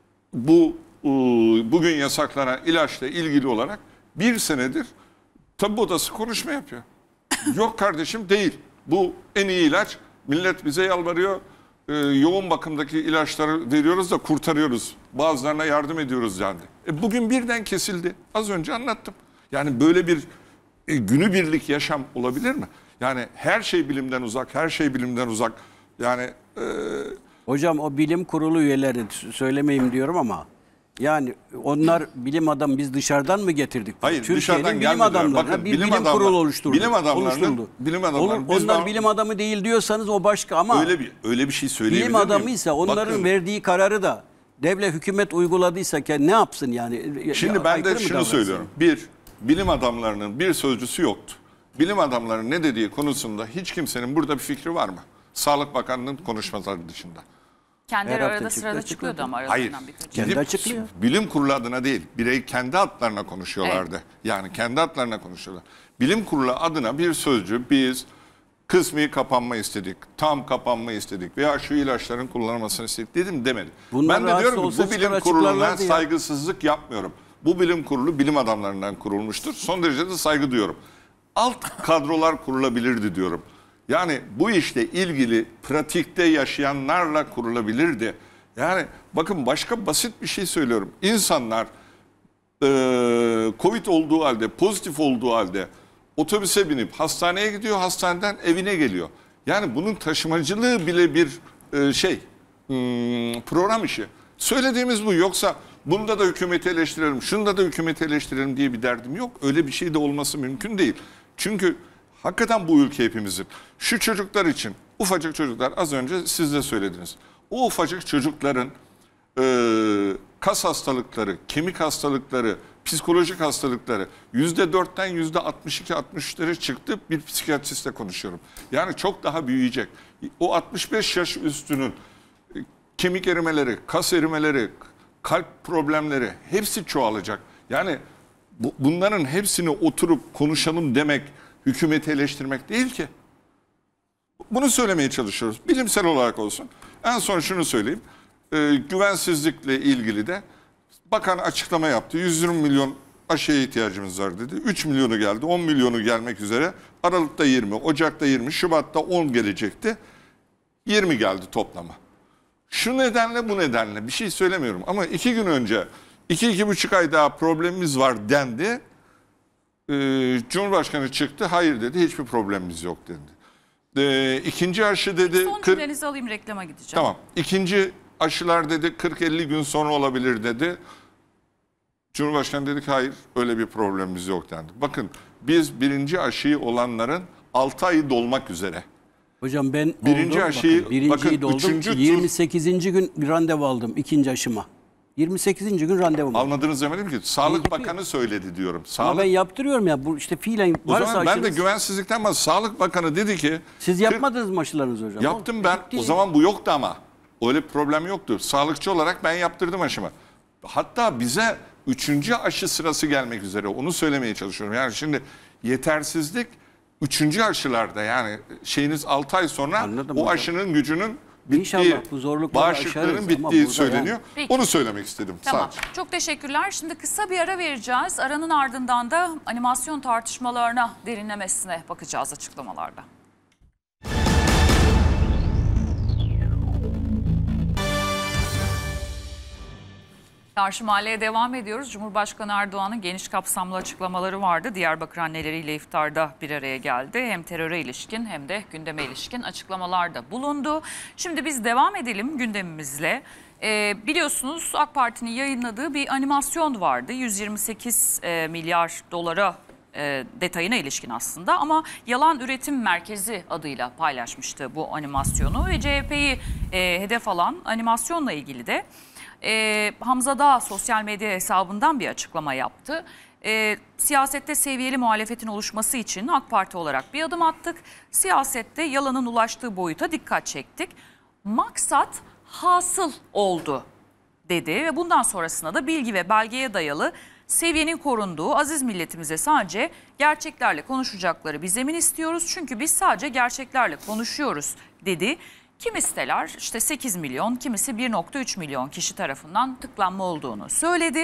bu e, bugün yasaklanan ilaçla ilgili olarak bir senedir tabip odası konuşma yapıyor. Yok kardeşim değil. Bu en iyi ilaç. Millet bize yalvarıyor. Ee, yoğun bakımdaki ilaçları veriyoruz da kurtarıyoruz. Bazılarına yardım ediyoruz dendi. E, bugün birden kesildi. Az önce anlattım. Yani böyle bir e, günübirlik yaşam olabilir mi? Yani her şey bilimden uzak, her şey bilimden uzak. Yani e, Hocam o bilim kurulu üyeleri söylemeyeyim diyorum ama yani onlar bilim adam biz dışarıdan mı getirdik? Hayır, Türkiye'nin dışarıdan bilim gelmediler. adamları Bakın, bir bilim bilim, adamlar- kurulu oluşturdu. bilim adamlarının- oluşturuldu. bilim adamlarının- Olur, biz onlar daha- bilim adamı değil diyorsanız o başka ama öyle bir öyle bir şey söyleyebilir bilim miyim? adamıysa onların Bakın, verdiği kararı da devlet hükümet uyguladıysa ki ne yapsın yani? Şimdi Ya, ben aykırı de mı şunu davransın? söylüyorum. Bir, bilim adamlarının bir sözcüsü yoktu. Bilim adamlarının ne dediği konusunda hiç kimsenin burada bir fikri var mı? Sağlık Bakanlığı'nın konuşmaları dışında. Kendileri Her hafta arada çıktı, sırada çıktı. çıkıyordu ama Hayır. aralarından birkaçı. Kendi Gidip açıklıyor. Bilim kurulu adına değil, birey kendi adlarına konuşuyorlardı. Yani kendi adlarına konuşuyorlar. Bilim kurulu adına bir sözcü biz kısmi kapanma istedik, tam kapanma istedik veya şu ilaçların kullanılmasını istedik dedim demedi. Bunlar Ben de rahatsız diyorum ki olsa bu bilim çıkar kuruluna açıklarlardı ya. saygısızlık yapmıyorum. Bu bilim kurulu bilim adamlarından kurulmuştur. Son derece de saygı duyuyorum. Alt kadrolar kurulabilirdi diyorum. Yani bu işle ilgili pratikte yaşayanlarla kurulabilirdi. Yani bakın başka basit bir şey söylüyorum. İnsanlar e, Covid olduğu halde, pozitif olduğu halde otobüse binip hastaneye gidiyor, hastaneden evine geliyor. Yani bunun taşımacılığı bile bir e, şey, hmm, program işi. Söylediğimiz bu. Yoksa bunda da hükümeti eleştirelim, şunda da hükümeti eleştirelim diye bir derdim yok. Öyle bir şey de olması mümkün değil. Çünkü hakikaten bu ülke hepimizin. Şu çocuklar için, ufacık çocuklar az önce siz de söylediniz. O ufacık çocukların e, kas hastalıkları, kemik hastalıkları, psikolojik hastalıkları yüzde dörtten yüzde altmış iki altmış üçlere çıktı. Bir psikiyatristle konuşuyorum. Yani çok daha büyüyecek. O altmış beş yaş üstünün e, kemik erimeleri, kas erimeleri, kalp problemleri hepsi çoğalacak. Yani bu, bunların hepsini oturup konuşalım demek hükümeti eleştirmek değil ki. Bunu söylemeye çalışıyoruz. Bilimsel olarak olsun. En son şunu söyleyeyim. Ee, güvensizlikle ilgili de bakan açıklama yaptı. yüz yirmi milyon aşıya ihtiyacımız var dedi. üç milyonu geldi. on milyonu gelmek üzere. Aralıkta yirmi, Ocak'ta yirmi, Şubat'ta on gelecekti. yirmi geldi toplama. Şu nedenle bu nedenle bir şey söylemiyorum. Ama iki gün önce iki iki buçuk ay daha problemimiz var dendi. Ee, Cumhurbaşkanı çıktı. Hayır dedi. Hiçbir problemimiz yok dedi. Ee, ikinci aşı dedi. Son kırk cümlenizi alayım, reklama gideceğim. Tamam. İkinci aşılar dedi kırk elli gün sonra olabilir dedi. Cumhurbaşkanı dedi ki hayır öyle bir problemimiz yok dendi. Bakın biz birinci aşıyı olanların altı ayı dolmak üzere. Hocam ben Birinci oldum, aşıyı- bakın, birinciyi bakın, doldum. üçüncü tur- yirmi sekizinci gün randevu aldım ikinci aşıma. yirmi sekizinci gün randevu aldım. Almadınız demedim ki. Sağlık Gidiyor. Bakanı söyledi diyorum. Ama Sağlık ben yaptırıyorum ya. Bu işte fiilen O varsa zaman ben de aşınız- güvensizlikten bahsediyorum. Sağlık Bakanı dedi ki... Siz yapmadınız mı aşılarınızı hocam? Yaptım ben. Bitti. O zaman bu yoktu ama. Öyle bir problem yoktu. Sağlıkçı olarak ben yaptırdım aşımı. Hatta bize üçüncü aşı sırası gelmek üzere. Onu söylemeye çalışıyorum. Yani şimdi yetersizlik üçüncü aşılarda, yani şeyiniz altı ay sonra Anladım o hocam. aşının gücünün bittiği, İnşallah bu zorlukları aşarız bağışıklığının ama bittiği burada söyleniyor. yani- Peki. Onu söylemek istedim. Tamam. Sadece. Çok teşekkürler. Şimdi kısa bir ara vereceğiz. Aranın ardından da animasyon tartışmalarına, derinlemesine bakacağız açıklamalarda. Karşı Mahalle'ye devam ediyoruz. Cumhurbaşkanı Erdoğan'ın geniş kapsamlı açıklamaları vardı. Diyarbakır anneleriyle iftarda bir araya geldi. Hem teröre ilişkin hem de gündeme ilişkin açıklamalarda bulundu. Şimdi biz devam edelim gündemimizle. Ee, biliyorsunuz AK Parti'nin yayınladığı bir animasyon vardı. yüz yirmi sekiz e, milyar dolara e, detayına ilişkin aslında, ama Yalan Üretim Merkezi adıyla paylaşmıştı bu animasyonu ve C H P'yi e, hedef alan animasyonla ilgili de Ee, Hamza Dağ sosyal medya hesabından bir açıklama yaptı. Ee, siyasette seviyeli muhalefetin oluşması için AK Parti olarak bir adım attık. Siyasette yalanın ulaştığı boyuta dikkat çektik. Maksat hasıl oldu dedi ve bundan sonrasında da bilgi ve belgeye dayalı seviyenin korunduğu aziz milletimize sadece gerçeklerle konuşacakları bir zemin istiyoruz. Çünkü biz sadece gerçeklerle konuşuyoruz dedi. Kimi siteler işte sekiz milyon, kimisi bir nokta üç milyon kişi tarafından tıklanma olduğunu söyledi.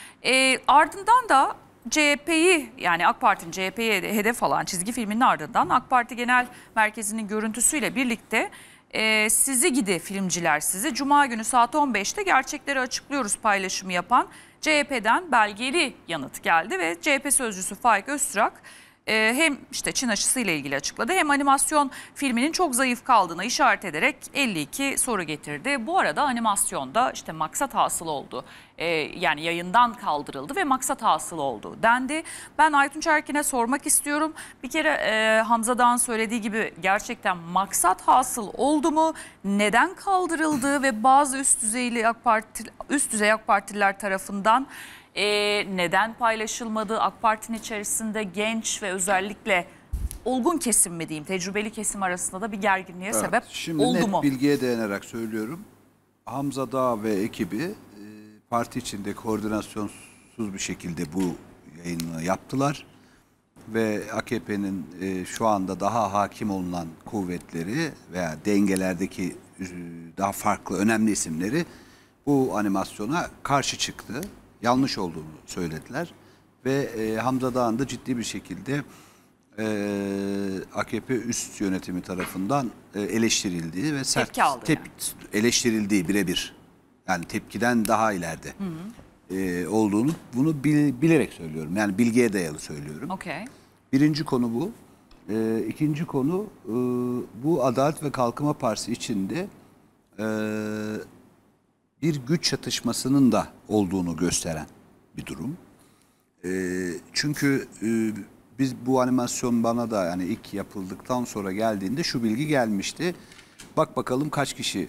E, ardından da C H P'yi, yani AK Parti'nin C H P'yi hedef alan çizgi filminin ardından AK Parti Genel Merkezi'nin görüntüsüyle birlikte e, sizi gidi filmciler sizi Cuma günü saat on beşte gerçekleri açıklıyoruz paylaşımı yapan C H P'den belgeli yanıt geldi ve C H P sözcüsü Faik Öztürk hem işte Çin aşısı ile ilgili açıkladı, hem animasyon filminin çok zayıf kaldığını işaret ederek elli iki soru getirdi. Bu arada animasyonda işte maksat hasıl oldu. Ee, yani yayından kaldırıldı ve maksat hasıl oldu dendi. Ben Aytunç Erkin'e sormak istiyorum. Bir kere e, Hamza Dağ'ın söylediği gibi gerçekten maksat hasıl oldu mu? Neden kaldırıldı ve bazı üst düzeyli AK Parti üst düzey AK Partililer tarafından Ee, neden paylaşılmadı? AK Parti'nin içerisinde genç ve özellikle olgun kesim mi diyeyim, tecrübeli kesim arasında da bir gerginliğe Evet, sebep şimdi oldu net mu? bilgiye dayanarak söylüyorum. Hamza Dağ ve ekibi e, parti içinde koordinasyonsuz bir şekilde bu yayını yaptılar. Ve A K P'nin e, şu anda daha hakim olunan kuvvetleri veya dengelerdeki e, daha farklı önemli isimleri bu animasyona karşı çıktı. Yanlış olduğunu söylediler ve e, Hamza Dağ'ın da ciddi bir şekilde e, A K P üst yönetimi tarafından e, eleştirildiği ve sert Tepki aldı tep- yani. eleştirildiği birebir, yani tepkiden daha ileride hı hı. E, olduğunu, bunu bil, bilerek söylüyorum, yani bilgiye dayalı söylüyorum. Okay. Birinci konu bu. E, ikinci konu e, bu Adalet ve Kalkınma Partisi içinde e, bir güç çatışmasının da olduğunu gösteren bir durum. E, çünkü e, biz bu animasyon bana da yani ilk yapıldıktan sonra geldiğinde şu bilgi gelmişti. Bak bakalım kaç kişi,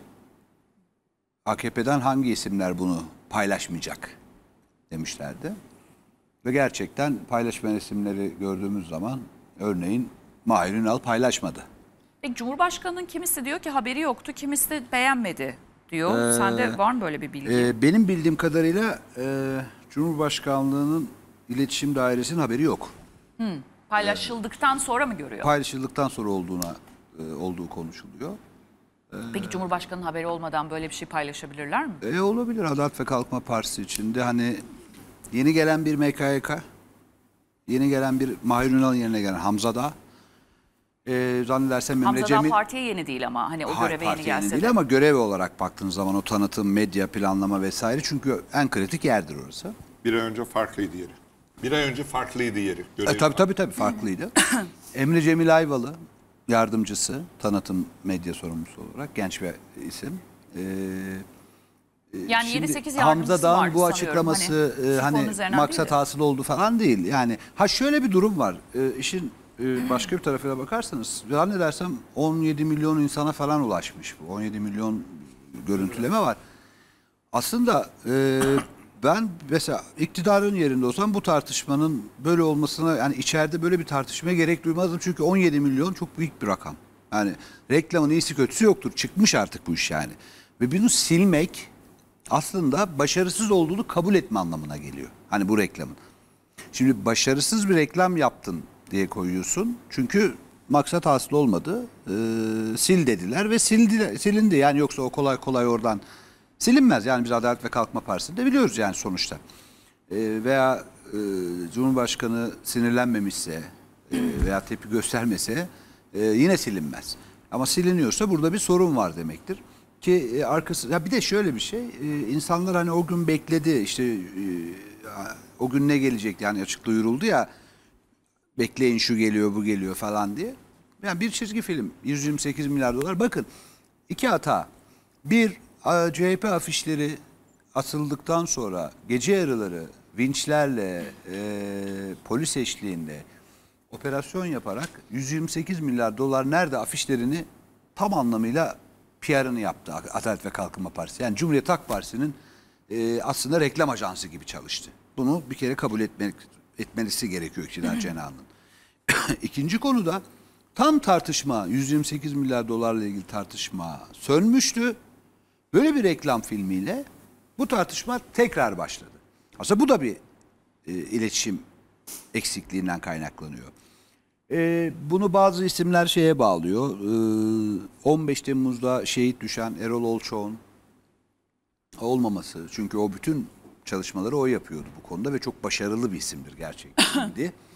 A K P'den hangi isimler bunu paylaşmayacak demişlerdi. Ve gerçekten paylaşmayan isimleri gördüğümüz zaman örneğin Mahir Ünal paylaşmadı. Peki Cumhurbaşkanı'nın kimisi diyor ki haberi yoktu, kimisi de beğenmedi diyor. Ee, Sende var mı böyle bir bilgi? E, benim bildiğim kadarıyla e, Cumhurbaşkanlığı'nın iletişim dairesinin haberi yok. Hmm. Paylaşıldıktan sonra mı görüyor? Paylaşıldıktan sonra olduğuna e, olduğu konuşuluyor. Peki Cumhurbaşkanı'nın haberi olmadan böyle bir şey paylaşabilirler mi? E, olabilir. Adalet ve Kalkınma Partisi içinde hani yeni gelen bir M K Y K, yeni gelen bir Mahir Ünal'ın yerine gelen Hamza Dağ, e, zannedersem Emre Hamza Dağ Cemil... partiye yeni değil ama hani o Hayır, göreve yeni partiye yeni gelse değil de. ama görev olarak baktığınız zaman o tanıtım, medya, planlama vesaire, çünkü en kritik yerdir orası. Bir ay önce farklıydı yeri. Bir ay önce farklıydı yeri. E, tabii tabii tabii farklıydı. Emre Cemil Ayvalı yardımcısı, tanıtım medya sorumlusu olarak genç bir isim. Ee, Yani Şimdi yedi sekiz yardımcısı Hamza Dağ'ın vardı bu sanıyorum. açıklaması Hani, e, sırf onun hani üzerinden maksat değil de. hasıl oldu falan değil. Yani ha şöyle bir durum var. E, işin e, başka bir tarafıyla bakarsanız zannedersem on yedi milyon insana falan ulaşmış bu. on yedi milyon görüntüleme var. Aslında e, ben mesela iktidarın yerinde olsam bu tartışmanın böyle olmasına, yani içeride böyle bir tartışmaya gerek duymazdım. Çünkü on yedi milyon çok büyük bir rakam. Yani reklamın iyisi kötüsü yoktur. Çıkmış artık bu iş yani. Ve bunu silmek aslında başarısız olduğunu kabul etme anlamına geliyor. Hani bu reklamın. Şimdi başarısız bir reklam yaptın diye koyuyorsun. Çünkü maksat hasıl olmadı. Ee, sil dediler ve sildi, silindi. Yani yoksa o kolay kolay oradan silinmez. Yani biz Adalet ve Kalkınma Partisi'nde biliyoruz yani sonuçta. Ee, veya e, Cumhurbaşkanı sinirlenmemişse e, veya tepki göstermese e, yine silinmez. Ama siliniyorsa burada bir sorun var demektir. Ki e, arkası, ya bir de şöyle bir şey, e, insanlar hani o gün bekledi, işte e, o gün ne gelecek, yani açık duyuruldu ya, bekleyin şu geliyor bu geliyor falan diye. Yani bir çizgi film yüz yirmi sekiz milyar dolar, bakın iki hata. Bir, C H P afişleri asıldıktan sonra gece yarıları vinçlerle e, polis eşliğinde operasyon yaparak yüz yirmi sekiz milyar dolar nerede afişlerini tam anlamıyla P R'ını yaptı Adalet ve Kalkınma Partisi. Yani Cumhuriyet Halk Partisi'nin e, aslında reklam ajansı gibi çalıştı. Bunu bir kere kabul etmek, etmelisi gerekiyor iktidar cenahının. İkinci konuda tam tartışma, yüz yirmi sekiz milyar dolarla ilgili tartışma sönmüştü. Böyle bir reklam filmiyle bu tartışma tekrar başladı. Aslında bu da bir e, iletişim eksikliğinden kaynaklanıyor. Ee, bunu bazı isimler şeye bağlıyor. Ee, on beş Temmuz'da şehit düşen Erol Olçoğ'un olmaması. Çünkü o bütün çalışmaları o yapıyordu bu konuda ve çok başarılı bir isimdir gerçekten.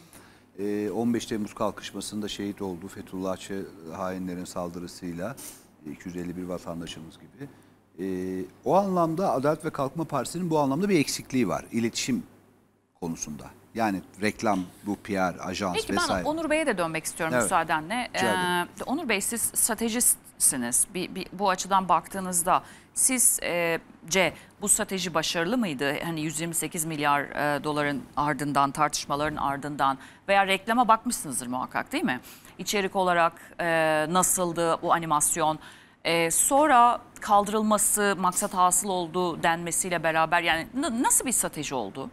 ee, on beş Temmuz kalkışmasında şehit oldu Fethullahçı hainlerin saldırısıyla, iki yüz elli bir vatandaşımız gibi. Ee, o anlamda Adalet ve Kalkınma Partisi'nin bu anlamda bir eksikliği var iletişim konusunda. Yani reklam, bu P R, ajans Peki vesaire. ben Onur Bey'e de dönmek istiyorum Evet. müsaadenle. Rica ederim. Ee, Onur Bey, siz stratejistsiniz. Bir, bir, bu açıdan baktığınızda sizce e, bu strateji başarılı mıydı? Hani yüz yirmi sekiz milyar e, doların ardından, tartışmaların ardından veya reklama bakmışsınızdır muhakkak, değil mi? İçerik olarak e, nasıldı bu animasyon? E, sonra kaldırılması, maksat hasıl oldu denmesiyle beraber yani n- nasıl bir strateji oldu?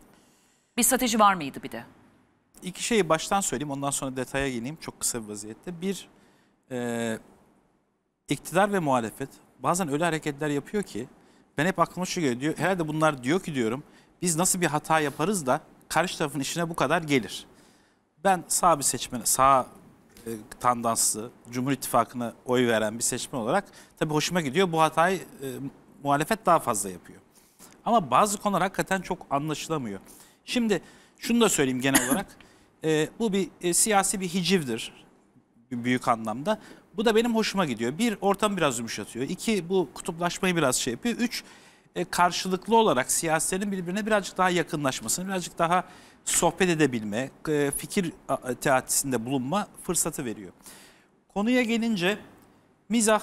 Bir strateji var mıydı bir de? İki şeyi baştan söyleyeyim, ondan sonra detaya geleyim çok kısa bir vaziyette. Bir, e, iktidar ve muhalefet bazen öyle hareketler yapıyor ki ben hep aklıma şu geliyor. Diyor, herhalde bunlar diyor ki diyorum, biz nasıl bir hata yaparız da karşı tarafın işine bu kadar gelir. Ben sağ bir seçmen, sağ e, tandanslı, Cumhur İttifakı'na oy veren bir seçmen olarak tabii hoşuma gidiyor. Bu hatayı e, muhalefet daha fazla yapıyor. Ama bazı konular hakikaten çok anlaşılamıyor. Şimdi şunu da söyleyeyim genel olarak. E, bu bir e, siyasi bir hicivdir. Bir büyük anlamda. Bu da benim hoşuma gidiyor. Bir, ortamı biraz yumuşatıyor. İki, bu kutuplaşmayı biraz şey yapıyor. Üç, e, karşılıklı olarak siyasilerin birbirine birazcık daha yakınlaşmasını, birazcık daha sohbet edebilme, e, fikir teatisinde bulunma fırsatı veriyor. Konuya gelince mizah,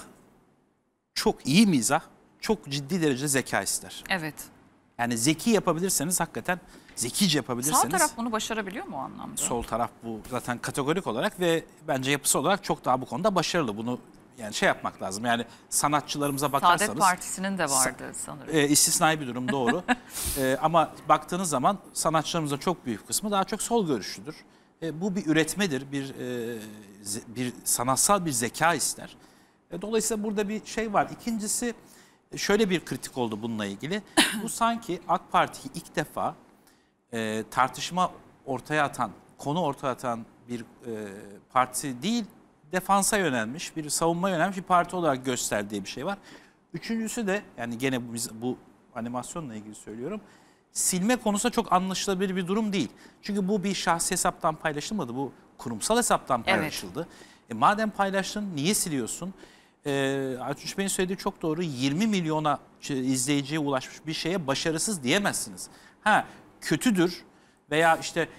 çok iyi mizah, çok ciddi derecede zeka ister. Evet. Yani zeki yapabilirseniz, hakikaten zekice yapabilirseniz. Sağ taraf bunu başarabiliyor mu o anlamda? Sol taraf bu zaten kategorik olarak ve bence yapısı olarak çok daha bu konuda başarılı. Bunu yani şey yapmak lazım. Yani sanatçılarımıza bakarsanız. Saadet Partisi'nin de vardı sanırım. E, istisnai bir durum, doğru. e, ama baktığınız zaman sanatçılarımızın çok büyük kısmı daha çok sol görüşlüdür. E, bu bir üretmedir, bir e, ze, bir sanatsal bir zeka ister. E, dolayısıyla burada bir şey var. İkincisi, şöyle bir kritik oldu bununla ilgili. Bu sanki AK Parti'yi ilk defa e, tartışma ortaya atan, konu ortaya atan bir e, parti değil, defansa yönelmiş, bir savunma yönelmiş bir parti olarak gösterdiği bir şey var. Üçüncüsü de, yani gene bu, bu animasyonla ilgili söylüyorum, silme konusunda çok anlaşılabilir bir durum değil. Çünkü bu bir şahsi hesaptan paylaşılmadı, bu kurumsal hesaptan paylaşıldı. Evet. E, madem paylaştın, niye siliyorsun? E, Aytunç Bey'in söylediği çok doğru, yirmi milyona izleyiciye ulaşmış bir şeye başarısız diyemezsiniz. Ha, kötüdür veya işte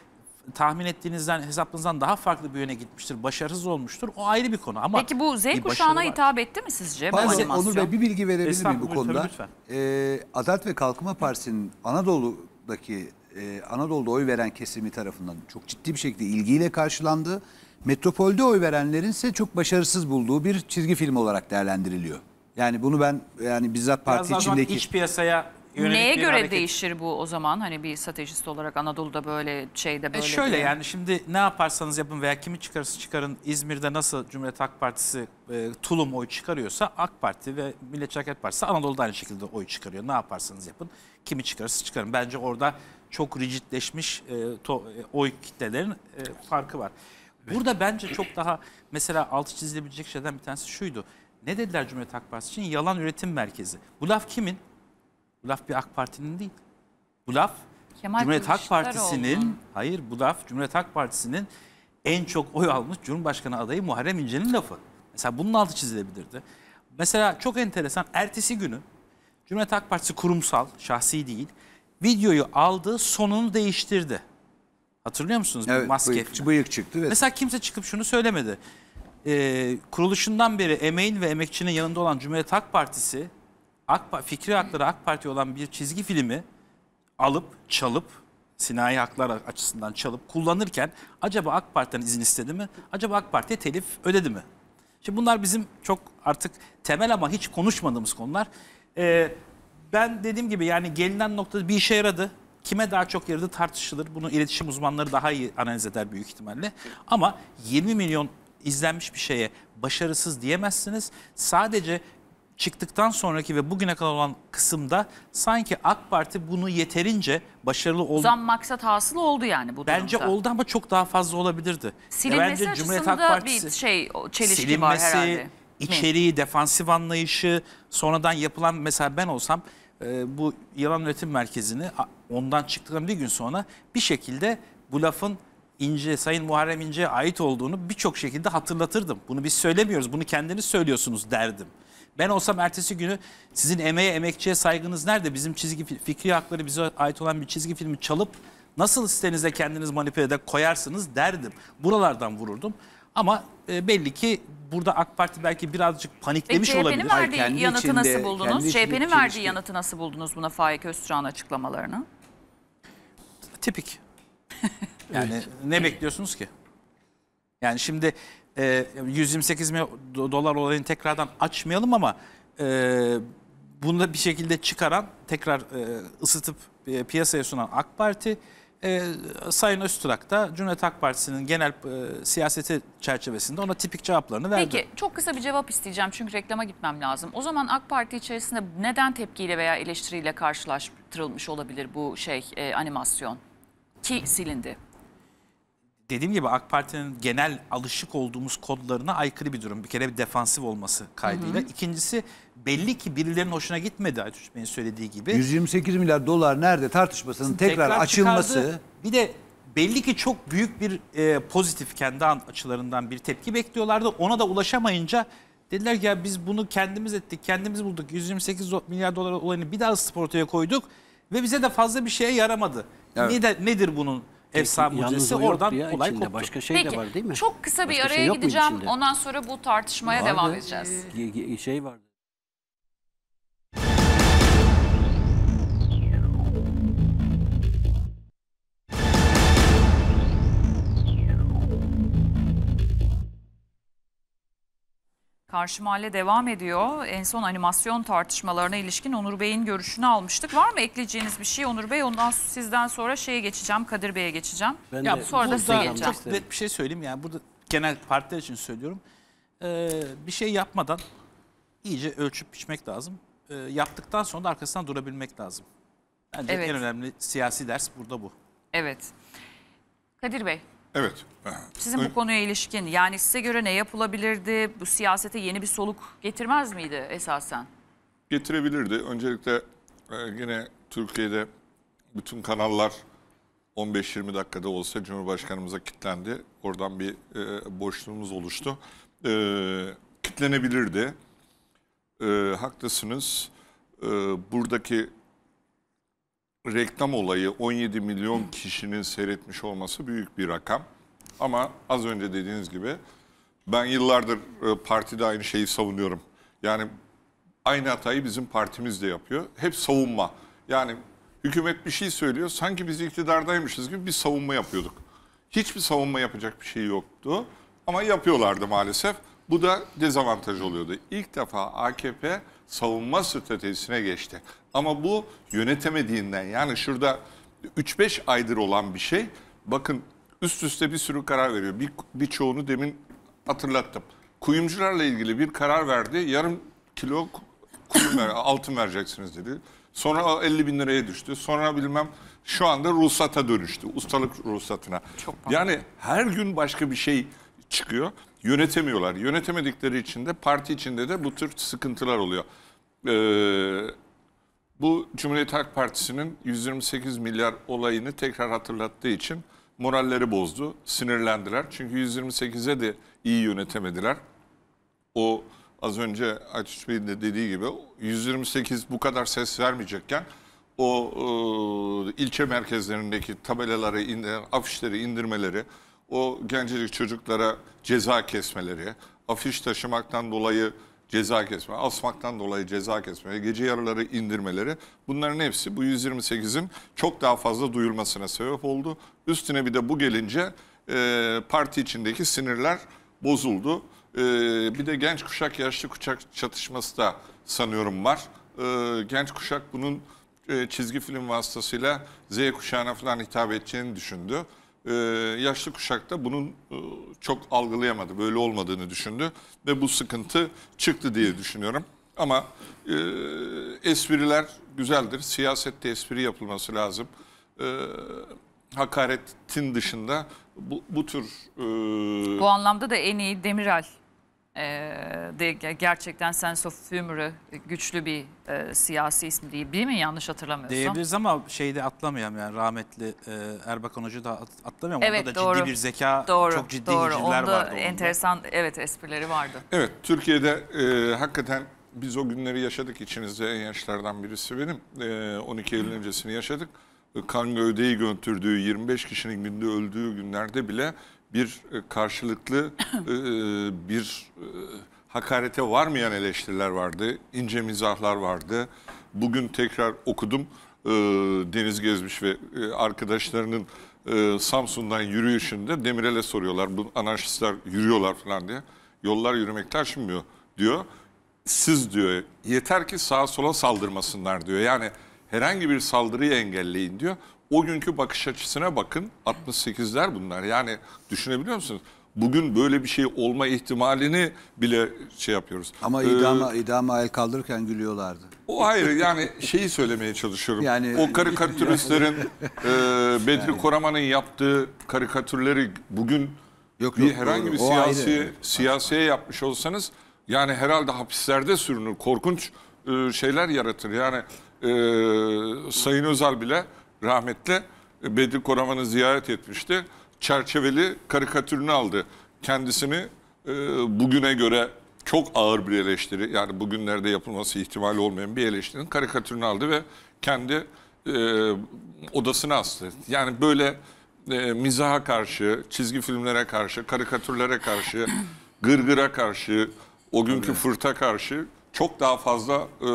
tahmin ettiğinizden, hesaplarınızdan daha farklı bir yöne gitmiştir, başarısız olmuştur. O ayrı bir konu ama Peki bu Z bir kuşağına başarı var. hitap etti mi sizce bu Pardon, animasyon? Onur Bey bir bilgi verebilir miyim bu Estağfurullah, konuda? tabii, lütfen. Ee, Adalet ve Kalkınma Partisi'nin Anadolu'daki e, Anadolu'da oy veren kesimi tarafından çok ciddi bir şekilde ilgiyle karşılandı. Metropolde oy verenlerin ise çok başarısız bulduğu bir çizgi film olarak değerlendiriliyor. Yani bunu ben yani bizzat parti Biraz daha o zaman içindeki iç piyasaya yönelik Neye bir göre hareket. değişir bu o zaman? Hani bir stratejist olarak Anadolu'da böyle şeyde E böyle. şöyle diye. yani şimdi ne yaparsanız yapın veya kimi çıkarırsa çıkarın, İzmir'de nasıl Cumhuriyet Halk Partisi e, tulum oy çıkarıyorsa AK Parti ve Milliyetçi Hareket Partisi Anadolu'da aynı şekilde oy çıkarıyor. Ne yaparsanız yapın, kimi çıkarırsa çıkarın. Bence orada çok rigidleşmiş e, to, e, oy kitlelerin e, farkı var. Burada bence çok daha mesela altı çizilebilecek şeyden bir tanesi şuydu. Ne dediler Cumhuriyet Halk Partisi için? Yalan üretim merkezi. Bu laf kimin? Bu laf bir AK Parti'nin değil. Bu laf Kemal Cumhuriyet Halk Kılıçdaroğlu'nun. Partisi'nin, hayır bu laf Cumhuriyet Halk Partisi'nin en çok oy almış Cumhurbaşkanı adayı Muharrem İnce'nin lafı. Mesela bunun altı çizilebilirdi. Mesela çok enteresan, ertesi günü Cumhuriyet Halk Partisi kurumsal, şahsi değil, videoyu aldı, sonunu değiştirdi. Hatırlıyor musunuz? evet, Bir maske bıyık, falan. bıyık çıktı. Ve Mesela kimse çıkıp şunu söylemedi. Ee, kuruluşundan beri emeğin ve emekçinin yanında olan Cumhuriyet Halk Partisi, AK, fikri hakları AK Parti olan bir çizgi filmi alıp, çalıp, sinayi haklar açısından çalıp kullanırken acaba AK Parti'den izin istedi mi? Acaba AK Parti'ye telif ödedi mi? Şimdi bunlar bizim çok artık temel ama hiç konuşmadığımız konular. Ee, ben dediğim gibi yani gelinen noktada bir işe yaradı. Kime daha çok yaradı tartışılır. Bunu iletişim uzmanları daha iyi analiz eder büyük ihtimalle. Ama yirmi milyon izlenmiş bir şeye başarısız diyemezsiniz. Sadece çıktıktan sonraki ve bugüne kadar olan kısımda sanki AK Parti bunu yeterince başarılı O oldu. zaman maksat hasıl oldu yani bu durumda. Bence oldu ama çok daha fazla olabilirdi. Silinmesi Ya bence Cumhuriyet Halk açısında bir Partisi şey o çelişki var silinmesi, herhalde. Mi? içeriği, defansif anlayışı, sonradan yapılan mesela ben olsam e, bu yalan üretim merkezini a- ondan çıktıktan bir gün sonra bir şekilde bu lafın İnce, Sayın Muharrem İnce'ye ait olduğunu birçok şekilde hatırlatırdım. Bunu biz söylemiyoruz, bunu kendiniz söylüyorsunuz derdim. Ben olsam ertesi günü sizin emeğe, emekçiye saygınız nerede? Bizim çizgi fikri hakları bize ait olan bir çizgi filmi çalıp nasıl sitenize kendiniz manipüle eder koyarsınız derdim. Buralardan vururdum. Ama e, belli ki burada AK Parti belki birazcık Peki paniklemiş C H P'nin olabilir. Hayır, verdiği kendi yanıtı içinde- nasıl buldunuz? kendi C H P'nin içinde verdiği çelişki. yanıtı nasıl buldunuz buna Faik Öztürk'ün açıklamalarını? Tipik. Yani ne bekliyorsunuz ki? Yani şimdi e, yüz yirmi sekiz milyon do- dolar olayını tekrardan açmayalım ama e, bunu da bir şekilde çıkaran, tekrar e, ısıtıp e, piyasaya sunan AK Parti, e, Sayın Öztürk da Cumhuriyet Halk Partisi'nin genel e, siyaseti çerçevesinde ona tipik cevaplarını verdi. Peki çok kısa bir cevap isteyeceğim çünkü reklama gitmem lazım. O zaman AK Parti içerisinde neden tepkiyle veya eleştiriyle karşılaştırılmış olabilir bu şey e, animasyon? Ki silindi. Dediğim gibi AK Parti'nin genel alışık olduğumuz kodlarına aykırı bir durum. Bir kere bir defansif olması kaydıyla. İkincisi belli ki birilerinin hoşuna gitmedi Aytunç Bey'in söylediği gibi. yüz yirmi sekiz milyar dolar nerede tartışmasının tekrar, açılması. çıkardı. Bir de belli ki çok büyük bir e, pozitif kendi an- açılarından bir tepki bekliyorlardı. Ona da ulaşamayınca dediler ki ya biz bunu kendimiz ettik, kendimiz bulduk. yüz yirmi sekiz milyar dolar olayını bir daha ısıtıp ortaya koyduk ve bize de fazla bir şeye yaramadı. Evet. Nedir, nedir bunun efsane Yalnız mucizesi? o yoktu Oradan ya olay içinde. koptu. Başka şey Peki de var değil mi? çok kısa bir Başka şey araya yok muydu gideceğim. içinde? Ondan sonra bu tartışmaya Vardı. devam edeceğiz. Ge- ge- Şey vardı. Karşı Mahalle devam ediyor. En son animasyon tartışmalarına ilişkin Onur Bey'in görüşünü almıştık. Var mı ekleyeceğiniz bir şey Onur Bey? Ondan sizden sonra şeye geçeceğim, Kadir Bey'e geçeceğim. Ben Ya de sonra da size burada geleceğim. çok net bir şey söyleyeyim. Yani burada genel partiler için söylüyorum. Ee, bir şey yapmadan iyice ölçüp biçmek lazım. Ee, yaptıktan sonra da arkasından durabilmek lazım. Bence Evet. en önemli siyasi ders burada bu. Evet. Kadir Bey, Evet. sizin bu konuya ilişkin yani size göre ne yapılabilirdi? Bu siyasete yeni bir soluk getirmez miydi esasen? Getirebilirdi. Öncelikle e, yine Türkiye'de bütün kanallar on beş yirmi dakikada olsa Cumhurbaşkanımıza kilitlendi. Oradan bir e, boşluğumuz oluştu. E, kilitlenebilirdi. E, haklısınız. E, buradaki reklam olayı on yedi milyon kişinin seyretmiş olması büyük bir rakam. Ama az önce dediğiniz gibi ben yıllardır partide aynı şeyi savunuyorum. Yani aynı hatayı bizim partimiz de yapıyor. Hep savunma. Yani hükümet bir şey söylüyor, sanki biz iktidardaymışız gibi bir savunma yapıyorduk. Hiçbir savunma yapacak bir şey yoktu ama yapıyorlardı maalesef. Bu da dezavantaj oluyordu. İlk defa A K P savunma stratejisine geçti. Ama bu yönetemediğinden, yani şurada üç beş aydır olan bir şey. Bakın üst üste bir sürü karar veriyor. Bir, birçoğunu demin hatırlattım. Kuyumcularla ilgili bir karar verdi. Yarım kilo kuyum ver, altın vereceksiniz dedi. Sonra elli bin liraya düştü. Sonra bilmem şu anda ruhsata dönüştü. Ustalık ruhsatına. Yani her gün başka bir şey çıkıyor. Yönetemiyorlar. Yönetemedikleri için de parti içinde de bu tür sıkıntılar oluyor. Ee, bu Cumhuriyet Halk Partisi'nin yüz yirmi sekiz milyar olayını tekrar hatırlattığı için moralleri bozdu. Sinirlendiler. Çünkü yüz yirmi sekize de iyi yönetemediler. O az önce Aytunç Bey'in de dediği gibi yüz yirmi sekiz bu kadar ses vermeyecekken o e, ilçe merkezlerindeki tabelaları, indir, afişleri indirmeleri, o gencecik çocuklara ceza kesmeleri, afiş taşımaktan dolayı ceza kesme, asmaktan dolayı ceza kesme, gece yarıları indirmeleri, bunların hepsi bu yüz yirmi sekizin çok daha fazla duyulmasına sebep oldu. Üstüne bir de bu gelince e, parti içindeki sinirler bozuldu. E, bir de genç kuşak, yaşlı kuşak çatışması da sanıyorum var. E, genç kuşak bunun e, çizgi film vasıtasıyla Z kuşağına falan hitap edeceğini düşündü. Ee, yaşlı kuşak da bunun e, çok algılayamadı, böyle olmadığını düşündü ve bu sıkıntı çıktı diye düşünüyorum. Ama e, espriler güzeldir, siyasette espri yapılması lazım. E, hakaretin dışında bu, bu tür... E, Bu anlamda da en iyi Demirel. Ee, de gerçekten sense of humor'ı güçlü bir e, siyasi ismi değil, değil mi? Yanlış hatırlamıyorsam. Diyebiliriz ama şeyde atlamayalım, yani rahmetli e, Erbakan Hoca da at, atlamayalım. Evet, onda da doğru. ciddi bir zeka, doğru, çok ciddi doğru. hicivler Onda vardı. Onda enteresan, evet, esprileri vardı. Evet, Türkiye'de e, hakikaten biz o günleri yaşadık. İçinizde en yaşlardan birisi benim. E, on iki Eylül öncesini yaşadık. Kan gövdeyi götürdüğü, yirmi beş kişinin günde öldüğü günlerde bile bir karşılıklı e, bir e, hakarete varmayan eleştiriler vardı. İnce mizahlar vardı. Bugün tekrar okudum. E, Deniz Gezmiş ve e, arkadaşlarının e, Samsun'dan yürüyüşünde Demirel'e soruyorlar. Bu anarşistler yürüyorlar falan diye. Yollar yürümekte aşınmıyor diyor. Siz diyor yeter ki sağa sola saldırmasınlar diyor. Yani herhangi bir saldırıyı engelleyin diyor. O günkü bakış açısına bakın, altmış sekizler bunlar. Yani düşünebiliyor musunuz? Bugün böyle bir şey olma ihtimalini bile şey yapıyoruz. Ama Ee, idama, idama el kaldırırken gülüyorlardı. O hayır, yani şeyi söylemeye çalışıyorum. Yani- o karikatüristlerin e, Bedri Yani- Koraman'ın yaptığı karikatürleri bugün Yok, bir yok, herhangi doğru. bir O siyasi ayrı. siyasiye yapmış olsanız yani herhalde hapislerde sürünür. Korkunç e, şeyler yaratır. Yani e, Sayın Özal bile rahmetli e, Bedri Koraman'ı ziyaret etmişti. Çerçeveli karikatürünü aldı. Kendisini e, bugüne göre çok ağır bir eleştiri, yani bugünlerde yapılması ihtimali olmayan bir eleştirinin karikatürünü aldı ve kendi e, odasına astı. Yani böyle e, mizaha karşı, çizgi filmlere karşı, karikatürlere karşı, gırgıra karşı, o günkü fırta karşı çok daha fazla e,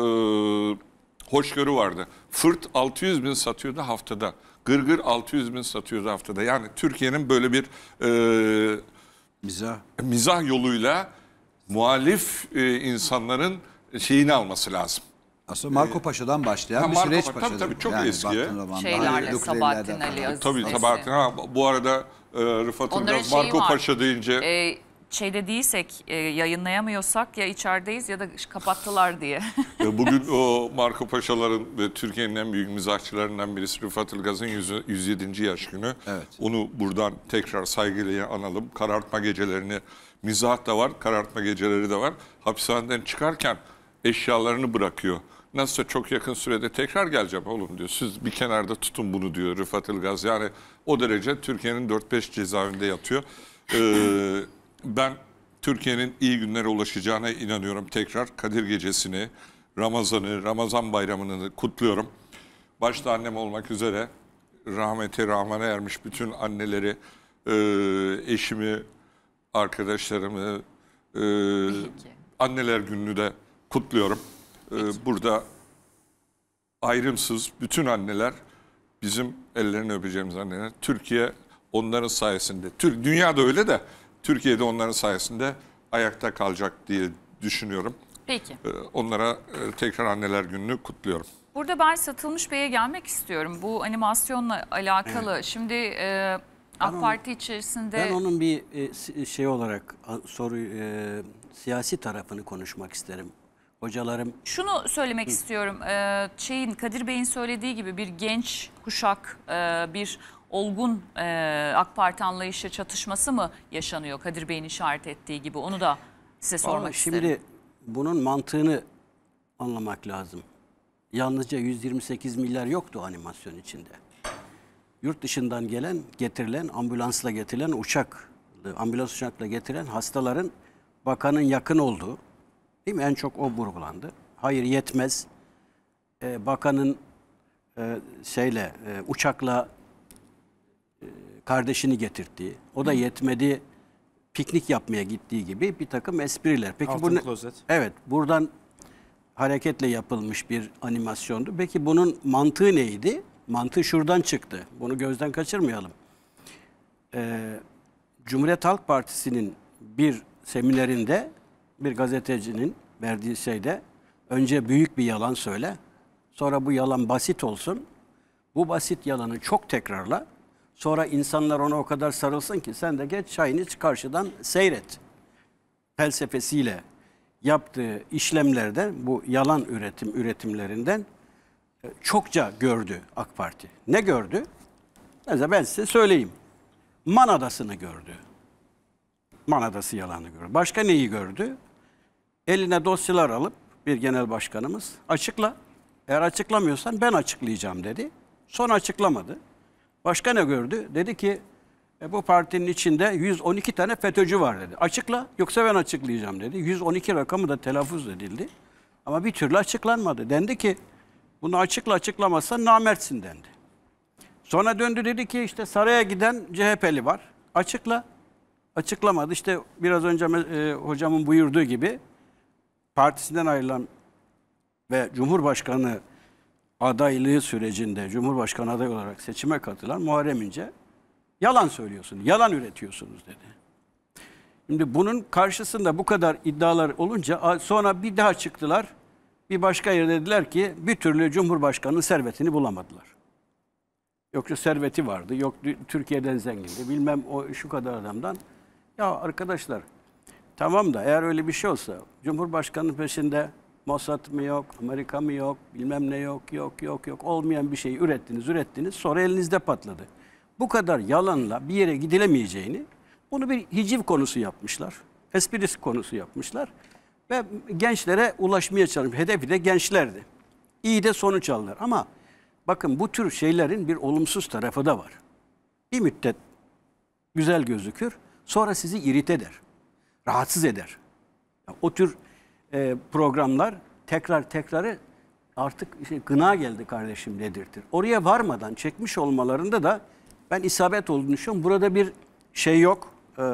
hoşgörü vardı. Fırt altı yüz bin satıyordu haftada. Gırgır altı yüz bin satıyordu haftada. Yani Türkiye'nin böyle bir e, Mizah. mizah yoluyla muhalif e, insanların şeyini alması lazım. Aslında Marco Paşa'dan başlayan Ha, bir Marco süreç Paşa, Paşa'dır. tabii, çok eski. baktığın zaman Şeylerle, daha Sabahattin dokuz ellilerden Ali, falan. Aziz Tabii Neyse. Sabahattin, ha, bu arada e, Rıfat Onların Ilgaz, şeyi Marco var. Paşa deyince Ee, şeyde değilsek, e, yayınlayamıyorsak ya içerideyiz ya da kapattılar diye. e, bugün o Marco Paşaların ve Türkiye'nin en büyük mizahçılarından birisi Rıfat Ilgaz'ın yüz yedinci yaş günü. Evet. Onu buradan tekrar saygıyla analım. Karartma gecelerini, mizah da var, karartma geceleri de var. Hapishaneden çıkarken eşyalarını bırakıyor. Nasılsa çok yakın sürede tekrar geleceğim oğlum diyor. Siz bir kenarda tutun bunu diyor Rıfat Ilgaz. Yani o derece Türkiye'nin dört beş cezaevinde yatıyor. Ee, ben Türkiye'nin iyi günlere ulaşacağına inanıyorum. Tekrar Kadir Gecesi'ni, Ramazan'ı, Ramazan Bayramı'nı kutluyorum. başta annem olmak üzere rahmeti rahmana ermiş bütün anneleri, e, eşimi, arkadaşlarımı, e, anneler gününü de kutluyorum. E, burada ayrımsız bütün anneler bizim ellerini öpeceğimiz anneler. Türkiye onların sayesinde, Tür dünyada öyle de Türkiye'de onların sayesinde ayakta kalacak diye düşünüyorum. Peki. E, onlara e, tekrar anneler gününü kutluyorum. Burada ben Satılmış Bey'e gelmek istiyorum. Bu animasyonla alakalı. Evet. Şimdi e, AK onu, Parti içerisinde... Ben onun bir e, şey olarak soru e, siyasi tarafını konuşmak isterim. Hocalarım... Şunu söylemek Hı. istiyorum. E, şeyin Kadir Bey'in söylediği gibi bir genç kuşak, e, bir olgun e, AK Parti anlayışı çatışması mı yaşanıyor? Kadir Bey'in işaret ettiği gibi. Onu da size sormak Aa, isterim. Şimdi bunun mantığını anlamak lazım. Yalnızca yüz yirmi sekiz milyar yoktu animasyon içinde. Yurt dışından gelen, getirilen, ambulansla getirilen uçak, ambulans uçakla getirilen hastaların bakanın yakın olduğu, değil mi? En çok o vurgulandı. Hayır yetmez. Ee, bakanın e, şeyle, e, uçakla e, kardeşini getirttiği, o da yetmedi, piknik yapmaya gittiği gibi bir takım espriler. Peki Altın bu klozet. Evet, buradan hareketle yapılmış bir animasyondu. Peki bunun mantığı neydi? Mantığı şuradan çıktı. Bunu gözden kaçırmayalım. Ee, Cumhuriyet Halk Partisi'nin bir seminerinde bir gazetecinin verdiği şeyde önce büyük bir yalan söyle. Sonra bu yalan basit olsun. Bu basit yalanı çok tekrarla. Sonra insanlar ona o kadar sarılsın ki sen de geç çayını iç karşıdan seyret. Felsefesiyle yaptığı işlemlerden, bu yalan üretim üretimlerinden çokça gördü AK Parti. Ne gördü? Mesela ben size söyleyeyim. Man Adası'nı gördü. Man Adası yalanı gördü. Başka neyi gördü? Eline dosyalar alıp bir genel başkanımız açıkla. Eğer açıklamıyorsan ben açıklayacağım dedi. Sonra açıklamadı. Başka ne gördü? Dedi ki e, bu partinin içinde yüz on iki tane FETÖ'cü var dedi. Açıkla yoksa ben açıklayacağım dedi. yüz on iki rakamı da telaffuz edildi. Ama bir türlü açıklanmadı. Dendi ki bunu açıkla açıklamazsan namertsin dendi. Sonra döndü dedi ki işte saraya giden C H P'li var. Açıkla. Açıklamadı. İşte biraz önce e, hocamın buyurduğu gibi partisinden ayrılan ve Cumhurbaşkanı adaylığı sürecinde Cumhurbaşkanı adayı olarak seçime katılan Muharrem İnce yalan söylüyorsun, yalan üretiyorsunuz dedi. Şimdi bunun karşısında bu kadar iddialar olunca sonra bir daha çıktılar. Bir başka yere dediler ki bir türlü Cumhurbaşkanı'nın servetini bulamadılar. Yoksa serveti vardı, yok Türkiye'den zengindi, bilmem o şu kadar adamdan. Ya arkadaşlar tamam da eğer öyle bir şey olsa Cumhurbaşkanı'nın peşinde Mossad mı yok, Amerika mı yok, bilmem ne yok, yok, yok, yok. Olmayan bir şeyi ürettiniz, ürettiniz. Sonra elinizde patladı. Bu kadar yalanla bir yere gidilemeyeceğini, bunu bir hiciv konusu yapmışlar. Esprisi konusu yapmışlar. Ve gençlere ulaşmaya çalışmış. Hedefi de gençlerdi. İyi de sonuç aldılar. Ama bakın bu tür şeylerin bir olumsuz tarafı da var. Bir müddet güzel gözükür. Sonra sizi irite eder. Rahatsız eder. O tür e, programlar tekrar tekrarı artık işte gına geldi kardeşim dedirtir. Oraya varmadan çekmiş olmalarında da ben isabet olduğunu düşünüyorum. Burada bir şey yok. E,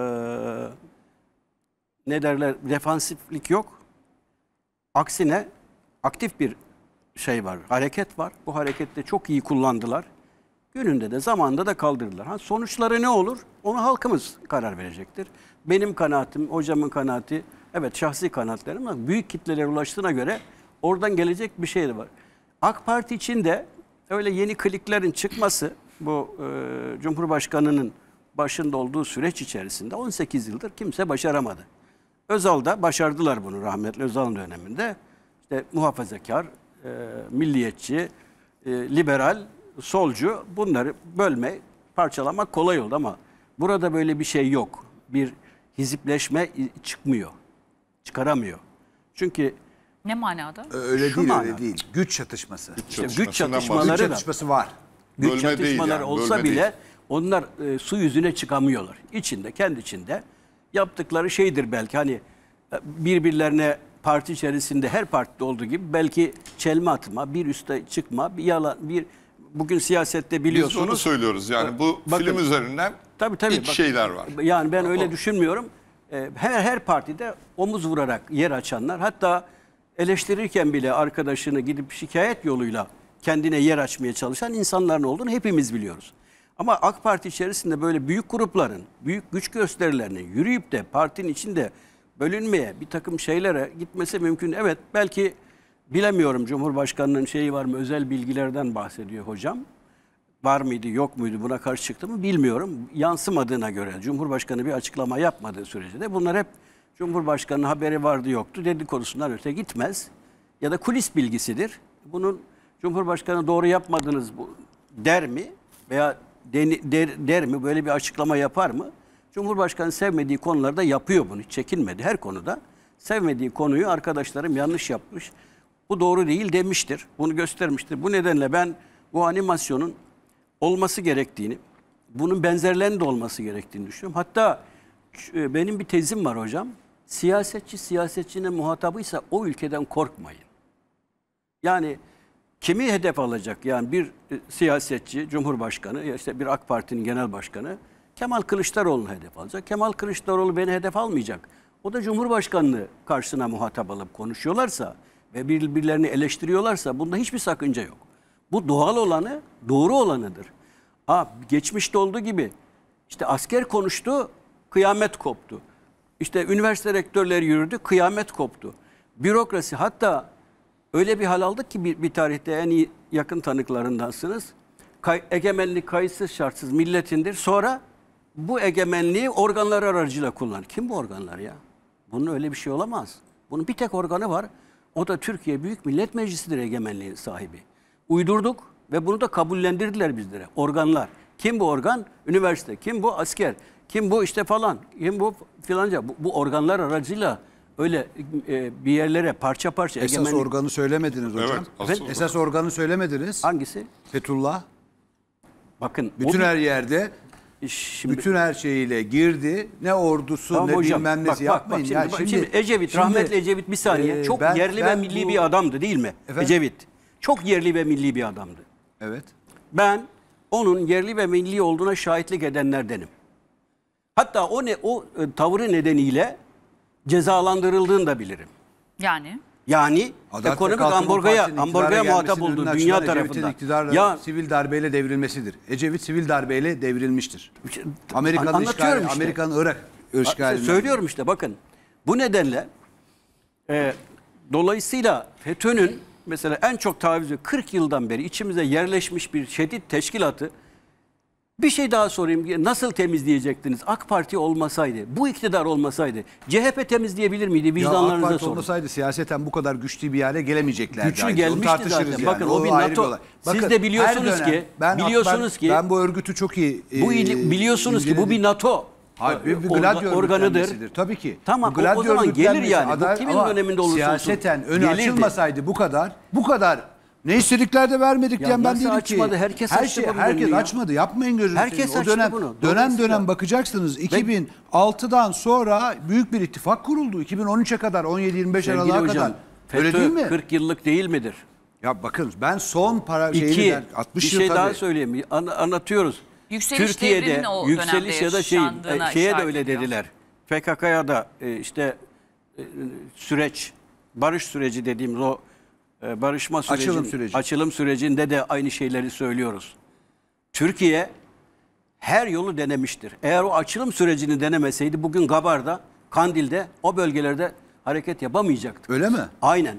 ne derler? Defansiflik yok. Aksine aktif bir şey var. Hareket var. Bu harekette çok iyi kullandılar. Gününde de zamanında da kaldırdılar. Ha, sonuçları ne olur? Onu halkımız karar verecektir. Benim kanaatim, hocamın kanaati, evet şahsi kanaatlerim ama büyük kitlelere ulaştığına göre oradan gelecek bir şey de var. AK Parti için de öyle yeni kliklerin çıkması bu e, Cumhurbaşkanı'nın başında olduğu süreç içerisinde on sekiz yıldır kimse başaramadı. Özal'da başardılar bunu rahmetli Özal'ın döneminde. İşte muhafazakar, e, milliyetçi, e, liberal, solcu bunları bölme, parçalamak kolay oldu ama burada böyle bir şey yok. Bir hizipleşme çıkmıyor. Çıkaramıyor. Çünkü ne manada? Öyle Şu değil, manada. öyle değil. Güç çatışması. İşte güç Çatışmasından çatışmaları Güç da çatışması var. güç Bölme değil çatışmaları yani, olsa bölme bile değil. onlar e, su yüzüne çıkamıyorlar. İçinde, kendi içinde yaptıkları şeydir belki hani birbirlerine parti içerisinde her partide olduğu gibi belki çelme atma, bir üste çıkma, bir yalan, bir bugün siyasette biliyorsunuz. Biz onu söylüyoruz yani bu Bakın, film üzerinden tabii, tabii, iç bak, şeyler var. Yani ben öyle düşünmüyorum. Her her partide omuz vurarak yer açanlar, hatta eleştirirken bile arkadaşını gidip şikayet yoluyla kendine yer açmaya çalışan insanların olduğunu hepimiz biliyoruz. Ama AK Parti içerisinde böyle büyük grupların, büyük güç gösterilerine yürüyüp de partinin içinde bölünmeye, bir takım şeylere gitmesi mümkün. Evet, belki bilemiyorum, Cumhurbaşkanı'nın şeyi var mı, özel bilgilerden bahsediyor hocam. Var mıydı, yok muydu, buna karşı çıktı mı bilmiyorum. Yansımadığına göre, Cumhurbaşkanı bir açıklama yapmadığı sürece de bunlar hep Cumhurbaşkanı'nın haberi vardı yoktu dedikodusundan öte gitmez. Ya da kulis bilgisidir. Bunun Cumhurbaşkanı doğru yapmadınız bu der mi? Veya der, der, der mi? Böyle bir açıklama yapar mı? Cumhurbaşkanı sevmediği konularda yapıyor bunu. Hiç çekinmedi her konuda. Sevmediği konuyu arkadaşlarım yanlış yapmış, bu doğru değil demiştir. Bunu göstermiştir. Bu nedenle ben bu animasyonun olması gerektiğini, bunun benzerlerinin de olması gerektiğini düşünüyorum. Hatta benim bir tezim var hocam. Siyasetçi siyasetçinin muhatabıysa o ülkeden korkmayın. Yani kimi hedef alacak? Yani bir siyasetçi, Cumhurbaşkanı, ya işte bir AK Parti'nin genel başkanı Kemal Kılıçdaroğlu'nu hedef alacak. Kemal Kılıçdaroğlu beni hedef almayacak. O da Cumhurbaşkanlığı karşısına muhatap alıp konuşuyorlarsa ve birbirlerini eleştiriyorlarsa bunda hiçbir sakınca yok. Bu doğal olanı, doğru olanıdır. Aa, geçmişte olduğu gibi işte asker konuştu, kıyamet koptu. İşte üniversite rektörleri yürüdü, kıyamet koptu. Bürokrasi, hatta öyle bir hal aldık ki bir, bir tarihte en iyi yakın tanıklarındansınız. Kay, egemenlik kayıtsız şartsız milletindir. Sonra bu egemenliği organlar aracılığıyla kullanır. Kim bu organlar ya? Bunun öyle bir şey olamaz. Bunun bir tek organı var. O da Türkiye Büyük Millet Meclisi'dir egemenliğin sahibi. Uydurduk ve bunu da kabullendirdiler bizlere. Organlar. Kim bu organ? Üniversite. Kim bu? Asker. Kim bu? İşte falan. Kim bu? Filanca. Bu, bu organlar aracıyla öyle e, bir yerlere parça parça Esas egemenlik... organı söylemediniz hocam. Evet, asıl Esas Esas organı söylemediniz. Hangisi? Fethullah. Bakın. Bütün o her yerde, Şimdi, bütün her şeyiyle girdi. Ne ordusu, tamam ne hocam, bilmem bak, nesi bak, yapmayın. bak, ya şimdi, şimdi, şimdi Ecevit, şimdi, rahmetli Ecevit bir saniye. e, çok ben- yerli ben ve milli bu- bir adamdı değil mi? Efendim? Ecevit. Çok yerli ve milli bir adamdı. Evet. Ben onun yerli ve milli olduğuna şahitlik edenlerdenim. Hatta o ne o e, tavrı nedeniyle cezalandırıldığını da bilirim. Yani Yani Adalet ve ekonomik Kalkınma ambargoya Partisi'nin ambargoya iktidara muhatap gelmesinin olduğu önünü dünya açılan Ecevit'in tarafından. iktidarla Ya sivil darbeyle devrilmesidir. Ecevit sivil darbeyle devrilmiştir. Amerika'nın anlatıyorum işgali, işte. Amerika'nın Irak işgalinden. Söylüyorum işte bakın. Bu nedenle e, dolayısıyla FETÖ'nün mesela en çok tavizi kırk yıldan beri içimize yerleşmiş bir şiddet teşkilatı. Bir şey daha sorayım. Nasıl temizleyecektiniz? AK Parti olmasaydı, bu iktidar olmasaydı C H P temizleyebilir miydi? Ya AK Vicdanlarınıza Parti sorun. olmasaydı siyaseten bu kadar güçlü bir yere gelemeyeceklerdi. Güçlü ayrıca. Onu gelmişti tartışırız zaten. yani. Bakın o bir ayrı NATO. olay. Siz Bakın, de biliyorsunuz her dönem- ki, ben, biliyorsunuz ben, ki ben bu örgütü çok iyi bu e, il- biliyorsunuz ki bu bir NATO. Hayır, bir, bir orga- Gladio organıdır. örgütlenmesidir. Tabii ki. Tamam, Bu o- o Gladio zaman gelir örgütlenmesi yani. Bu aday- kimin ama döneminde olursa olsun siyaseten önü gelirdi. açılmasaydı bu kadar, bu kadar ne istedikler de vermedik Ya diyen ben nasıl değilim açmadı? ki. Herkes Her açtı şey, bunu herkes ya. açmadı. Yapmayın gözünü Herkes seveyim. O açtı dönem, bunu. Dönem Dolayısıyla- dönem bakacaksınız. iki bin altıdan sonra büyük bir ittifak kuruldu. iki bin on üçe kadar, on yedi yirmi beş Sevgili Aralık'a hocam, kadar. Öyle FETÖ değil mi? kırk yıllık değil midir? Ya bakın ben son para şeyini İki, der, altmış bir yıl şey tabii. daha söyleyeyim. An- anlatıyoruz. Yükseliş Türkiye'de devrinin o yükseliş dönemde ya da şey, yaşandığına e, şeye de işaret öyle ediyor. dediler. P K K'ya da e, işte e, süreç, barış süreci dediğimiz o e, barışma süreci, Açılım süreci. açılım sürecinde de aynı şeyleri söylüyoruz. Türkiye her yolu denemiştir. Eğer o açılım sürecini denemeseydi bugün Gabar'da, Kandil'de, o bölgelerde hareket yapamayacaktık. Öyle mi? Aynen.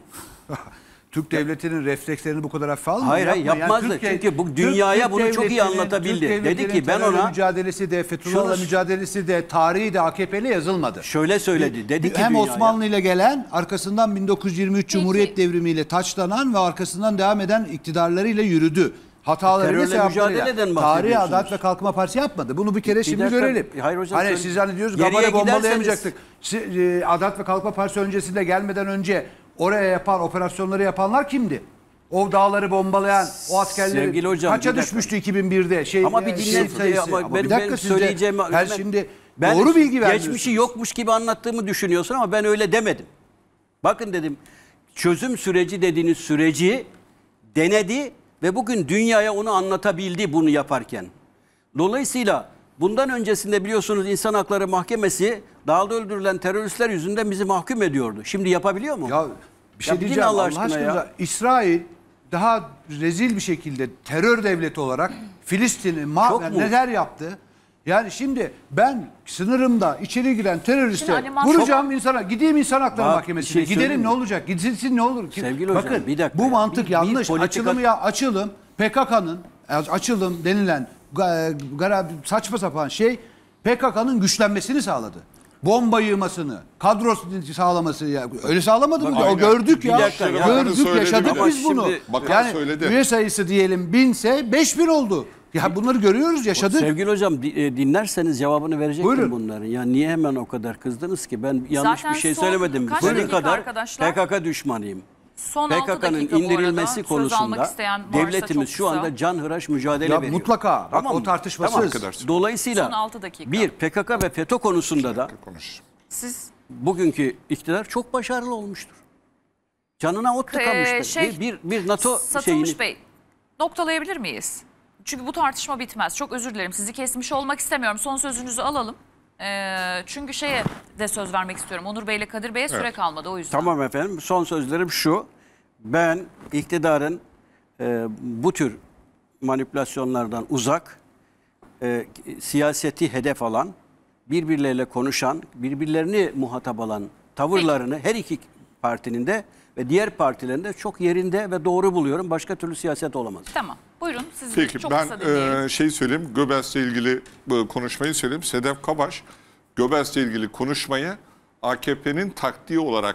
Türk devletinin reflekslerini bu kadar hafife almıyor. Hayır, hayır, Yapma. yapmazdı. Türkiye- Çünkü bu dünyaya Türk bunu çok iyi devletinin- anlatabildi. Türk Dedi devletinin ki, ben terörle ona- mücadelesi de Fethullah'la Şunu- mücadelesi de tarihi de A K P'li yazılmadı. Şöyle söyledi. Dedi ki Hem dünyaya, Osmanlı ile gelen, arkasından bin dokuz yüz yirmi üç Cumhuriyet devrimiyle taçlanan ve arkasından devam eden iktidarlarıyla yürüdü. Hatalarıyla, Terörle sevaplarıyla. mücadeleden Tarihi bahsediyorsunuz. Adalet ve Kalkınma Partisi yapmadı. Bunu bir kere şimdi dakika, görelim. hayır hocam, hani söyle- siz zannediyorsunuz Geriye Gabar'ı giderseniz- bombalayamayacaktık. Si- e, Adalet ve Kalkınma Partisi öncesinde gelmeden önce oraya yapan, operasyonları yapanlar kimdi? O dağları bombalayan, o askerleri Sevgili hocam, kaça bir dakika. düşmüştü iki bin birde? Şey, Ama bir e, dinleyin. şey sayısı. Ama Ama ben- bir dakika benim siz de söyleyeceğimi- her ben- şimdi ben doğru bilgi vermiyorsunuz. geçmişi yokmuş gibi anlattığımı düşünüyorsun ama ben öyle demedim. Bakın dedim, çözüm süreci dediğiniz süreci denedi ve bugün dünyaya onu anlatabildi bunu yaparken. Dolayısıyla bundan öncesinde biliyorsunuz İnsan Hakları Mahkemesi dağda öldürülen teröristler yüzünden bizi mahkum ediyordu. Şimdi yapabiliyor mu? Ya bir şey Ya bir diyeceğim Allah Allah aşkına aşkına. ya. İsrail daha rezil bir şekilde terör devleti olarak Filistin'i ma- Çok yani mu? neler yaptı? Yani şimdi ben sınırımda içeri giren Şimdi teröriste animasyon- vuracağım insana, gideyim İnsan Hakları Bak, Mahkemesi'ne, bir şey gidelim söyleyeyim ne mi? olacak? Gidilsin ne olur? Ki- Sevgili hocam, Bakın bir dakika bu ya. mantık Bir- bir yanlış. politika- Açılımı ya açılım P K K'nın açılım denilen ga- gara- saçma sapan şey P K K'nın güçlenmesini sağladı. Bomba yığmasını, kadro sağlaması ya öyle sağlamadı mı? Aynen. O gördük Bir ya. dakika ya. Gördük, Söyledi yaşadık bile. biz bunu. Şimdi bakan yani söyledi. üye sayısı diyelim binse beş bin oldu. Ya bunları görüyoruz, yaşadık. Sevgili hocam di- e, dinlerseniz cevabını verecektim Buyurun. bunların. Ya niye hemen o kadar kızdınız ki? Ben yanlış Zaten bir şey son söylemedim. kaç Sizin dakika kadar arkadaşlar? P K K düşmanıyım. Son altı P K K'nın dakika bu arada. indirilmesi Söz konusunda almak isteyen varsa devletimiz çok şu kısa. anda canhıraş mücadele Ya veriyor. mutlaka. Bak, o mı? tartışmasız. Tamam. Arkadaşlar. Dolayısıyla Son altı dakika. bir P K K ve FETÖ konusunda da Konuş. Siz bugünkü iktidar çok başarılı olmuştur. Canına ot tıkamıştır. Ee, şey, bir, bir, bir NATO Satılmış şeyini... Bey, noktalayabilir miyiz? Çünkü bu tartışma bitmez. Çok özür dilerim. Sizi kesmiş olmak istemiyorum. Son sözünüzü alalım. Ee, çünkü şeye de söz vermek istiyorum. Onur Bey ile Kadir Bey'e süre Evet. kalmadı o yüzden. Tamam efendim. Son sözlerim şu. Ben iktidarın e, bu tür manipülasyonlardan uzak, e, siyaseti hedef alan, birbirleriyle konuşan, birbirlerini muhatap alan tavırlarını her iki partinin de ve diğer partilerin de çok yerinde ve doğru buluyorum. Başka türlü siyaset olamaz. Tamam. Buyurun. Sizi Peki çok ben kısa dinleyelim. e, şey söyleyeyim. Göbels'le ilgili e, konuşmayı söyleyeyim. Sedef Kabaş Göbels'le ilgili konuşmayı A K P'nin taktiği olarak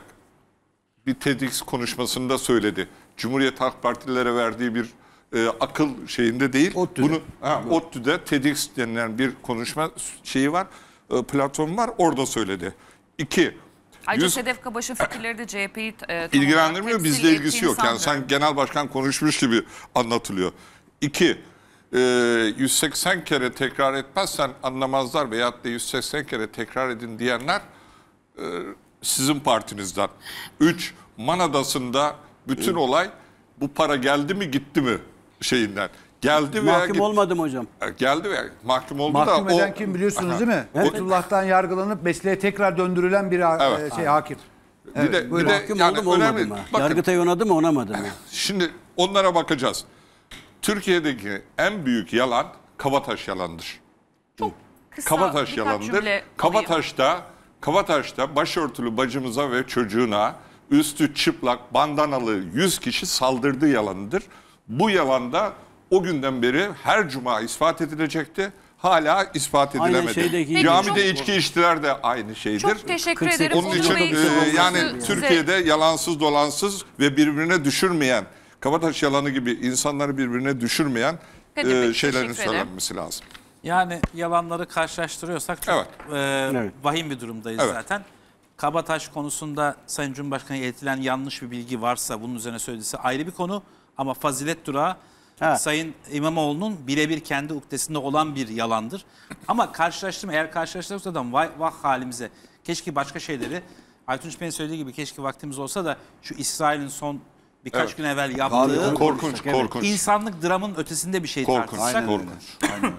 bir TEDx konuşmasında söyledi. Cumhuriyet Halk Partililere verdiği bir e, akıl şeyinde değil. ODTÜ'de. Bunu ha, ODTÜ'de TEDx denilen bir konuşma şeyi var. E, platformu var. Orada söyledi. İki. Ayrıca yüz- Sedef Kabaş'ın fikirleri de C H P'yi e, İlgilendirmiyor. Bizle ilgisi yok. Yani sen genel başkan konuşmuş gibi anlatılıyor. İki, e, yüz seksen kere tekrar etmezsen anlamazlar veyahut da yüz seksen kere tekrar edin diyenler e, sizin partinizden. Üç, Man Adası'nda bütün olay bu para geldi mi gitti mi şeyinden. Geldi veya Mahkum gitti. olmadım hocam. Geldi veya mahkum oldu Mahkum da eden o... kim biliyorsunuz Aha. değil mi? Fethullah'tan yargılanıp mesleğe tekrar döndürülen bir ha- Evet. e, şey hakim. Bir de, bir buyurun. de Mahkum yani oldum olmadım önemli. mı? Bakın, Yargıtay onadı mı onamadı mı? şimdi onlara bakacağız. Türkiye'deki en büyük yalan Kabataş yalandır. Çok kısa Kabataş birkaç yalandır. cümle alayım. Kabataş'ta Kabataş'ta başörtülü bacımıza ve çocuğuna üstü çıplak bandanalı yüz kişi saldırdığı yalanıdır. Bu yalanda o günden beri her cuma ispat edilecekti. Hala ispat Aynen edilemedi. şeydeki- Camide Peki, çok- içki içtiler de aynı şeydir. Çok teşekkür kırk sekiz ederim. Onun Onur için Bey, e, sözünüzü yani size- Türkiye'de yalansız dolansız ve birbirine düşürmeyen, Kabataş yalanı gibi insanları birbirine düşürmeyen Kadir Bey, e, şeylerin teşekkür ederim. söylenmesi lazım. Yani yalanları karşılaştırıyorsak çok Evet. e, Evet. vahim bir durumdayız Evet. zaten. Kabataş konusunda Sayın Cumhurbaşkanı'na iletilen yanlış bir bilgi varsa bunun üzerine söylediyse ayrı bir konu. Ama fazilet durağı Ha. Sayın İmamoğlu'nun birebir kendi uktesinde olan bir yalandır. Ama karşılaştırma eğer karşılaştırırsa da vay, vah halimize. Keşke başka şeyleri Aytunç Bey'in söylediği gibi keşke vaktimiz olsa da şu İsrail'in son birkaç Evet. gün evvel Abi, yaptığı Korkunç, korkunç. insanlık dramının ötesinde bir şey Korkunç, tartışsak. korkunç.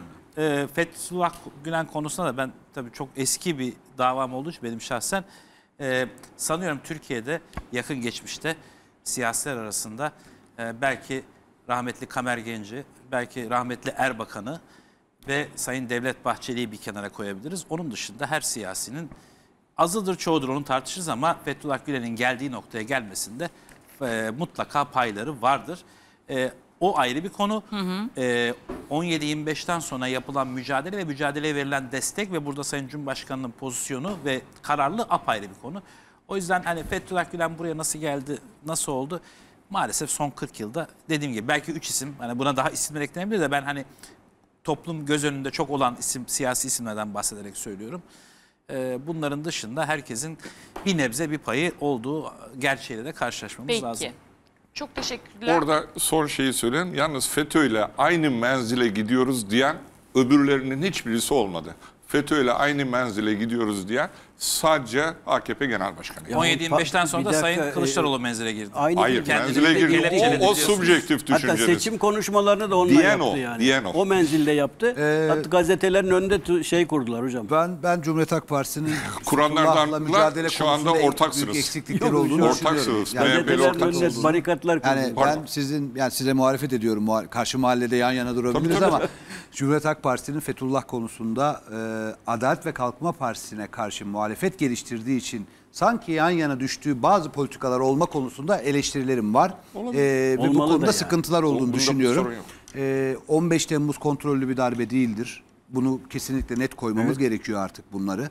E, Fethullah Gülen konusunda da ben tabii çok eski bir davam olduğu için benim şahsen e, sanıyorum Türkiye'de yakın geçmişte siyasiler arasında e, belki rahmetli Kamer Genci, belki rahmetli Erbakan'ı ve Sayın Devlet Bahçeli'yi bir kenara koyabiliriz. Onun dışında her siyasinin azıdır çoğudur onu tartışırız ama Fethullah Gülen'in geldiği noktaya gelmesinde e, mutlaka payları vardır. E, o ayrı bir konu. E, on yedi yirmi beşten sonra yapılan mücadele ve mücadeleye verilen destek ve burada Sayın Cumhurbaşkanı'nın pozisyonu ve kararlılığı apayrı bir konu. O yüzden hani Fethullah Gülen buraya nasıl geldi, nasıl oldu? Maalesef son kırk yılda dediğim gibi belki üç isim, hani buna daha isimler eklenebilir de ben hani toplum göz önünde çok olan isim, siyasi isimlerden bahsederek söylüyorum. Ee, bunların dışında herkesin bir nebze bir payı olduğu gerçeğiyle de karşılaşmamız Peki. lazım. Çok teşekkürler. Orada son şeyi söyleyeyim. Yalnız FETÖ ile aynı menzile gidiyoruz diyen öbürlerinin hiçbirisi olmadı. FETÖ ile aynı menzile gidiyoruz diyen sadece A K P Genel Başkanı. Ya on yedi yirmi beşten bir sonra da dakika, Sayın e, Kılıçdaroğlu menzile girdi. Aynı Hayır, bir- menzile girdi. gerekçeli O, o diyorsunuz. subjektif Hatta düşünceniz. seçim konuşmalarını da onunla Diyen yaptı o, yani. diyen o. menzilde yaptı. Ee, Hatta gazetelerin önünde tu- şey kurdular hocam. Ben ben Cumhuriyet Halk Partisi'nin Kuranlardan Fethullah'la mücadele şu anda konusunda en ortaksınız. büyük eksiklikleri Yok, olduğunu ortaksınız. düşünüyorum. M H P'li Gazetelerin ortak önünde olduğunu- barikatlar kurdular. Yani Pardon. ben sizin yani size muhalefet ediyorum. Muha- Karşı mahallede yan yana durabiliriz Tabii, tabii. ama Cumhuriyet Halk Partisi'nin Fethullah konusunda e, Adalet ve Kalkınma Partisi'ne karşı muhalefet geliştirdiği için sanki yan yana düştüğü bazı politikalar olma konusunda eleştirilerim var. E, ve bu Olmalı da konuda yani. sıkıntılar olduğunu Bunda bir düşünüyorum. sorun yok. E, on beş Temmuz kontrollü bir darbe değildir. Bunu kesinlikle net koymamız gerekiyor artık bunları.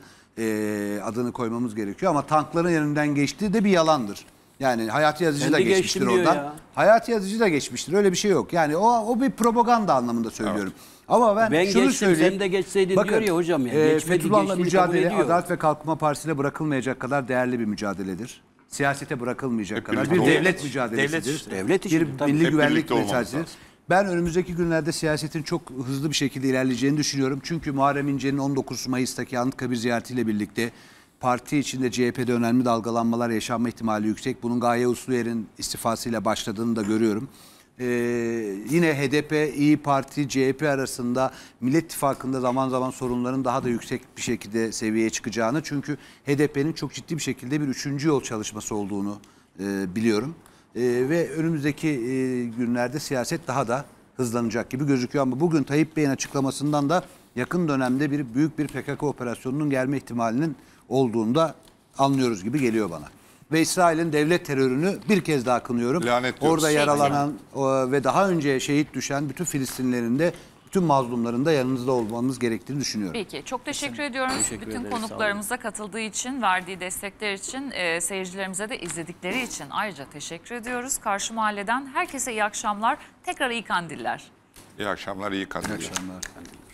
E, adını koymamız gerekiyor ama tankların yanından geçtiği de bir yalandır. Yani Hayati Yazıcı da Kendi geçmiştir geçtim diyor oradan. ya. Hayati Yazıcı da geçmiştir. Öyle bir şey yok. Yani o o bir propaganda anlamında söylüyorum. Ama ben, Ben şunu geçtim, söyleyeyim. sen de geçseydin diyor ya hocam ya. e, Geçmedi, Fethullah'la geçtiğini mücadele kabul ediyor. Adalet ve Kalkınma Partisi'ne bırakılmayacak kadar değerli bir mücadeledir. Siyasete bırakılmayacak Hep kadar birlikte bir olmamız devlet lazım. mücadelesidir. Devlet- devlet işi, bir tabii. milli Hep güvenlik birlikte olmamız meselesidir. lazım. Ben önümüzdeki günlerde siyasetin çok hızlı bir şekilde ilerleyeceğini düşünüyorum. Çünkü Muharrem İnce'nin on dokuz Mayıs'taki Anıtkabir ziyaretiyle birlikte parti içinde C H P'de önemli dalgalanmalar yaşanma ihtimali yüksek. Bunun Gaye Usluyer'in istifasıyla başladığını da görüyorum. Ee, yine H D P, İYİ Parti, C H P arasında Millet İttifakı'nda zaman zaman sorunların daha da yüksek bir şekilde seviyeye çıkacağını. Çünkü H D P'nin çok ciddi bir şekilde bir üçüncü yol çalışması olduğunu e, biliyorum. E, ve önümüzdeki e, günlerde siyaset daha da hızlanacak gibi gözüküyor. Ama bugün Tayyip Bey'in açıklamasından da yakın dönemde bir büyük bir P K K operasyonunun gelme ihtimalinin olduğunu da anlıyoruz gibi geliyor bana. Ve İsrail'in devlet terörünü bir kez daha kınıyorum. Lanetliyoruz. Orada yaralanan o, ve daha önce şehit düşen bütün Filistinlilerin de bütün mazlumların da yanınızda olmamız gerektiğini düşünüyorum. Peki, çok teşekkür ediyoruz. Teşekkür Bütün ederiz, sağ olun. konuklarımıza katıldığı için, verdiği destekler için, e, seyircilerimize de izledikleri için ayrıca teşekkür ediyoruz. Karşı Mahalle'den herkese iyi akşamlar. Tekrar iyi kandiller. İyi akşamlar, iyi kandiller. İyi akşamlar.